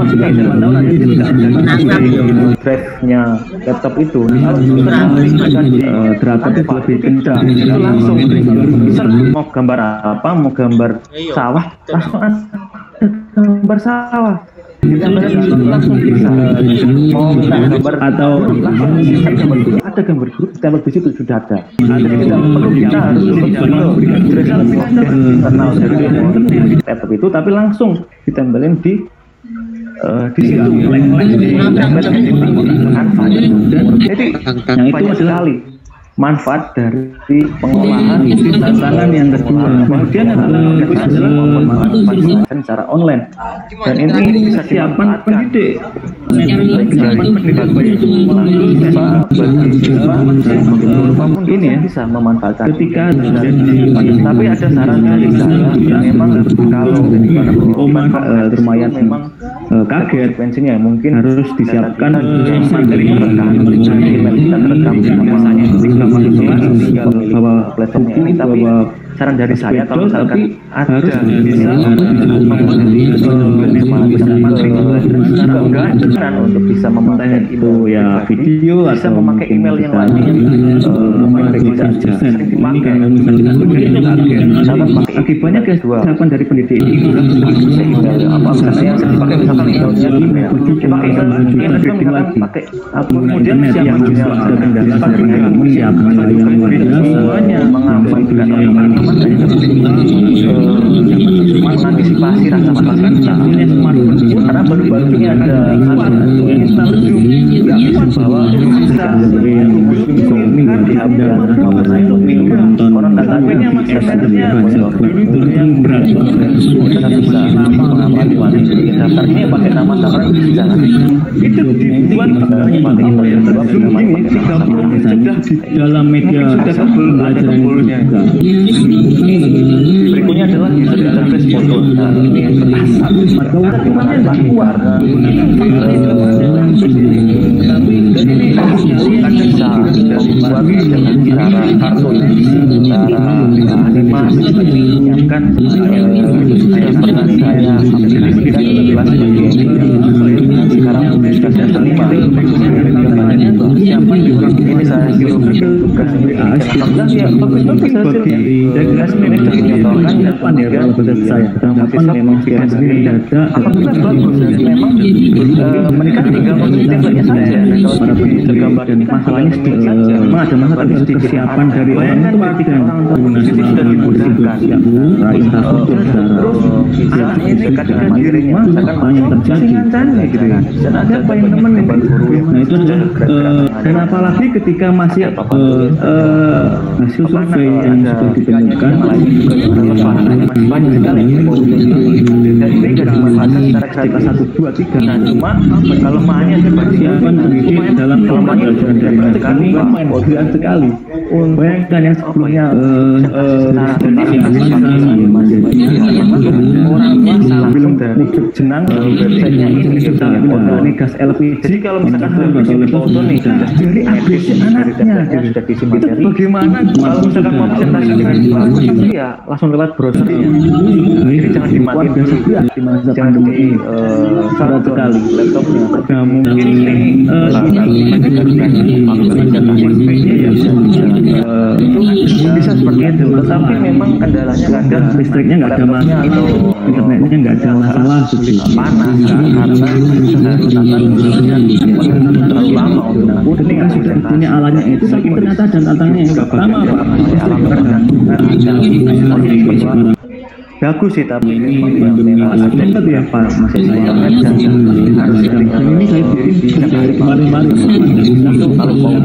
drive-nya laptop itu terdapat lebih kencang itu langsung mau gambar apa, mau gambar sawah langsung ada gambar sawah langsung bisa, mau gambar atau ada gambar grup tempel di situ sudah ada. Jadi tidak perlu kita harus internal dari laptop itu, tapi langsung ditempelin di situ. Jadi yang itu sekali manfaat dari pengelolaan tantangan yang kedua. Kemudian adalah manfaat secara online, dan ini bisa siapkan pendidik. Ini ya bisa memanfaatkan ketika tapi ada saran dari saya memang kalau lumayan memang kaget pensinya mungkin harus disiapkan materi bahwa platformnya ini, tapi saran dari saya kalau misalkan harus bisa untuk bisa memakai itu ya video bisa atau memakai email yang lain akibatnya kesiapan dari pendidik itu apa misalnya yang dipakai misalkan emailnya pakai kemudian siapnya menyiapkan semuanya mengamankan mengantisipasi rasa malas karena baru-baru ini ada bahwa orang datangnya masih daftarnya pakai nama samaran jangan itu dibuat sudah di dalam media pembelajaran juga. Berikutnya adalah user interface foto. Sekarang tugas tugas ya bagus-bagus hasilnya. Tugas manajer menyontohkan dan kalau bahasa saya tanggapan memang biasa data alhamdulillah bagus dan memang mereka tinggal mengikuti template-nya saja. Para peneliti gambar dan masalahnya sedikit saja. Memang ada masalah sedikit kesiapan dari orang tua tidak sudah dimudahkan. Terus anaknya ini dekat dengan materinya, misalkan yang terjadi gitu ya. Dan ada apa yang teman yang guru. Nah itu dan apalagi ketika masih hasil survei yang sudah ditemukan banyak sekali dan ini tidak dimanfaatkan secara ketika 1, 2, 3. Nah cuma kelemahannya persiapan pendidik dalam pembelajaran dari kami main modern sekali. Bayangkan yang sebelumnya orang tua belum dari jenang websitenya ini sudah gas LPG. Jadi kalau misalkan dari foto nih dari ABC anaknya sudah diisi materi. Bagaimana kalau misalkan mau presentasi dengan bagus ya langsung lewat browsernya. Jadi jangan dimatiin dulu, jangan di sangat sekali laptopnya. Mungkin ini itu bisa seperti itu. Tetapi memang kendalanya kadang listriknya nggak ada masalah atau internetnya nggak ada masalah, panas karena harus terlalu lama untuk ini kan sudah punya alatnya itu tapi ternyata dan tantangannya nggak sama bagus sih tapi ini tempat ya Pak masih saya harus ini saya dari kemarin-kemarin kalau mau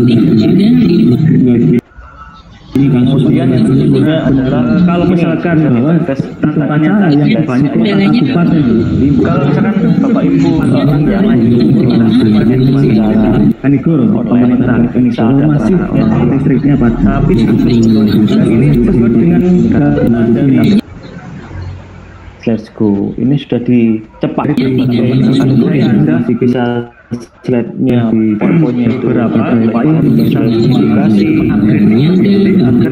kemudian yang berikutnya adalah kalau misalkan bahwa tanya yang banyak kabupaten kalau misalkan Bapak Ibu Kanigoro masih listriknya Pak tapi ini sesuai dengan dari Let's go. Ini sudah dicepat. Anda bisa slide-nya di PowerPoint-nya beberapa bisa dikasih agar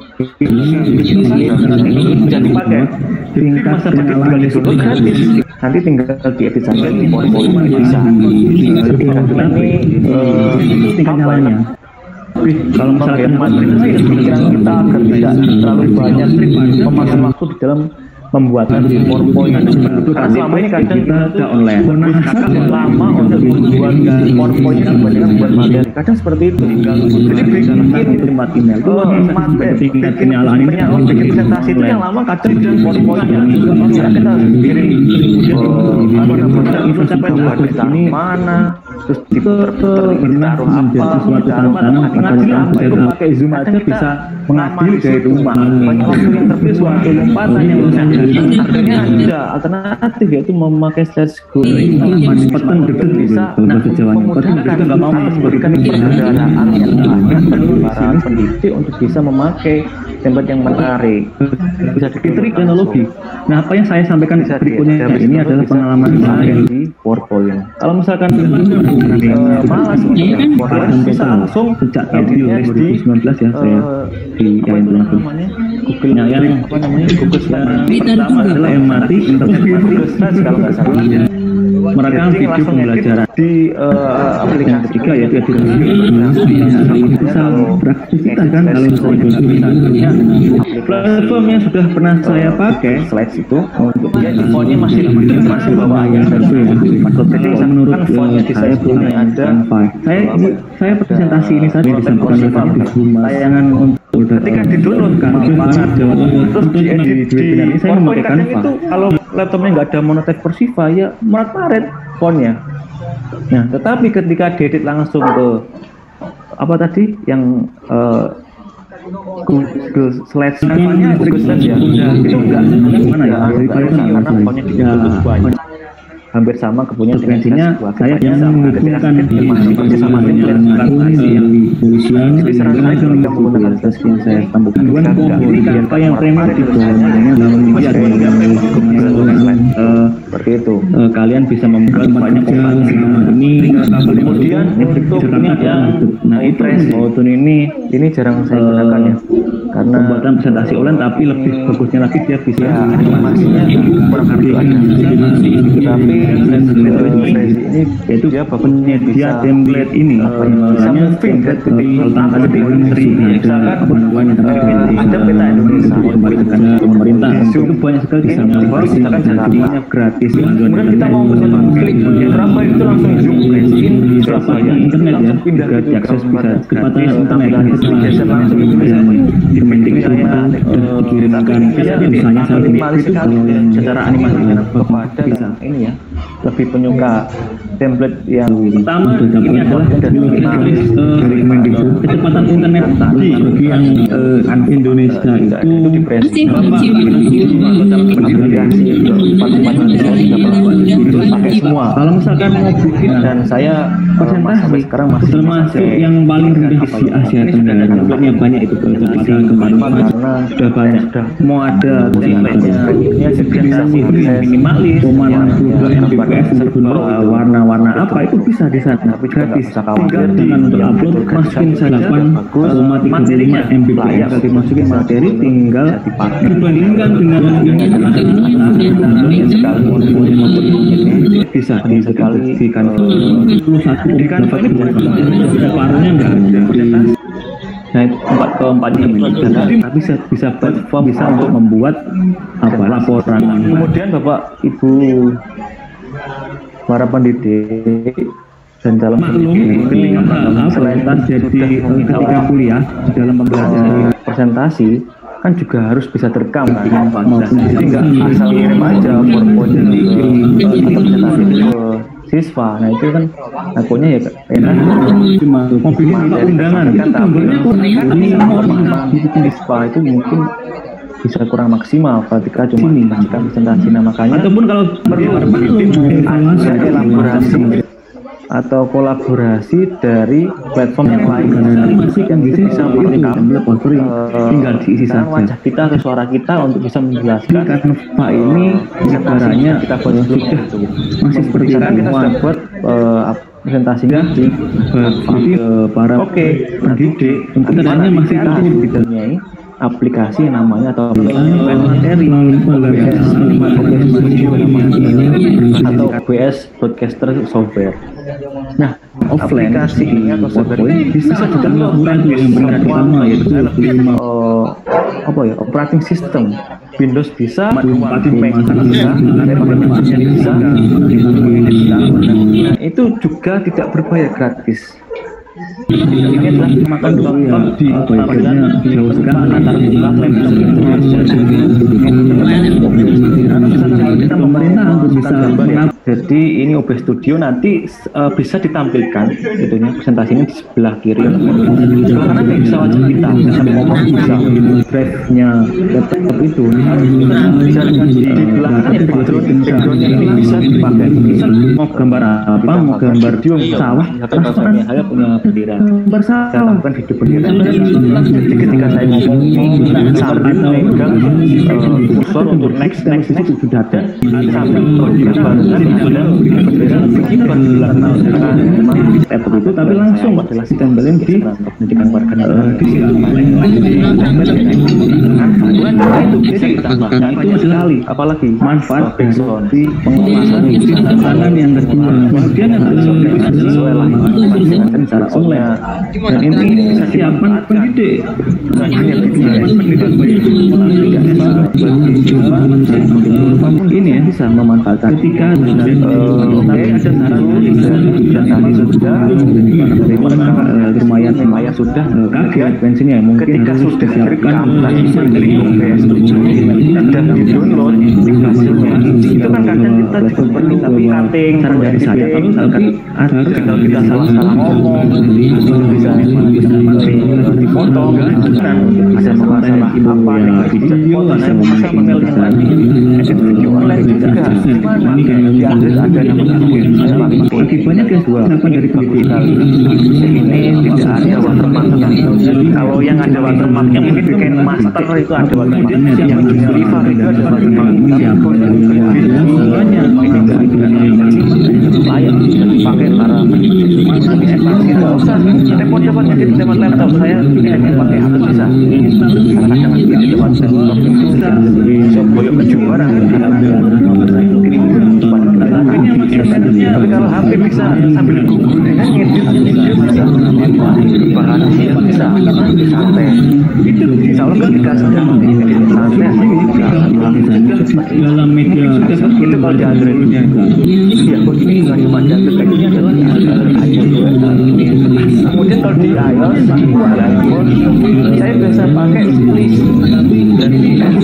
bisa dipakai. Tingkat kenalan itu gratis. Nanti tinggal diedit saja di PowerPoint bisa. Ini tingkat nyalanya. Kalau misalkan pikiran kita agar tidak terlalu banyak memakan waktu di dalam pembuatan PowerPoint karena selama ini kadang kita sudah online lama untuk membuat PowerPoint kebanyakan buat materi kadang seperti itu jadi bikin tempat email itu tingkat kenyalahan ini bikin presentasi itu yang lama kadang PowerPoint kita harus kirim itu sampai ini mana terus ditaruh apa itu pakai Zoom aja bisa mengambil dari rumah banyak waktu yang terpilih suatu lompatan yang akhirnya ada alternatif yaitu memakai slide school peten deket bisa memudahkan nggak mau memberikan perbedaan yang banyak bagi para pendidik untuk bisa memakai tempat yang menarik bisa dikriteri teknologi. Nah apa yang saya sampaikan berikutnya ini adalah pengalaman saya di PowerPoint. Kalau misalkan malas PowerPoint bisa langsung sejak tahun 2019 ya saya di Google-nya yang apa namanya Google pertama adalah yang mati internet mati kalau nggak salah merekam video pembelajaran di aplikasi yang ketiga yaitu bisa beraktivitas kan kalau misalnya platform yang sudah pernah saya pakai slides itu untuk dia fontnya masih bawaannya jadi menurut saya punya ada saya presentasi ini saja disampaikan di tayangan untuk ketika di-download kan terus diedit di saya memakai Canva itu kalau laptopnya nggak ada monotype Persiva ya morat-marit fontnya. Nah tetapi ketika diedit langsung ke apa tadi yang Google Slides Google Slides ya itu enggak mana ya karena fontnya ditutup banyak hampir sama kepunyaan frekuensinya saya yang menghubungkan seperti sama dengan yang di polisian jadi saya tidak menggunakan tes yang saya tambahkan kemudian apa yang primer itu namanya seperti itu kalian bisa membuat banyak ini kemudian bentuknya yang nah itu Moodle ini jarang saya gunakan ya karena pembuatan presentasi online tapi lebih bagusnya lagi dia bisa animasinya kurang lebih tetapi ini yaitu penyedia template ini misalnya template tentang menteri misalkan ada peta Indonesia pemerintah itu banyak sekali misalkan semuanya gratis kemudian kita mau klik berapa itu langsung zoom Surabaya internet ya juga diakses bisa gratis internet langsung bisa dikirimkan misalnya saya itu kalau yang secara animasi kepada bisa ini ya lebih penyuka template yang pertama ini adalah dari Kemendikbud kecepatan internet tadi bagi yang Indonesia itu dipresi pakai semua kalau misalkan mau bikin dan saya sampai sekarang masih termasuk yang paling rendah di Asia Tenggara template-nya banyak itu kecepatan kemarin karena sudah banyak mau ada template-nya ini segmentasi minimalis Mbps warna-warna apa itu bisa di sana gratis tinggal dengan untuk upload masukin 8,35 Mbps kalau dimasukin materi tinggal dibandingkan dengan bisa disekalikan 21 separuhnya enggak ada. Nah, keempatnya bisa platform bisa untuk membuat laporan. Kemudian Bapak Ibu para pendidik dan calon pendidik selain jadi ketika kuliah di dalam pembelajaran presentasi kan juga harus bisa terekam kan, jadi nggak asal kirim aja PowerPoint presentasi ke siswa. Nah itu kan akunnya ya enak cuma mobil undangan kan tampilnya siswa itu mungkin bisa kurang maksimal ketika cuma memberikan presentasi. Nah makanya ataupun kalau perlu ada elaborasi atau kolaborasi dari platform yang lain masih kan bisa merekam tinggal diisi saja wajah kita atau suara kita untuk bisa menjelaskan Pak ini sebenarnya kita buat sudah masih seperti kita sudah buat presentasinya di para pendidik tentunya masih bidangnya aplikasi yang namanya atau materi atau AWS Broadcaster Software. Nah, offline aplikasi ini atau software ini bisa juga melakukan yang pertama yaitu operating system Windows bisa, Mac bisa, bisa. Nah, itu juga tidak berbayar gratis. Ini adalah makan contoh di dijauhkan antar kita pemerintah untuk bisa jadi ini OB Studio nanti bisa ditampilkan itunya presentasi ini di sebelah kiri karena bisa wajah kita bisa ngomong bisa drive-nya laptop itu bisa di belakang background-nya ini bisa dipakai mau gambar apa mau gambar sawah transparan saya punya bendera bersama bukan video bendera jadi ketika saya ngomong sambil memegang kursor untuk next itu sudah ada sambil gambar bendera laptop itu tapi langsung adalah ditempelin di pendidikan warga negara di sini itu bisa ditambahkan banyak sekali apalagi manfaat dari pengelolaan tantangan yang kedua kemudian sesuai lah secara online dan ini bisa siapkan pendidik ini ya bisa memanfaatkan ketika lumayan sudah kaget pensiunnya mungkin ketika sudah siapkan dan di download itu kan kadang kita juga perlu cutting dari saya tapi kalau kita salah ngomong bisa dipotong kan ada masalah apa video bisa meneliti edit video online juga ada akibatnya kedua dari pendidikan ini tidak ada watermark kalau yang ada watermarknya mungkin bikin master itu ada watermarknya yang deliver itu ada watermark layak bisa dipakai para nggak usah repot-repot jadi lewat laptop saya ini pakai apa bisa karena jangan lewat laptop bisa boyok kejuaraan ini Tapi kalau HP bisa sambil gugur, kan ngedit video bisa, bahan bisa, santai. Itu insya Allah ketika sudah ngedit santai, dalam media itu kalau di Android ya begini nggak cuma di Android, ini adalah kemudian kalau di iOS saya biasa pakai Splish dan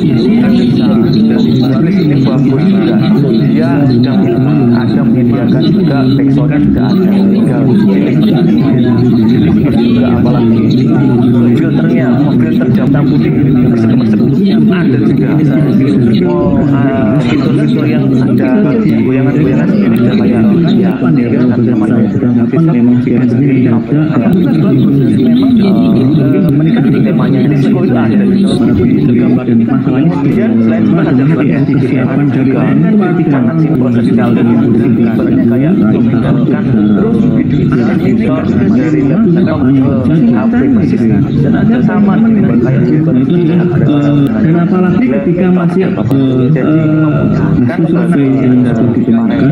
Splish ini bagus juga, dia sudah ada menyediakan juga backsoundnya juga ada, tinggal juga apalagi filternya, filter jam putih ada juga fitur-fitur yang ada goyangan-goyangan ada kayak ya memang menikmati temanya ini sekolah itu ada gambar dan masalahnya kemudian selain itu ada kesiapan juga sangat profesional dan sebenarnya kayak memindahkan terus editor dari laptop ke HP persis dan ada sama kayak dan apalagi ketika masih kan survei yang dapat digunakan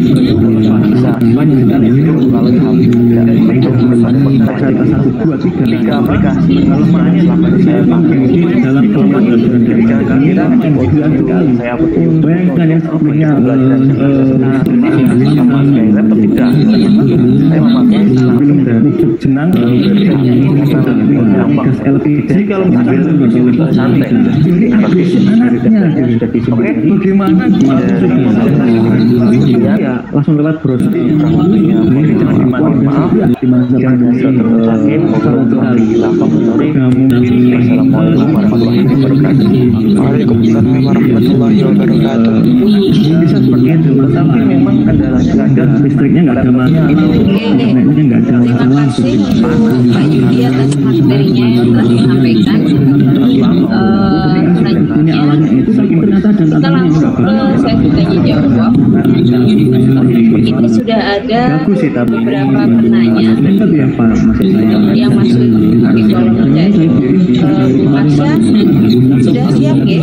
tiga aplikasi kalau makanya selama ini saya pakai dalam kelompok jadi jangan kira saya bayangkan yang sebelumnya memakai laptop tidak saya memakai film dari jenang gas LPG kalau sambil santai bagaimana ya langsung lewat browser maaf Assalamualaikum warahmatullahi wabarakatuh. Waalaikumsalam warahmatullahi wabarakatuh. Bisa seperti itu, tetapi memang kendalanya nggak ada listriknya, nggak ada masalah, internetnya nggak ada masalah. Pak Yudi atas materinya yang telah disampaikan. Ini alatnya itu ternyata ada Kita langsung ke sesi tanya jawab. Ini sudah ada beberapa penanya yang masuk di kolom chat. Marsha sudah siap ya?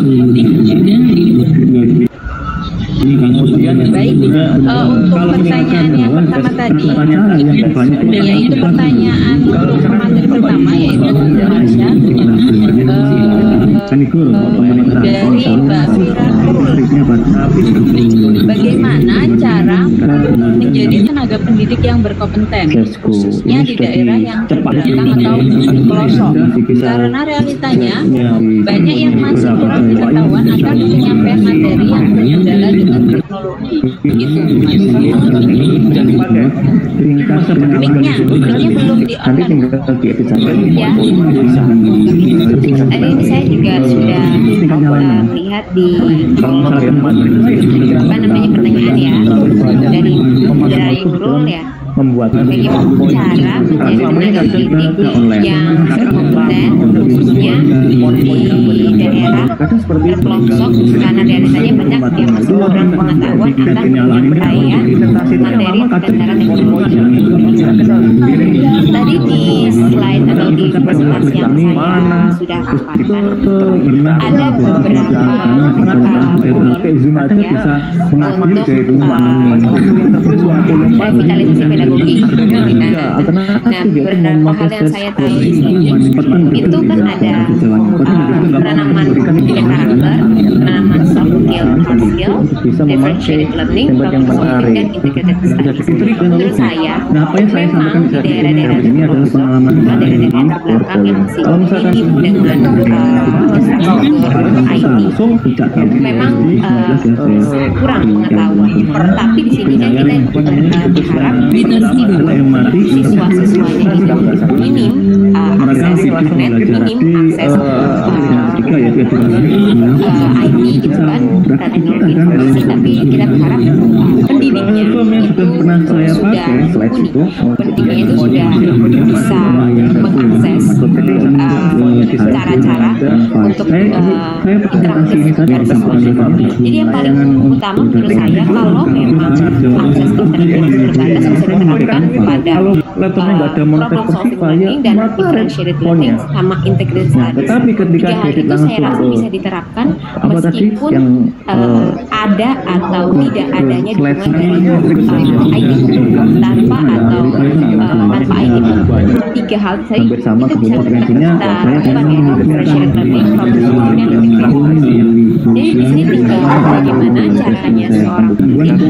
Baik, untuk pertanyaan yang pertama tadi, yaitu pertanyaan untuk materi pertama, yaitu Marsha dari Mbak Fira, bagaimana cara menjadi tenaga pendidik yang berkompeten, khususnya di daerah yang terbelakang atau pelosok, karena realitanya banyak yang masih kurang pengetahuan akan penyampaian materi yang berkendala dengan teknologi. Gitu, Mic-nya belum di-on kan? Ya. Ini saya juga sudah melihat di apa namanya pertanyaan ya dari Nurul ya, bagaimana cara menjadi tenaga pendidik yang berkompeten khususnya di daerah terpelosok, karena realitanya banyak yang masih kurang pengetahuan akan penyampaian materi perkendara teknologi. Tadi di slide atau di presentasi yang saya sudah paparkan ada beberapa revitalisasi pedagogi. Nah, beberapa hal yang saya tahu itu kan ada penanaman karakter, penanaman soft skill, hard skill, differentiated learning, problem solving, dan integrated studies. Menurut saya, memang di daerah-daerah terbelakang yang masih minim dengan infrastruktur IT, memang kurang pengetahuan. Tapi di sini kan kita berharap meskipun siswa-siswanya itu minim akses internet, minim akses IT gitu kan, teknologi informasi, tapi kita berharap pendidiknya itu sudah unik, pendidiknya itu sudah bisa mengakses cara-cara untuk interaktif dan berkomunikasi. Jadi yang paling utama menurut saya, kalau memang akses internet terbatas bisa diterapkan pada laptopnya nggak ada monitor problem solving Viva, ya learning dan maka differentiated responnya. learning sama integrated studies. Tetapi ketika 3 hal edit itu saya rasa langsung bisa diterapkan apa tadi meskipun yang ada atau tidak adanya slide dukungan dari IT tanpa atau tanpa IT. 3 hal tadi hampir sama itu bisa kemudian kita intinya lakukan ya, differentiated learning, problem solving, dan integrated studies. Jadi di sini tinggal bagaimana caranya seorang guru itu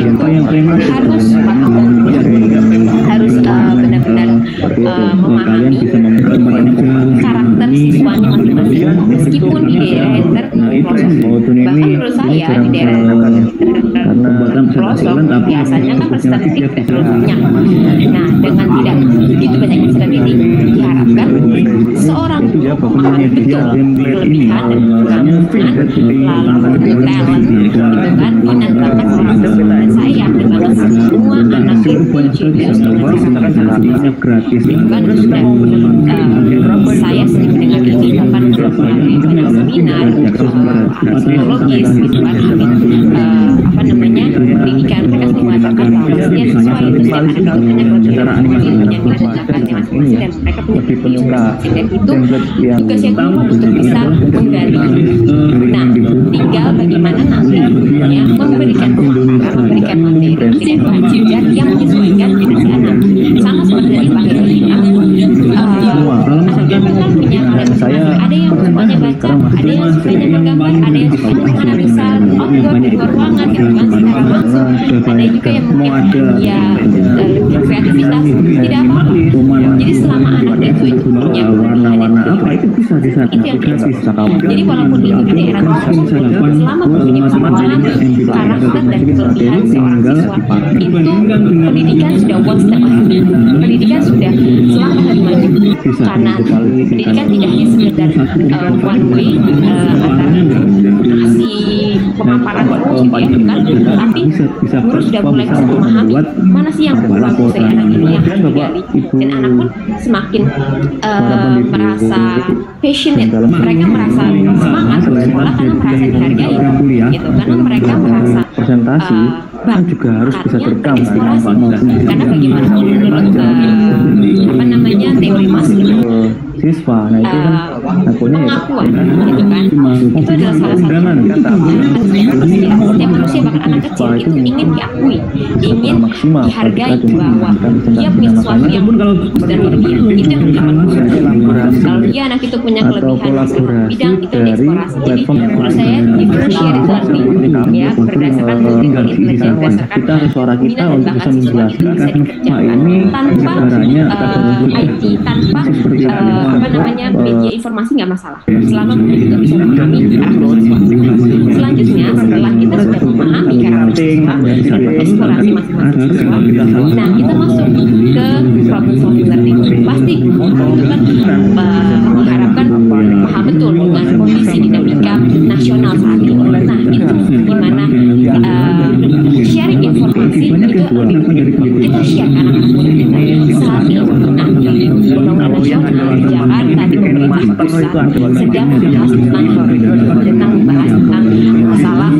harus benar-benar memahami karakter siswanya masing-masing meskipun di daerah yang terproses. Bahkan menurut saya di daerah pelosok biasanya kan statistik teknologinya. Nah, dengan tidak begitu banyak statistik diharapkan seorang memahami betul kelebihan dan kekurangan lalu talent gitu kan, minat bakat seorang siswa. Dan saya yakin bahwa semua anak itu genius gratis kan sudah saya sering mendengar ini bahkan melalui banyak seminar psikologis gitu kan, apa namanya, pendidikan, mereka sering mengatakan bahwa setiap siswa itu setiap anak itu punya kelebihan, punya minat dan bakatnya masing-masing, dan mereka punya penyuka, dan itu tugasnya guru untuk bisa menggali. Nah, tinggal bagaimana nanti gurunya memberikan materi dan bahan belajar yang menyesuaikan dengan si anak. Sama seperti dari Pak Heri bilang, anak-anak kan punya kalian, ada yang sukanya baca, ada yang sukanya menggambar, ada yang sukanya menganalisa outdoor di luar ruangan gitu kan secara langsung, ada juga yang mungkin ya lebih kreativitas, tidak apa-apa. Jadi selama anak itu punya warna-warna apa itu bisa itu yang gratis. jadi walaupun itu di daerah tertentu, selama gurunya bisa memahami karakter dan kelebihan seorang siswa, itu pendidikan sudah one step ahead. Pendidikan sudah selangkah lebih maju, karena pendidikan tidak hanya sekedar one way si pemaparan terus gitu ya kan, tapi guru sudah mulai bisa memahami mana sih yang bagus dari anak ini yang harus digali, dan anak pun semakin merasa passionate, mereka merasa semangat bersekolah karena merasa dihargai gitu, karena mereka merasa presentasi kan juga harus bisa terekam karena bagaimanapun menurut apa namanya teori Maslow siswa. Nah itu kan akunnya pengakuan gitu kan, itu adalah salah satu setiap manusia bahkan anak kecil itu ingin diakui, ingin dihargai bahwa dia punya sesuatu yang dan itu yang dilakukan. Kalau dia anak itu punya kelebihan bidang itu dieksplorasi. Jadi menurut saya differentiated learning ya berdasarkan multiple intelligence, berdasarkan suara kita minat dan untuk bakat bisa siswa itu bisa dikerjakan tanpa IT, tanpa apa namanya media informasi nggak masalah, selama kita juga bisa memahami karakter siswa. Selanjutnya setelah kita sudah memahami karakter siswa, eksplorasi masing-masing siswa, nah kita masuk ke problem solving learning. Pasti itu kan mengharapkan paham betul dengan kondisi dinamika nasional saat ini. Nah itu gimana sharing informasi itu kita share ke anak-anak muda kita saat ini. Nah undang-undang nasional di Jakarta di pemerintah pusat sedang membahas tentang masalah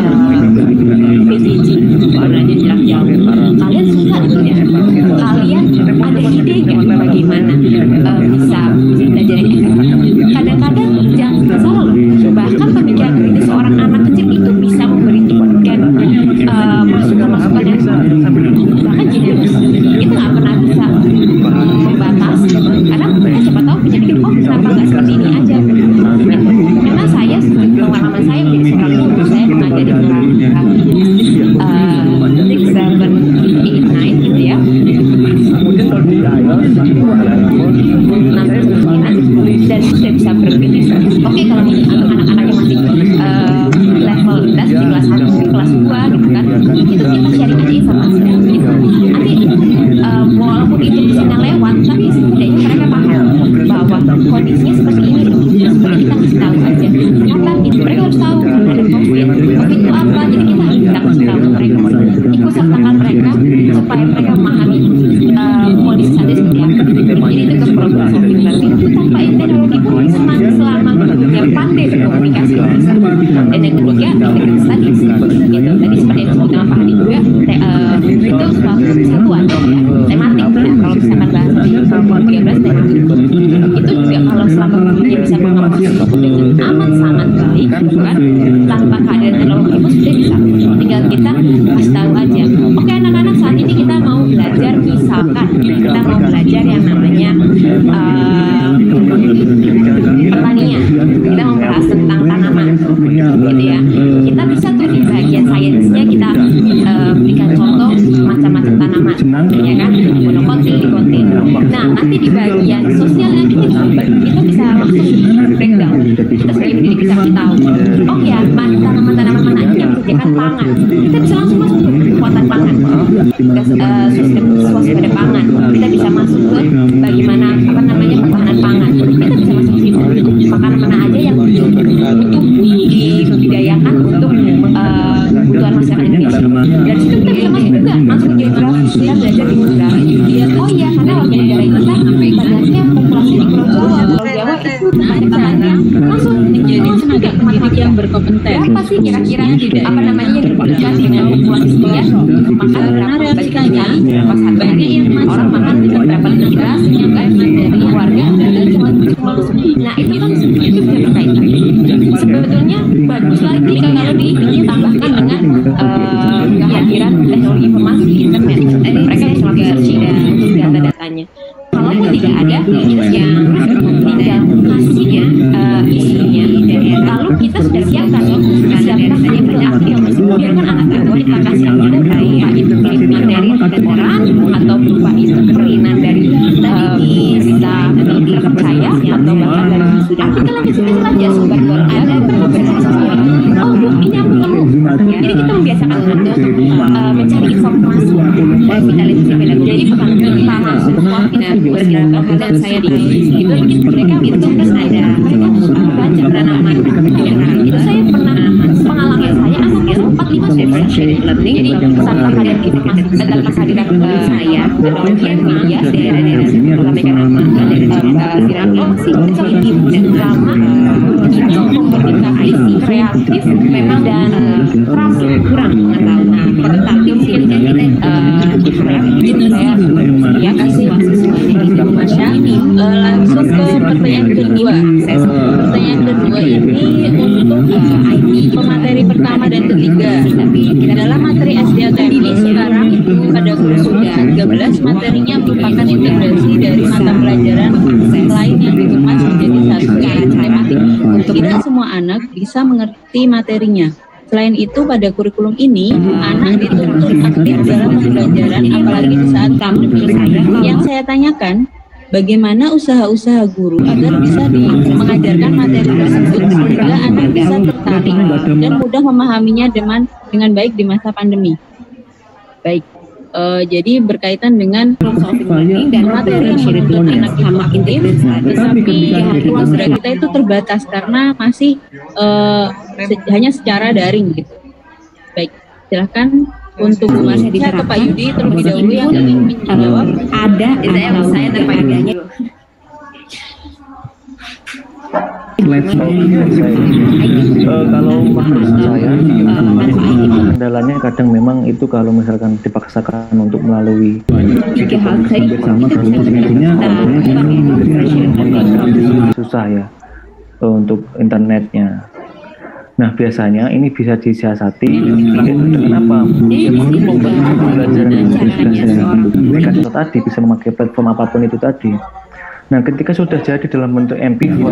PJJ, pembelajaran jarak jauh. Kalian suka tidak? Kalian ada ide nggak bagaimana bisa belajar yang efektif? Kadang-kadang jangan salah loh, bahkan pemikiran kritis seorang anak kecil itu bisa memberikan masukan-masukan yang bahkan jenius. Itu nggak pernah bisa membatasi, karena siapa tahu bisa pikir, oh kenapa nggak seperti ini aja gitu. Karena saya pengalaman saya menjadi seorang guru, saya mengajari kelas 6, 7, 8, 9 gitu ya. Dan sudah bisa berpikir, oke kalau untuk anak-anak yang masih level rendah di kelas 1, di kelas 2 gitu kan, itu kita sharing aja informasi gitu. Nanti walaupun itu bisa lewat, tapi setidaknya mereka paham bahwa kondisinya seperti ini loh. Jadi kita kasih tahu aja. Kenapa? Mereka harus tahu ada COVID. COVID itu apa? Jadi kita harus kasih tahu mereka, ikut sertakan mereka supaya mereka memahami kondisi saat ini seperti apa. Jadi itu ke problem solving learning itu tanpa teknologi pun selama gurunya pandai berkomunikasi Dan yang ketiga integritas tadi, gitu. Tadi seperti yang disebut sama Pak Adi juga, itu suatu kesatuan ya, tematik ya. Kalau misalkan bahasa di 13 tematik itu juga kalau selama dia bisa mengemas itu dengan aman sangat baik, gitu kan, tanpa kehadiran teknologi itu sudah bisa. Tinggal kita kasih tahu aja. Oke anak-anak, saat ini kita mau belajar, misalkan kita mau belajar yang namanya pertanian, kita mau bahas tentang tanaman, gitu ya. Kita bisa tuh di bagian sainsnya kita berikan contoh macam-macam tanaman, ya kan, monokotil, dikontil. Nah nanti di bagian sosialnya kita bisa langsung breakdown, kita sebagai pendidik bisa kasih tahu, oh ya tanaman-tanaman mana aja yang menyediakan pangan, kita bisa langsung masuk ke kekuatan pangan, swasembada pangan, kita bisa masuk ke bagaimana pertahanan pangan, kita bisa masuk ke situ, makanan mana aja yang butuh dibudidayakan untuk kebutuhan masyarakat Indonesia. Dari situ kita bisa masuk juga masuk ke geografi, kita belajar di geografi. Oh iya, karena warga negara itu kan banyaknya populasi di Pulau Jawa. Pulau Jawa itu caranya langsung menjadi juga pendidik yang berkompeten. Berapa sih kira-kira apa namanya yang dibutuhkan dengan populasi sekian? Makan berapa realisasinya? Berapa sehari orang makan berapa liter beras? Juga dari warga dan cuma. Nah itu kan itu sudah berkaitan. Sebetulnya bagus lagi kalau ditambahkan dengan kehadiran teknologi informasi internet. Mereka bisa lakukan searching dan data-datanya. Kalaupun tidak ada, yang tinggal kasihnya isinya, lalu kita sudah siapkan hanya beraktif. Biarkan anak-anak kita kasih kita itu materi laporan atau berupa itu perinan dari kita terpercaya atau bahkan dari sudah kita lanjutkan saja sumber ada oh buktinya belum. Jadi kita membiasakan anak mencari informasi dari vitalisasi pedagogi. Jadi bukan paham semua bersilakan dan saya di itu mereka itu kan ada baca tanaman itu saya pernah pengalaman saya anaknya 4-5 sesi learning jadi tanpa kehadiran saya kemudian dia daerah-daerah sampaikan nama masih dan lama komoditas IT kreatif memang dan keras kurang mengetahui tapi mungkin kita saya ya kasih Masya ini langsung ke pertanyaan kedua. Pertanyaan kedua ini untuk pemateri pertama dan ketiga. Dalam materi SDATMI sekarang itu pada sudah 13 materinya merupakan integrasi dari mata pelajaran lain yang dikemas menjadi satu tematik. Tidak semua anak bisa mengerti materinya. Selain itu, pada kurikulum ini, anak dituntut aktif dalam pembelajaran, apalagi di saat pandemi. Yang saya tanyakan, bagaimana usaha-usaha guru agar bisa mengajarkan materi tersebut sehingga anak bisa tertarik dan mudah memahaminya dengan baik di masa pandemi. Baik. Jadi berkaitan dengan problem solving dan materi yang menuntut anak sama intens, tetapi ruang gerak kita itu terbatas karena masih hanya secara daring gitu. Baik, silakan untuk Bu Marsha atau Pak Yudi terlebih dahulu yang ingin menjawab. Ada saya dan Pak Yudi. Kalau menurut saya kendalanya kadang memang itu kalau misalkan dipaksakan untuk melalui bersama susah ya untuk internetnya. Nah biasanya ini bisa disiasati dengan apa? Pembelajaran tadi bisa memakai platform apapun itu tadi. Nah, ketika sudah jadi dalam bentuk MP4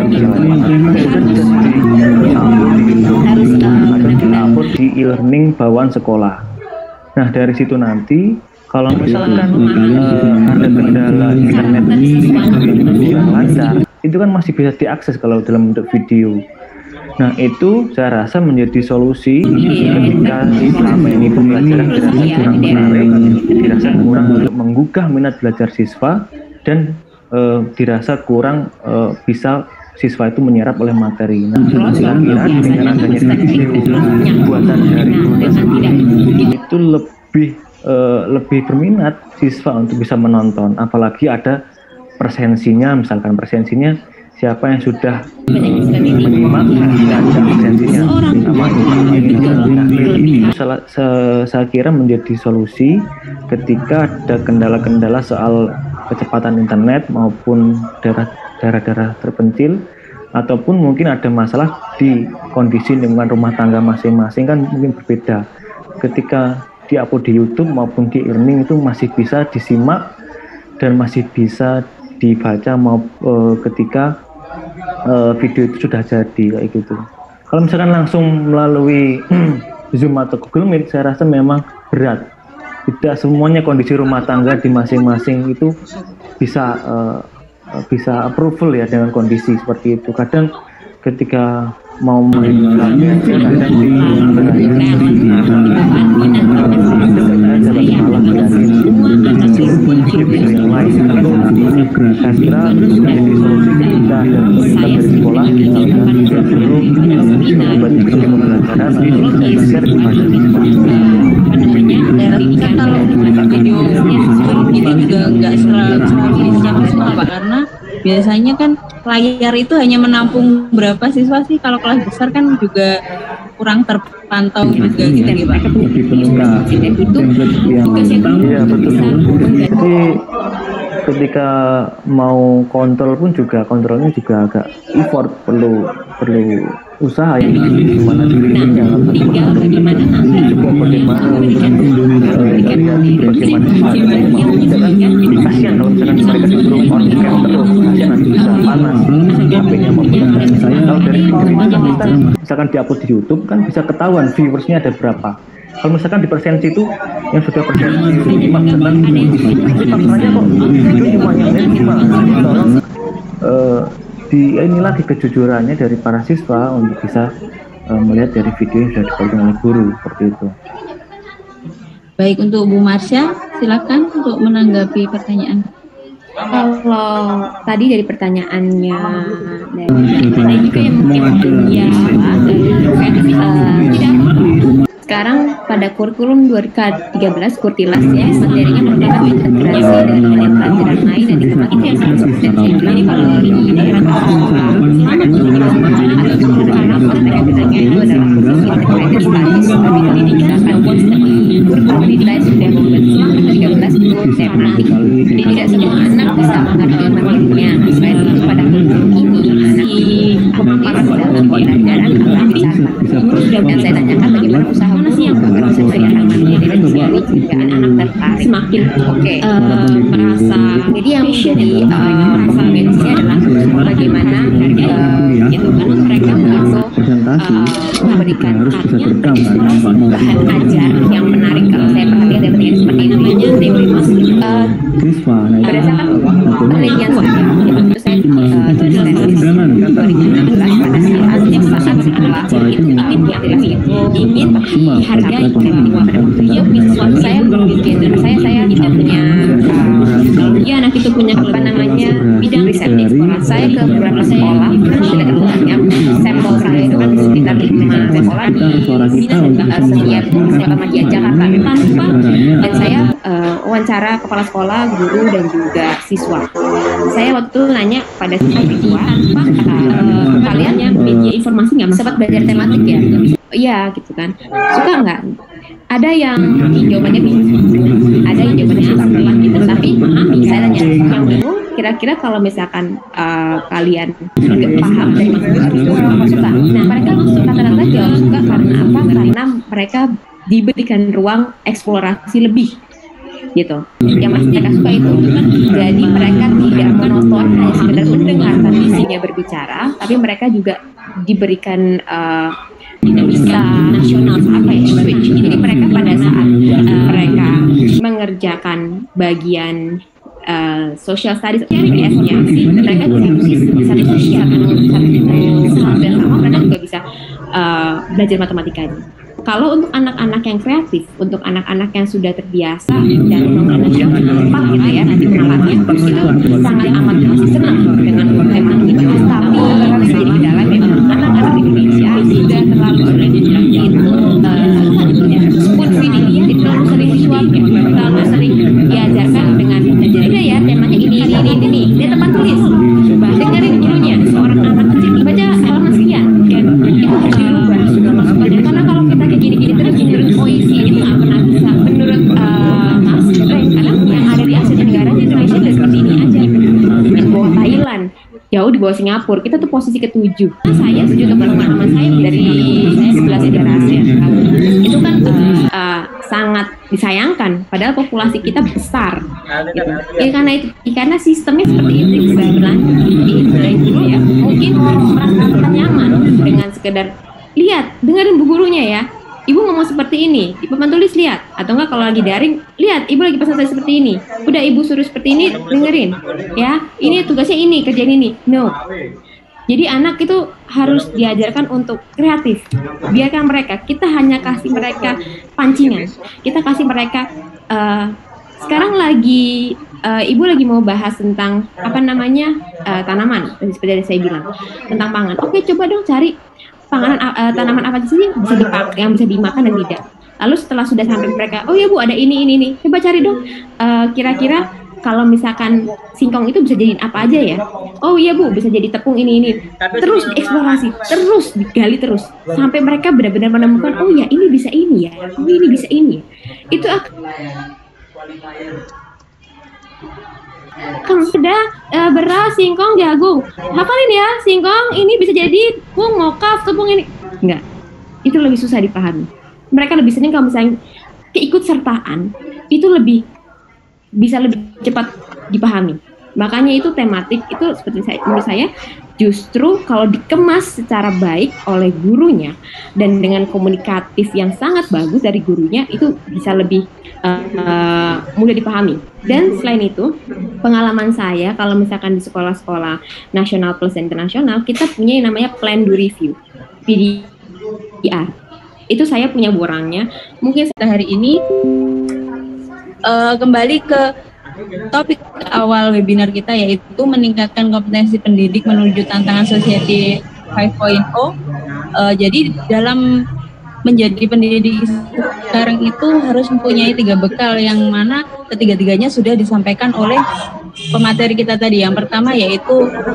harus di e-learning bawaan sekolah. Nah, dari situ nanti kalau misalkan ada kendala internet yang lancar, itu kan masih bisa diakses kalau dalam bentuk video. Nah, itu saya rasa menjadi solusi ketika selama ini pembelajaran dirasa kurang menarik, dirasa kurang untuk menggugah minat belajar siswa dan dirasa kurang bisa siswa itu menyerap oleh materi. Nah, saya kira dengan adanya video buatan dari itu lebih berminat siswa untuk bisa menonton, apalagi ada presensinya, misalkan presensinya siapa yang sudah menyimak dan absensinya saya kira menjadi solusi ketika ada kendala-kendala soal kecepatan internet maupun daerah-daerah terpencil, ataupun mungkin ada masalah di kondisi lingkungan rumah tangga masing-masing kan mungkin berbeda. Ketika di-upload di YouTube maupun di e-learning itu masih bisa disimak dan masih bisa dibaca ketika video itu sudah jadi kayak gitu. Kalau misalkan langsung melalui Zoom atau Google Meet, saya rasa memang berat. Tidak semuanya kondisi rumah tangga di masing-masing itu bisa approval ya dengan kondisi seperti itu. Kadang ketika mau main karena biasanya kan layar itu hanya menampung berapa siswa sih, kalau kelas besar kan juga kurang terpantau juga gitu ya Pak. Iya betul. Jadi ketika mau kontrol pun juga kontrolnya juga agak effort, perlu usaha yang gimana dirinya kasihan kalau misalkan mereka disuruh on cam terus, kasihan nanti bisa panas HP-nya kalau dari kita misalkan di-upload di YouTube kan bisa ketahuan viewersnya ada berapa. Kalau misalkan di persensi itu yang sudah persensi simak tentang faktanya kok video cuma yang tolong ini lagi kejujurannya dari para siswa untuk bisa melihat dari video yang sudah dipotong oleh guru seperti itu. Baik, untuk Bu Marsha silakan untuk menanggapi pertanyaan. Kalau tadi dari pertanyaannya saya juga yang mungkin ya sekarang pada kurikulum 2013 Kurtilas ya, materinya merupakan integrasi dari pelajaran lain dan itu yang sangat substansial. Jadi kalau di daerah karena mereka itu adalah integrated studies, tapi pendidikan akan kurikulum kita sudah membuat selama 13 tematik. Jadi tidak semua anak bisa mengerti materinya. Selain itu pada kurikulum ini anak dalam pembelajaran akan bisa. Dan saya tanyakan bagaimana usaha yang sesuai dengan jika anak tertarik semakin merasa. Jadi yang menjadi masalah medisnya adalah bagaimana itu kan mereka memberikan bahan ajar yang menarik. Kalau saya perhatikan dari yang seperti namanya teori berdasarkan penelitian saya itu saya ingin hargai saya tidak punya kalau anak itu punya bidang riset di sekolah saya ke beberapa sekolah sampel saya itu kan sekitar 5 sekolah di setiap Muhammadiyah Jakarta tanpa dan saya wawancara kepala sekolah, guru dan juga siswa. Saya waktu nanya pada siswa tanpa kalian yang media informasi nggak sempat belajar tematik ya? Iya gitu kan. Suka nggak? Ada yang jawabannya bingung, ada yang jawabannya alhamdulillah gitu. Tapi saya tanya yang bingung, kira-kira kalau misalkan kalian nggak paham dari maksud itu apa suka? Nah mereka rata-rata jawab suka karena apa? Karena mereka diberikan ruang eksplorasi lebih gitu. Yang pasti mereka suka itu jadi mereka tidak monoton hanya sekedar mendengarkan visinya berbicara, tapi mereka juga diberikan dinamika nasional apa ya switch. Jadi mereka pada saat mereka mengerjakan bagian social studies PS-nya mereka bisa sosial dan sama mereka juga bisa belajar matematikanya. Kalau untuk anak-anak yang kreatif, untuk anak-anak yang sudah terbiasa dan mengenal cepat gitu ya, nanti mengenalnya itu sangat amat masih senang dengan tema ini. Tapi jadi kendala memang anak-anak Indonesia sudah terlalu sering itu spoon feeding dia, terlalu sering disuapin, terlalu sering diajarkan dengan jadi ya temanya ini dia tempat tulis, coba dengerin gurunya. di bawah Singapura. Kita tuh posisi ke-7. Saya sejuta pengalaman saya dari saya 11 generasi ya. Itu kan sangat disayangkan. Padahal populasi kita besar. Gitu. Karena sistemnya seperti itu bisa berlanjut gitu ya. Mungkin merasakan nyaman dengan sekedar lihat, dengerin bu gurunya ya. Ibu ngomong seperti ini, di papan tulis lihat, atau enggak kalau lagi daring, lihat ibu lagi pesan saya seperti ini. Udah ibu suruh seperti ini, dengerin, ya. Ini tugasnya ini, kerjain ini. No. Jadi anak itu harus diajarkan untuk kreatif. Biarkan mereka. Kita hanya kasih mereka pancingan. Kita kasih mereka. Sekarang lagi ibu lagi mau bahas tentang apa namanya tanaman, seperti yang saya bilang tentang pangan. Oke, coba dong cari tanaman apa sih bisa dipakai, yang bisa dimakan dan tidak. Lalu setelah sudah sampai mereka, oh ya bu ada ini, coba cari dong kira-kira kalau misalkan singkong itu bisa jadiin apa aja ya. Oh iya bu bisa jadi tepung ini. Terus dieksplorasi, terus digali terus sampai mereka benar-benar menemukan oh ya ini bisa ini ya, oh ini bisa ini. Itu sudah beras, singkong, jagung. Hafalin ya, singkong ini bisa jadi tepung, mokas, tepung ini. Enggak, itu lebih susah dipahami. Mereka lebih sering kalau misalnya keikutsertaan itu bisa lebih cepat dipahami. Makanya itu tematik itu seperti menurut saya justru kalau dikemas secara baik oleh gurunya dan dengan komunikatif yang sangat bagus dari gurunya itu bisa lebih mudah dipahami. Dan selain itu pengalaman saya kalau misalkan di sekolah-sekolah nasional plus internasional kita punya yang namanya plan do review PDR. Itu saya punya borangnya. Mungkin hari ini kembali ke topik awal webinar kita yaitu meningkatkan kompetensi pendidik menuju tantangan Society 5.0. Jadi dalam menjadi pendidik sekarang itu harus mempunyai 3 bekal yang mana ketiga-tiganya sudah disampaikan oleh pemateri kita tadi. Yang pertama yaitu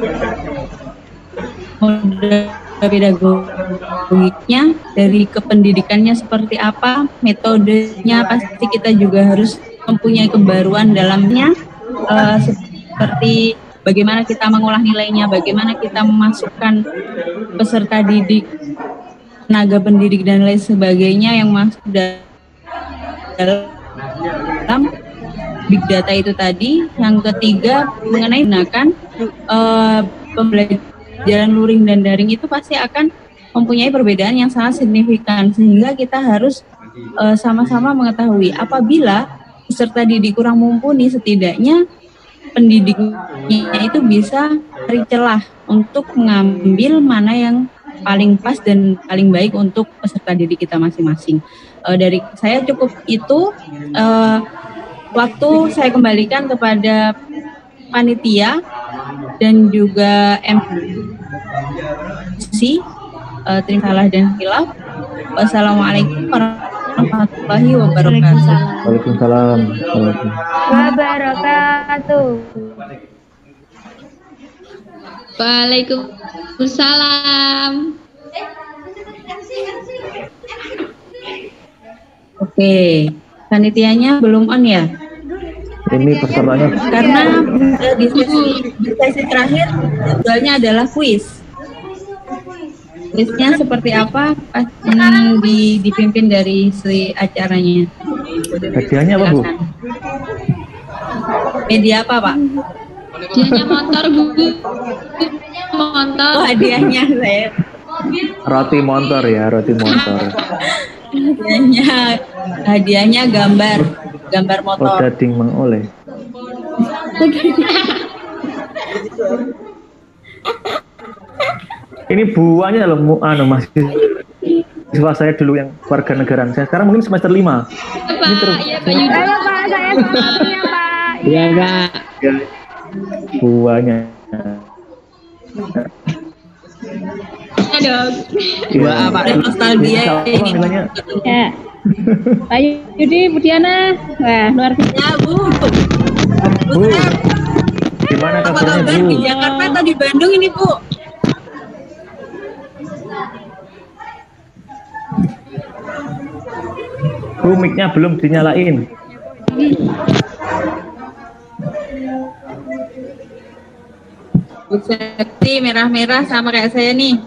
modal pedagogiknya, dari kependidikannya seperti apa, metodenya pasti kita juga harus mempunyai kebaruan dalamnya, seperti bagaimana kita mengolah nilainya, bagaimana kita memasukkan peserta didik, tenaga pendidik dan lain sebagainya yang masuk dalam big data itu tadi. Yang ketiga mengenai gunakan pembelajaran luring dan daring itu pasti akan mempunyai perbedaan yang sangat signifikan, sehingga kita harus sama-sama mengetahui apabila peserta didik kurang mumpuni, setidaknya pendidiknya itu bisa cari celah untuk mengambil mana yang paling pas dan paling baik untuk peserta didik kita masing-masing. Dari saya cukup itu. Waktu saya kembalikan kepada panitia dan juga MC. Terima salah dan hilaf. Wassalamualaikum warahmatullahi wabarakatuh. Waalaikumsalam Wabarakatuh. Waalaikumsalam. Oke, panitianya belum on ya? Ini pesertanya Karena di sesi terakhir jadwalnya adalah kuis. Kuisnya seperti apa? Dipimpin dari si acaranya. hadiahnya apa Bu? Media apa Pak? Hadiahnya motor Bu. Motor. Oh, hadiahnya saya. Roti motor ya, roti motor. Hadiahnya gambar motor. Dading mengoleh. Ini buahnya loh, masih siswa saya dulu yang warga negara. Saya sekarang mungkin semester 5. Pak, ini terus. Iya Pak Yuda. Ayo Pak, saya satunya Pak. Iya Pak. Ya, buahnya. Dong. Buah apa? Nostalgia ini. Ya. Pak Yudi, Bu Diana. Wah, luar biasa. Ya Bu. Bu, gimana Apa kabarnya kabar Bu? di Jakarta atau di Bandung ini Bu? Bu, mic-nya belum dinyalain. Bu Seksi merah-merah sama kayak saya nih.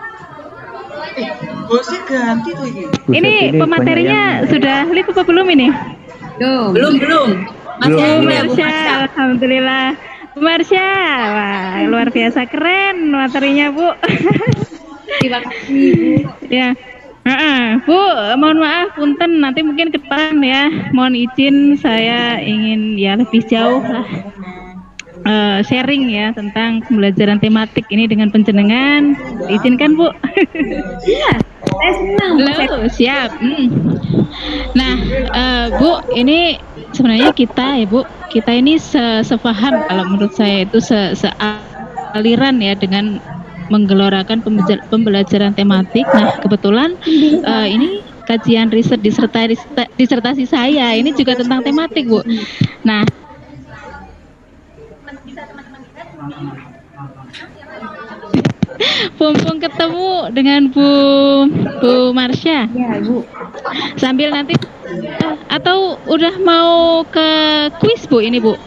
Bosnya ganti tuh ini. Ini pematerinya sudah live apa belum ini? Belum. Masih Bu ada Bu Marsha, Marsha. alhamdulillah. Bu Marsha, wah luar biasa keren materinya Bu. Terima kasih Bu. Ya. Bu, mohon maaf, punten nanti mungkin ke depan ya. Mohon izin saya ingin ya lebih jauh lah sharing ya tentang pembelajaran tematik ini dengan penjenengan. Izinkan Bu. Iya, saya senang. Halo, siap. Nah, Bu, ini sebenarnya kita ya Bu, kita ini sepaham kalau menurut saya itu sealiran ya dengan menggelorakan pembelajaran tematik. Nah, kebetulan ini kajian riset disertasi saya ini juga tentang tematik, Bu. Nah, mumpung ketemu dengan Bu Marsha. Ya, Bu. Sambil nanti atau udah mau ke kuis Bu ini, Bu?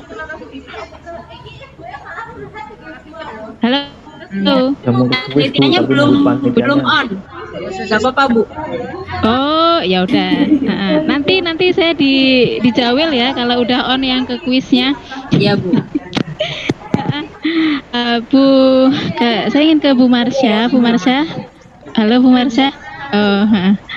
Halo. Penelitiannya belum on. Gak apa-apa Bu. Oh ya udah. Nanti saya dijawel ya kalau udah on yang ke kuisnya. Iya Bu. Saya ingin ke Bu Marsha. Bu Marsha. Halo Bu Marsha. Oh.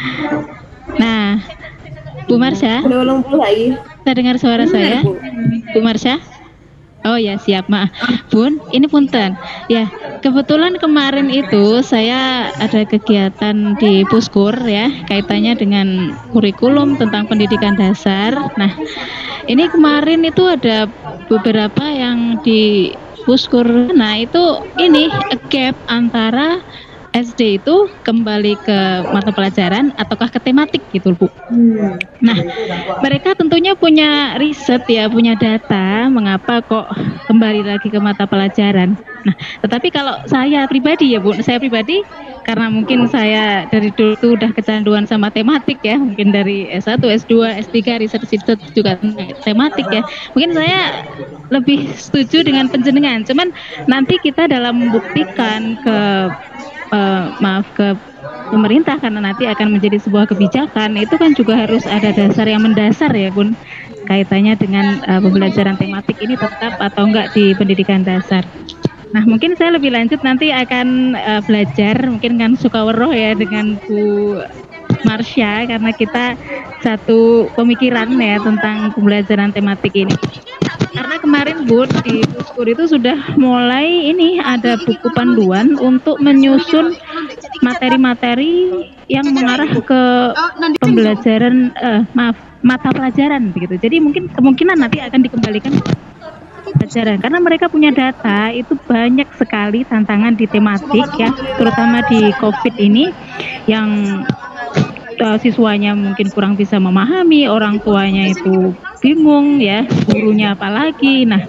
Nah, Bu Marsha. Belum lagi. Kita dengar suara saya. Bu Marsha. Oh ya siap, maaf Bun, ini punten ya, kebetulan kemarin itu saya ada kegiatan di Puskur ya, kaitannya dengan kurikulum tentang pendidikan dasar. Nah ini kemarin itu ada beberapa yang di Puskur, nah itu ini a gap antara SD itu kembali ke mata pelajaran ataukah ke tematik gitu Bu. Nah mereka tentunya punya riset ya, punya data mengapa kok kembali lagi ke mata pelajaran. Nah tetapi kalau saya pribadi ya Bu, saya pribadi karena mungkin saya dari dulu tuh udah kecanduan sama tematik ya, mungkin dari S1, S2, S3 riset juga tematik ya, mungkin saya lebih setuju dengan penjenengan. Cuman nanti kita dalam membuktikan ke ke pemerintah karena nanti akan menjadi sebuah kebijakan, itu kan juga harus ada dasar yang mendasar ya Bun, kaitannya dengan pembelajaran tematik ini tetap atau enggak di pendidikan dasar. Nah mungkin saya lebih lanjut nanti akan belajar, mungkin kan Sukaweroh ya dengan Bu Marsha karena kita satu pemikiran ya tentang pembelajaran tematik ini. Karena kemarin Bu di Puskur itu sudah mulai ini ada buku panduan untuk menyusun materi-materi yang mengarah ke pembelajaran mata pelajaran begitu. Jadi mungkin kemungkinan nanti akan dikembalikan ke pelajaran karena mereka punya data itu banyak sekali tantangan di tematik ya, terutama di COVID ini yang siswanya mungkin kurang bisa memahami, orang tuanya itu bingung ya, gurunya apalagi. Nah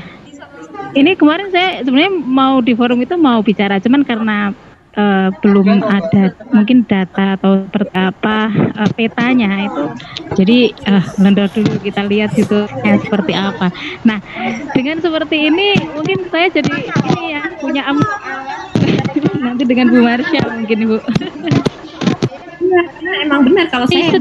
ini kemarin saya sebenarnya mau di forum itu mau bicara, cuman karena belum ada mungkin data atau petanya itu, jadi lendor dulu kita lihat itu seperti apa. Nah dengan seperti ini mungkin saya jadi ini ya punya nanti dengan Bu Marsha mungkin Bu. Emang benar kalau saya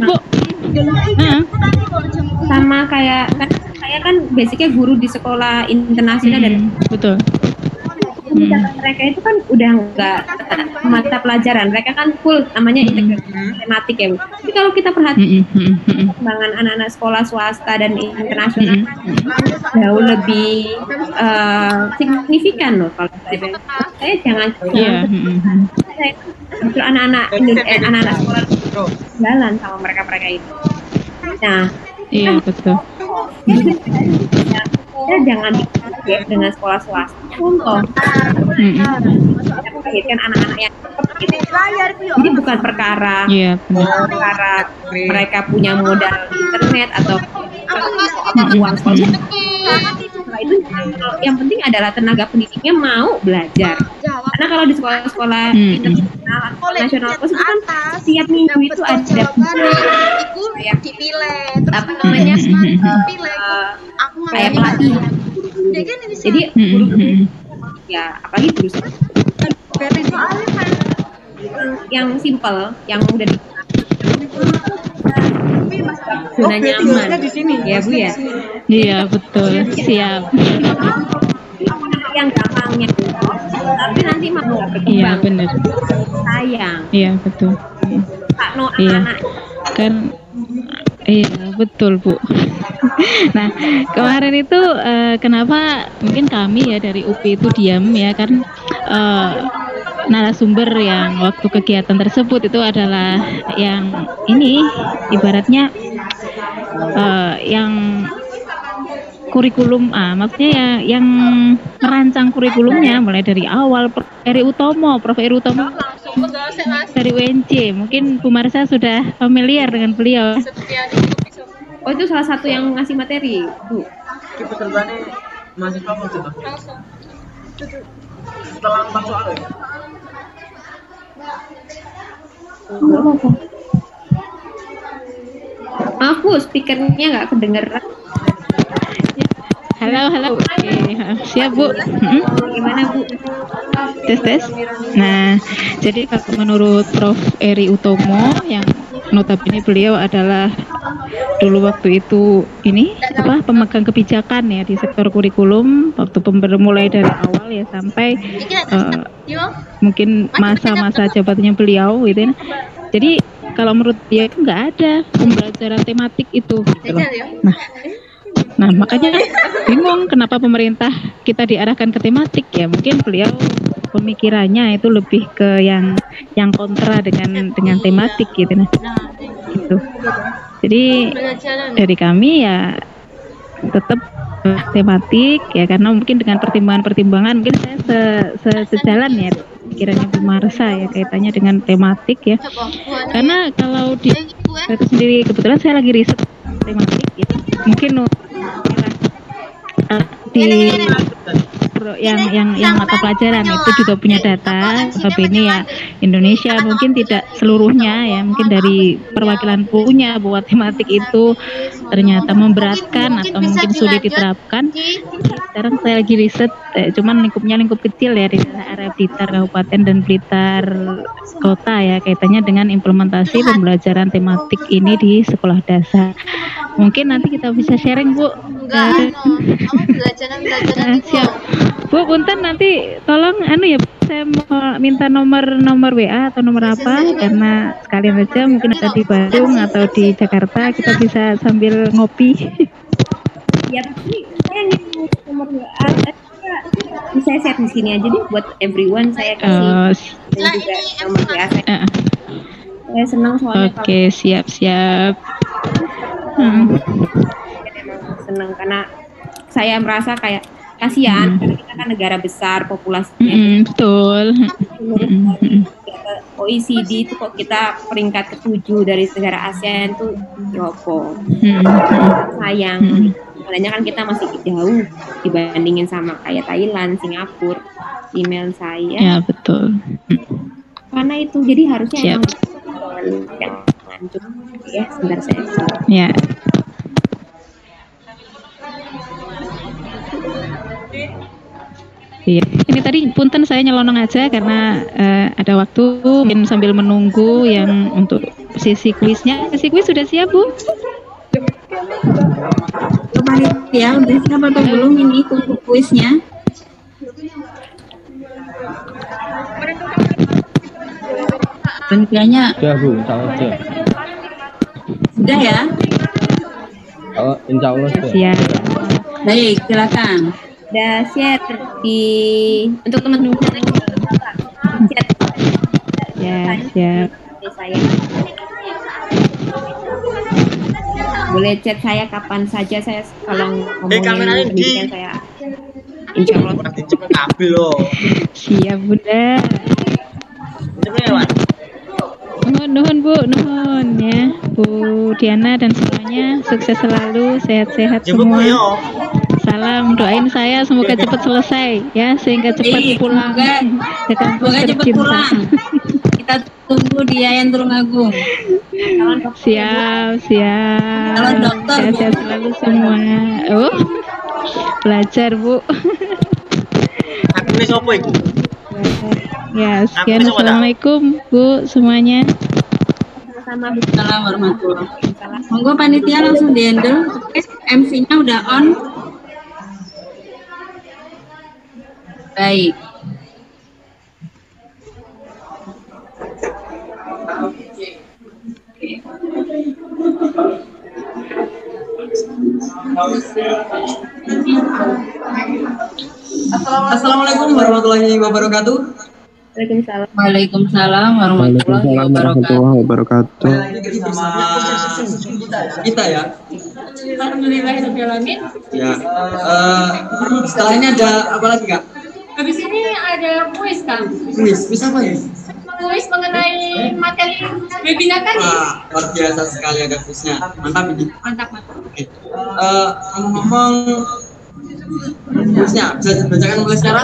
sama kayak kan saya kan basicnya guru di sekolah internasional dan betul. Mereka itu kan udah enggak mata pelajaran, mereka kan full namanya integrasi tematik ya Bu. Tapi kalau kita perhatikan perkembangan anak-anak sekolah swasta dan internasional jauh lebih signifikan loh kalau saya jangan justru anak-anak sekolah jalan sama mereka itu. Nah, iya betul. Ya jangan dikait dengan sekolah swasta. Contoh, kita anak-anak yang gitu. Jadi bukan perkara mereka punya modal internet atau uang sekolah. Itu yang penting adalah tenaga pendidiknya mau belajar. Karena kalau di sekolah-sekolah internasional nasional itu kan setiap minggu itu ada apa namanya kayak pelatihan. Jadi ya apalagi jurusan yang simple, yang udah zona nyaman di sini ya Bu ya. Iya betul, siap. Yang gampangnya tapi nanti mau nggak berkembang. Iya benar. Sayang. Iya betul. Iya. Kan iya betul Bu. Nah kemarin itu kenapa mungkin kami ya dari UPI itu diam ya kan narasumber yang waktu kegiatan tersebut itu adalah yang ini ibaratnya yang kurikulum maksudnya ya yang merancang kurikulumnya mulai dari awal Prof. Eri Utomo dari UNJ. Mungkin Bu Marsha sudah familiar dengan beliau. Oh itu salah satu yang ngasih materi Bu. Pesertanya mahasiswa mau coba setelah 4 soal ya? Aku speakernya nggak kedengeran. Halo. Oke, siap Bu. Gimana Bu? Tes. Nah, jadi kalau menurut Prof. Eri Utomo yang notabene beliau adalah dulu waktu itu pemegang kebijakan ya di sektor kurikulum waktu mulai dari awal ya sampai mungkin masa-masa jabatannya beliau gitu ya. Jadi kalau menurut dia itu nggak ada pembelajaran tematik itu gitu loh. Nah makanya bingung kenapa pemerintah kita diarahkan ke tematik ya, mungkin beliau pemikirannya itu lebih ke yang kontra dengan tematik gitu. Nah gitu. Jadi dari kami ya tetap tematik ya, karena mungkin dengan pertimbangan mungkin saya sejalan ya pikirannya Bu Marsha ya kaitannya dengan tematik ya. Karena kalau di itu sendiri kebetulan saya lagi riset tematik ya. Mungkin di yang mata pelajaran itu juga punya data, tapi ini ya Indonesia mungkin tidak seluruhnya ya, mungkin dari perwakilan punya bahwa tematik itu ternyata memberatkan atau mungkin sulit diterapkan. Sekarang saya lagi riset, cuman lingkup kecil ya di daerah area Blitar Kabupaten dan Blitar Kota ya, kaitannya dengan implementasi pembelajaran tematik ini di sekolah dasar. Mungkin nanti kita bisa sharing Bu. Siap. Bu, punten nanti tolong ya saya mau minta nomor WA atau nomor apa, karena sekalian aja mungkin ada di Bandung atau di Jakarta kita bisa sambil ngopi. Ya tapi saya ingin nomor WA saya share di sini aja deh buat everyone, saya kasih dan juga nomor WA saya. Saya senang soalnya. Oke, siap. Senang karena saya merasa kayak kasihan karena kita kan negara besar populasinya. Betul. OECD itu kok kita peringkat ke-7 dari negara ASEAN tuh yopo. Sayang. Sebenarnya kan kita masih jauh dibandingin sama kayak Thailand, Singapura. Email saya. Ya betul. Karena itu jadi harusnya yang lanjut ya, sebentar saya. Ya. Iya, ini tadi punten saya nyelonong aja karena ada waktu, mungkin sambil menunggu yang untuk sesi kuisnya. Sesi kuis sudah siap Bu? Ya, udah siap atau belum ini untuk kuisnya? Penelitiannya Sudah Bu, insya Allah sudah. Sudah ya? Oh, insya Allah sudah. Siap. Baik, silakan. Udah share untuk teman-teman chat. Ya, siap. Saya boleh chat saya kapan saja, saya kalau ngomongin pendidikan saya insya Allah cepet kabel loh. Siap Bunda. Nuhun Bu, nuhun ya Bu Diana dan semuanya, sukses selalu, sehat-sehat semua. Salam, doain saya semoga cepat selesai ya, sehingga cepat pulang. Semoga cepat pulang. Kita tunggu di Yayan Tulungagung. Siap. Kalau dokter sehat-sehat selalu semua. Oh, belajar Bu. Akune sopo iku? Ya, sekian. Assalamualaikum Bu semuanya. Assalamualaikum warahmatullahi wabarakatuh. Monggo panitia langsung di-handle. Oke, MC-nya udah on. Baik. Assalamualaikum warahmatullahi wabarakatuh. Waalaikumsalam. Waalaikumsalam warahmatullahi wabarakatuh. Bersama kita ya. Alhamdulillahirobbilalamin. Ya. Setelah ini ada apa lagi Kak? Habis ini ada kuis Kak. Kuis apa ya? Kuis mengenai materi webinar tadi. Wah, luar biasa sekali ada kuisnya. Mantap ini. Mantap. Oke. Ngomong kuisnya bisa dibacakan mulai sekarang?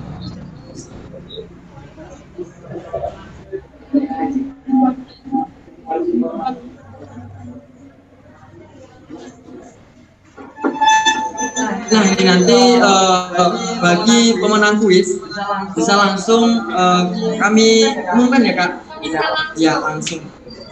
Nah ini nanti bagi pemenang kuis bisa langsung kami umumkan ya Kak? Ya langsung.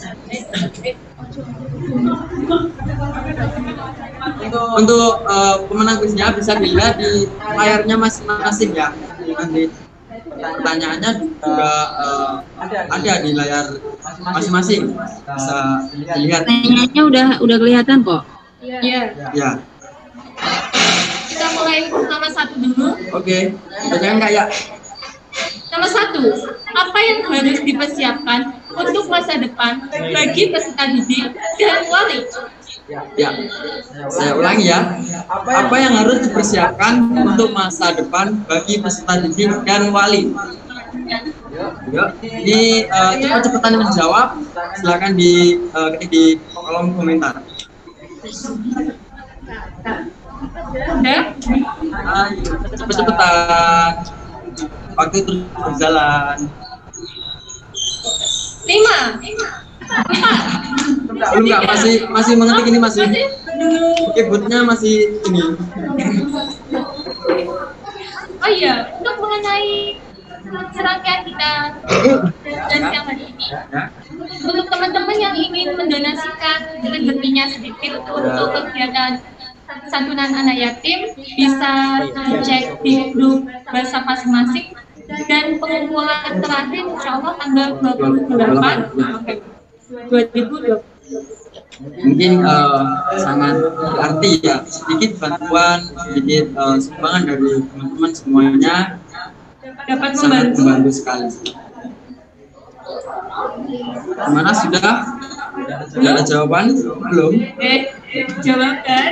Untuk pemenang kuisnya bisa dilihat di layarnya masing-masing ya. Nanti pertanyaannya juga ada di layar masing-masing, bisa dilihat. Pertanyaannya udah kelihatan kok. Iya. Ya. Kita mulai nomor 1 dulu. Oke. Bacakan Kak ya. Nomor 1, apa yang harus dipersiapkan untuk masa depan bagi peserta didik dan wali? Ya, saya ulangi ya. Apa yang harus dipersiapkan untuk masa depan bagi peserta didik dan wali? Yuk, ini cepat-cepatan menjawab. Silakan ketik di kolom komentar. Ayo, cepet-cepetan. Waktu terus berjalan. 5. Belum nggak, masih mengetik ini masih. Oke, bootnya masih ini. Oh iya, untuk mengenai serangkaian kita dan siang hari ini, untuk teman-teman yang ingin mendonasikan rezekinya sedikit untuk kegiatan santunan anak yatim, bisa cek di grup WhatsApp masing-masing, dan pengumpulan terakhir insya Allah tanggal 28 2020. Mungkin sangat berarti ya, sedikit bantuan, sedikit sumbangan dari teman-teman semuanya dapat sangat membantu sekali. Gimana, sudah ada jawaban? Belum? Jawaban.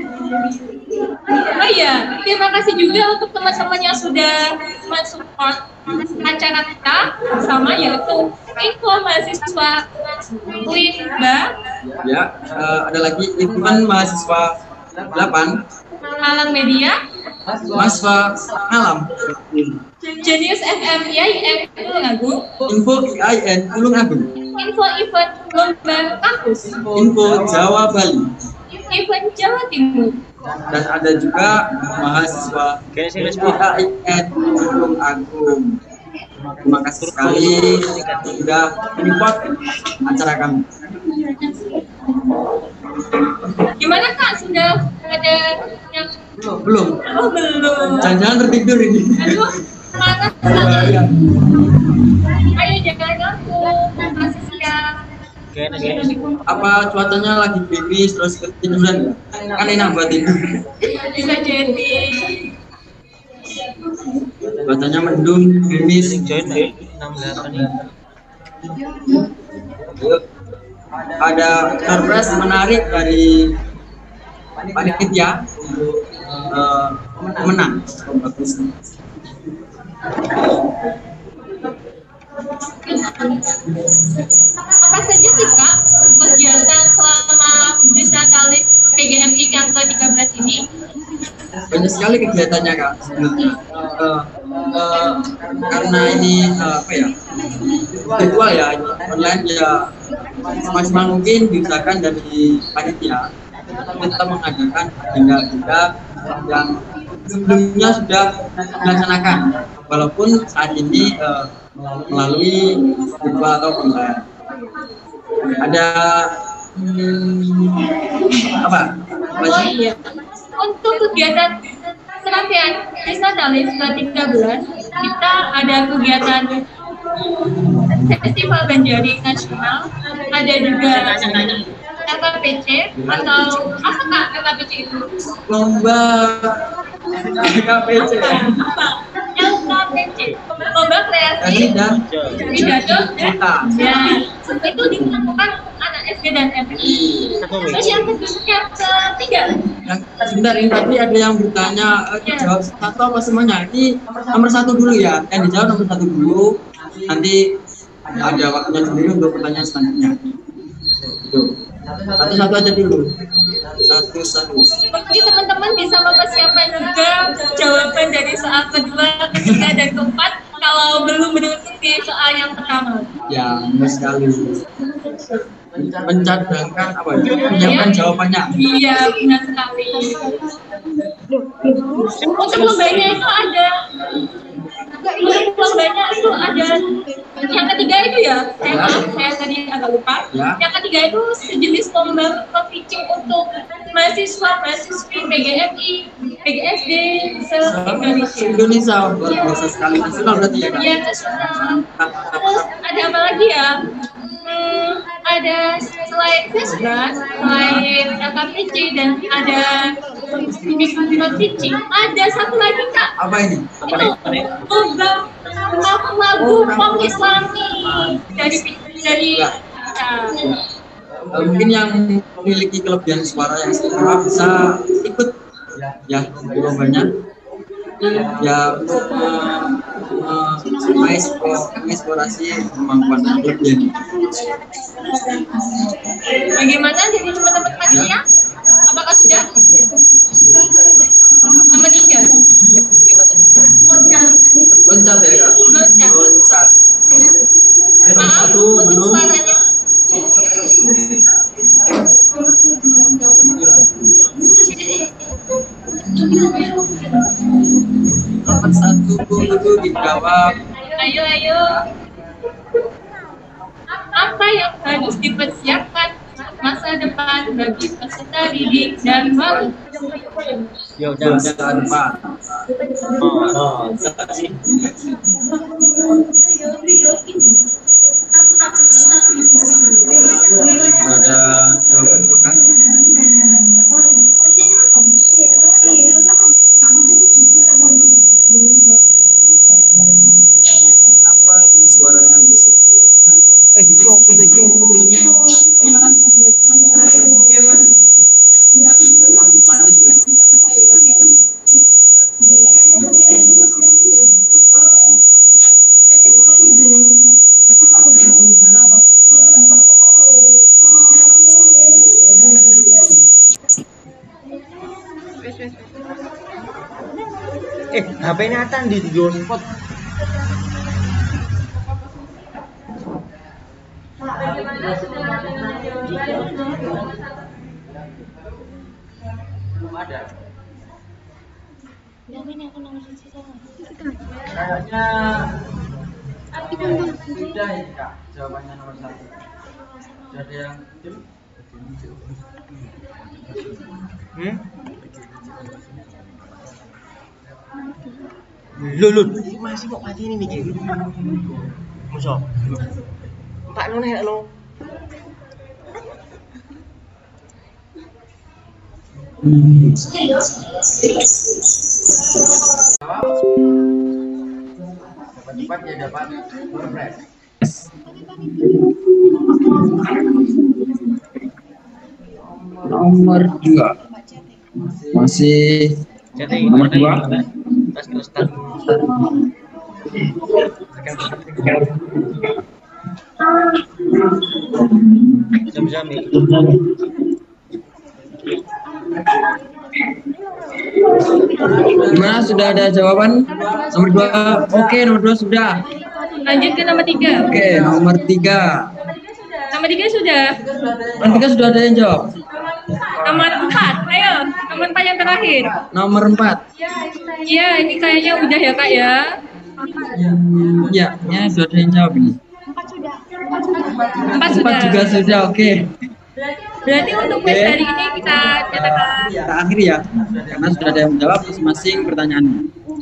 Oh iya, terima kasih juga untuk teman-teman yang sudah mensupport acara kita, sama yaitu info mahasiswa UIN Ya, ada lagi event mahasiswa 8 Malang Media, mahasiswa alam Jenius FM IAIN Tulung Agung, info IAIN Tulung Agung, info event lomba kampus, info Jawa Bali, event Jawa Timur, dan ada juga mahasiswa IAIN Tulung Agung. Terima kasih sekali sudah menyupport acara kami. Gimana Kak, sudah ada yang Belum? Oh belum. Jangan-jangan tertidur ini. Aduh, panas Ya. Ayo jangan ganggu, masih siang. Apa cuacanya lagi gerimis terus ketiduran ya? Kan enak buat tidur. Bisa jadi. Cuacanya mendung, gerimis. Yuk. Ada surprise menarik dari panitia untuk pemenang. Bagus. Apa saja sih Kak kegiatan selama Bisnatalis PGMI yang ke-13 ini? Banyak sekali kegiatannya Kak. Karena ini apa ya, virtual ya, online ya, semaksimal mungkin diusahakan dari panitia tetap mengadakan agenda-agenda yang sebelumnya sudah dilaksanakan, walaupun saat ini melalui virtual atau online. Ada apa? Iya. Untuk kegiatan serangkaian Desnatalis ke-13, kita ada kegiatan Festival Banjaring Nasional, ada juga LKPC atau apa Kak LKPC itu? Lomba LKPC. LKPC, lomba kreasi dan pidato ya, itu dilakukan anak SD dan SMP. Terus yang ketiga, sebentar, ini tadi ada yang bertanya, jawab satu apa semuanya? Ini nomor satu dulu ya, yang dijawab nomor satu dulu, nanti ada waktunya sendiri untuk pertanyaan selanjutnya. Satu-satu aja dulu. Satu-satu. Jadi teman-teman bisa mempersiapkan juga jawaban dari soal kedua, ketiga, dan keempat kalau belum mengikuti soal yang pertama. Ya, benar sekali. Mencadangkan apa ya? Menyiapkan jawabannya. Iya, benar sekali. Untuk lombanya itu ada. Lombanya itu ada. Yang ketiga itu ya, saya tadi agak lupa. Ya. Yang ketiga itu sejenis lomba pitching untuk mahasiswi PGMI, PGSD se-Indonesia. Luar biasa sekali, nasional berarti ya Kak? Iya, nasional. Terus ada apa lagi ya? Ada selain FESBA, selain LKPC dan ada pitching, ada satu lagi Kak. Apa ini? Itu lomba lagu pop Islami dari mungkin yang memiliki kelebihan suara yang istimewa bisa ikut ya di lombanya ya untuk mengeksplorasi kemampuan kelebihan. Bagaimana dari teman-teman panitia? Apakah sudah? Nomor 3. Loncat ya Kak? Loncat. Maaf, untuk suaranya. Nomor 1 itu dijawab. Ayo. Apa yang harus dipersiapkan masa depan bagi peserta didik dan wali? Masa depan. Ada jawaban bukan? Apa suaranya bisa? HP-nya Atan di spot. Belum ada. Kayaknya sudah ya Kak, jawabannya nomor 1. Sudah ada yang Lulun masih kok mati ini mikir. Musuh. Pak lu nek lo. Cepat ya dapat surprise. Nomor 2 masih nomor 2. Gimana, sudah ada jawaban? Nomor 2. Oke, nomor 2 sudah. Lanjut ke nomor 3. Oke, nomor 3. Nomor 3 sudah. Nomor 3 sudah ada yang jawab. Nomor 4. Ayo, nomor 4 yang terakhir. Nomor 4. Iya, ini kayaknya udah ya Kak ya. Ya, sudah ada yang jawab ini. 4 sudah. 4 juga sudah, oke. Berarti untuk kuis hari ini kita nyatakan. Kita akhiri ya, karena sudah ada yang menjawab masing-masing pertanyaannya.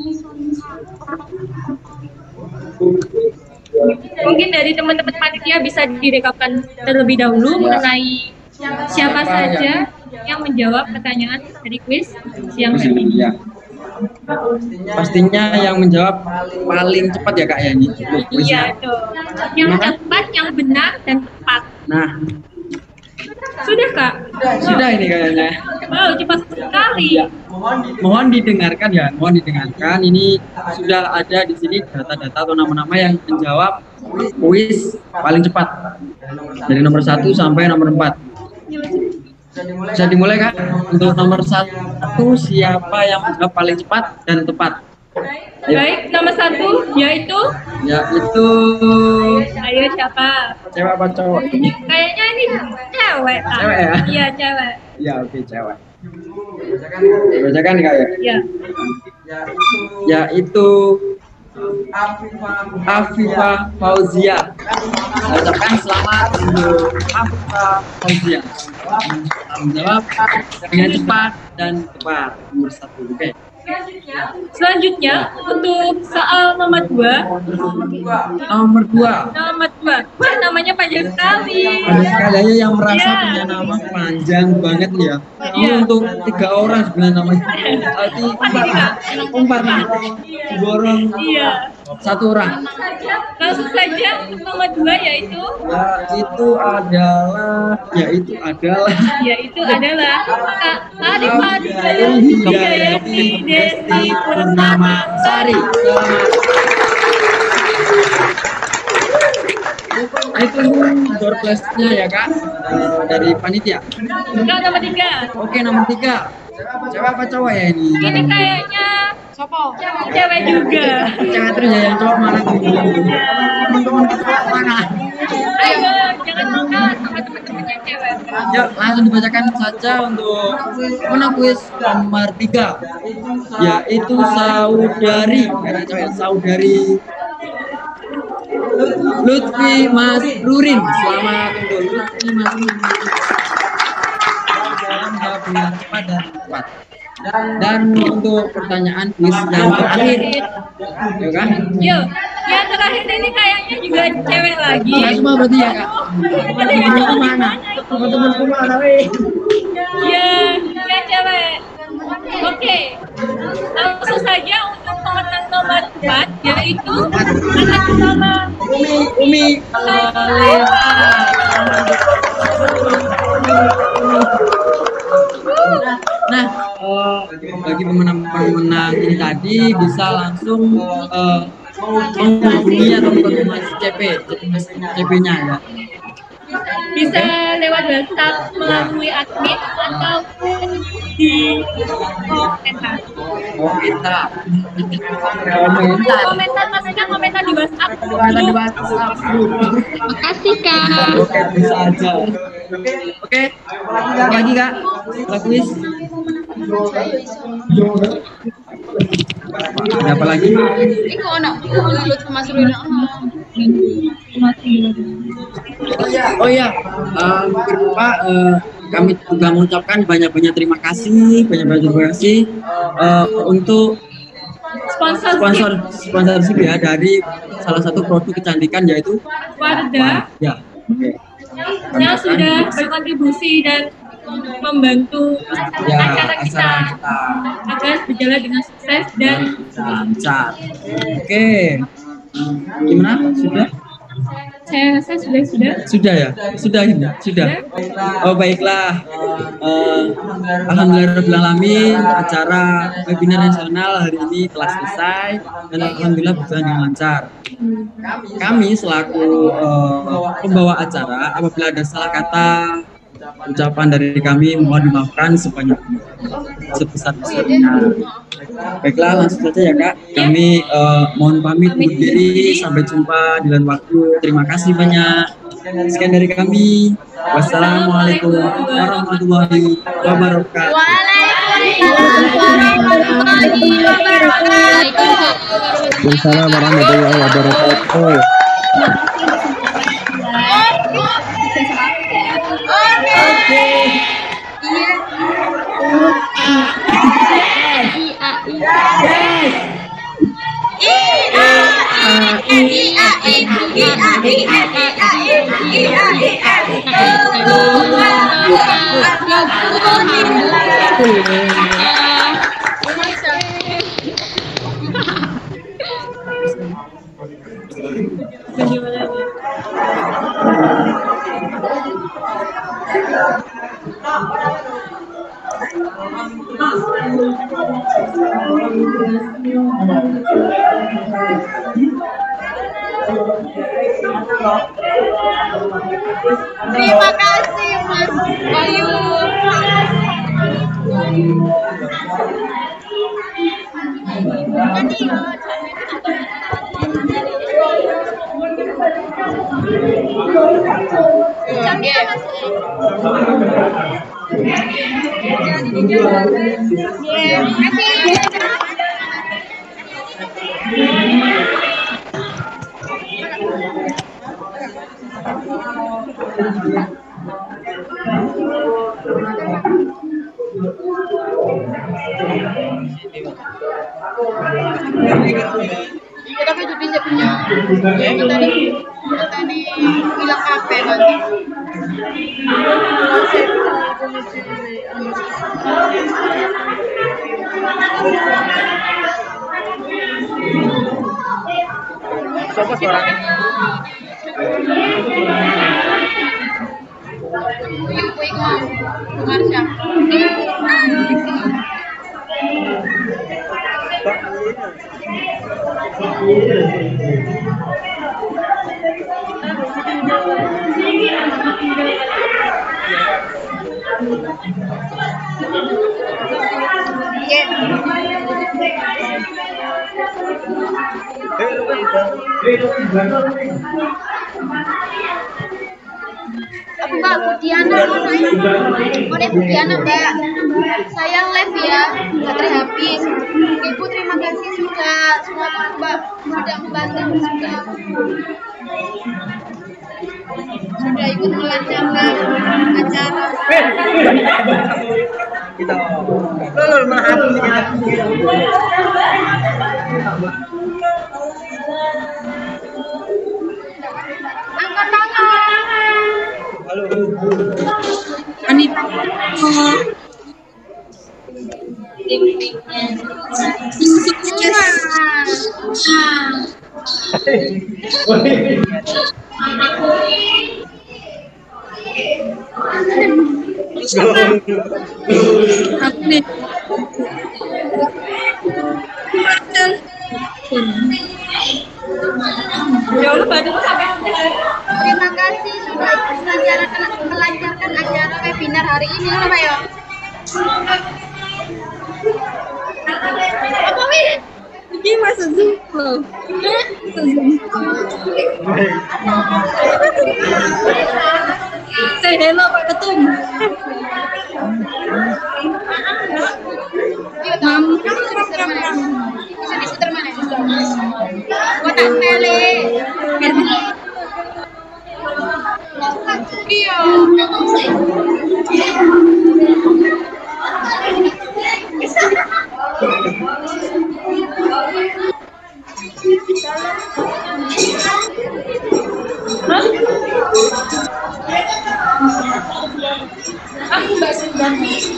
Mungkin dari teman-teman panitia bisa direkapkan terlebih dahulu mengenai siapa saja yang menjawab pertanyaan dari kuis siang hari ini. Ya. Pastinya yang menjawab paling cepat ya Kak ya ini. Iya tuh. Yang cepat, yang benar dan tepat. Nah, sudah Kak? Sudah ini kayaknya. Wow, cepat sekali. Ya. Mohon didengarkan ya, mohon didengarkan. Ini sudah ada di sini data-data atau nama-nama yang menjawab kuis paling cepat dari nomor 1 sampai nomor 4. Bisa dimulai Kak? Untuk nomor 1 siapa yang menjawab paling cepat dan tepat? Ayo. Baik, nomor 1 yaitu? Yaitu. Ayo siapa? Cewek apa cowok? Kayaknya ini cewek Kak. Cewek ya? Iya cewek. Ya oke, cewek. Bacakan Kak ya? Iya. Yaitu Afifah Fauzia. Ucapkan selamat untuk Afifah Fauzia. Menjawab dengan cepat dan tepat. Nomor 1. Oke. Selanjutnya untuk soal nomor 2. Nomor 2. Nomor 2. Wah, namanya panjang sekali. Ada sekali yang merasa punya nama panjang banget ya. Ini untuk 3 orang sebenarnya namanya. Berarti 4 orang. Iya. 1 orang. Langsung saja untuk nomor 2 yaitu? Yaitu adalah Kak Arifah Hidayati Desti Purnama Sari. Itu door prize-nya ya Kak, dari panitia. Kak nomor 3. Oke, nomor 3. Cewek apa cowok ya ini? Ini kayaknya cewek juga. Cewek terus ya, yang cowok mana tuh? Teman-teman cowok mana? Ayo, jangan lupa sama teman-temannya cewek. Yuk, langsung dibacakan saja untuk pemenang kuis nomor 3, yaitu saudari Lutfi Mas Rurin. Selamat untuk Lutfi Mas Rurin. Jawab cepat dan tepat. Dan untuk pertanyaan kuis yang terakhir, ya kan? Yuk, yang terakhir ini kayaknya juga cewek lagi. Semua berarti ya Kak? Teman-temanku mana? Teman-temanku mana weh? Iya, ya cewek. Oke, langsung saja untuk pemenang nomor 4 yaitu atas nama Umi Nah, bagi pemenang-pemenang ini tadi bisa langsung menghubungi atau mengkonfirmasi CP-nya ya. Bisa lewat WhatsApp melalui admin ataupun di komentar. Komentar maksudnya komentar di WhatsApp. Makasih Kak. Oke, bisa aja. Oke, apa lagi Kak? Kuis. Ada apa lagi? Iku ono Mas Ruin. Oh iya, Pak, kami juga mengucapkan banyak-banyak terima kasih untuk sponsorship ya dari salah satu produk kecantikan yaitu Wardah. Ya. Oke. Yang sudah berkontribusi dan membantu acara kita agar berjalan dengan sukses dan lancar. Oke. Gimana? Sudah? Saya rasa sudah. Sudah ya? Sudah. Oh baiklah. Alhamdulillahirrahmanirrahim, acara webinar nasional hari ini telah selesai dan alhamdulillah berjalan dengan lancar. Kami selaku pembawa acara, apabila ada salah kata ucapan dari kami mohon dimaafkan sebesar-besarnya. Baiklah, langsung saja ya Kak. Kami mohon pamit undur diri. Sampai jumpa di lain waktu. Terima kasih banyak. Sekian dari kami. Wassalamualaikum warahmatullahi wabarakatuh. Waalaikumsalam. Waalaikumsalam warahmatullahi wabarakatuh. Terima kasih Mas Bayu. Kita kan jadi punya tadi bilang kafe kan. Siapa suaranya? Mbak Budiana, boleh Budiana Mbak, saya live ya, baterai habis. Ibu terima kasih sudah Mbak sudah membantu sudah ikut melancarkan acara. Kita lulul menghapus angkat tangan. Halo. Anita. Terima kasih sudah melancarkan acara webinar hari ini, Pak ya. Apa wih? Ini masuk Zoom loh. Say hello Pak Ketum. Bisa diputar mana? Kotak tele. Iya. Aku Mbak Sudan.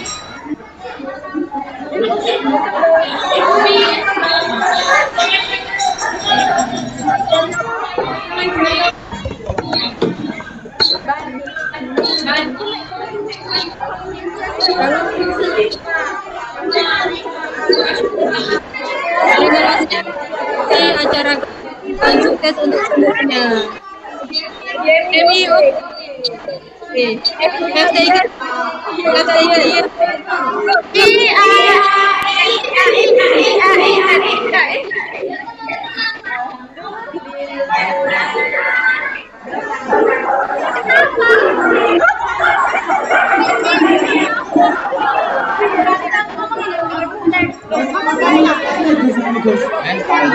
Acara sukses untuk semuanya. Demi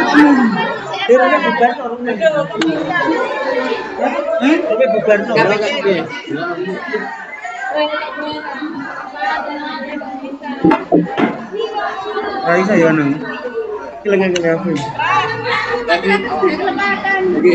Raisa ya nang. Kilangan ka na. Oke.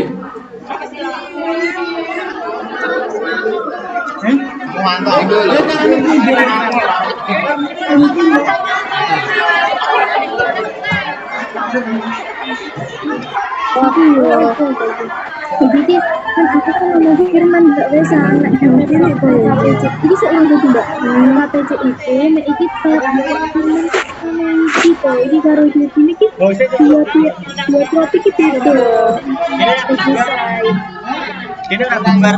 Jadi kan aku kan mau Firman nggak bisa anak mungkin itu KPC. Jadi saya udah tidak KPC itu, nah itu Firman kita ini karo ini kita dua topik kita itu selesai. Ini nak gambar.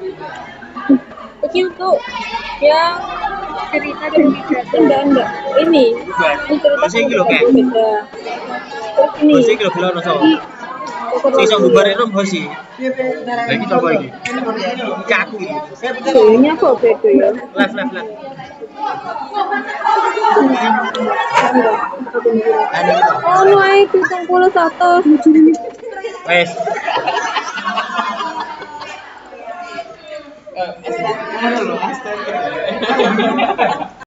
Itu tuh yang cerita dari enggak ini cerita beda. Ini Sing iso bubar itu hosi. Lah iki apa iki? Caku iki. Ini apa beda ya? Left. Oh, naik 71. Wes. Astaga.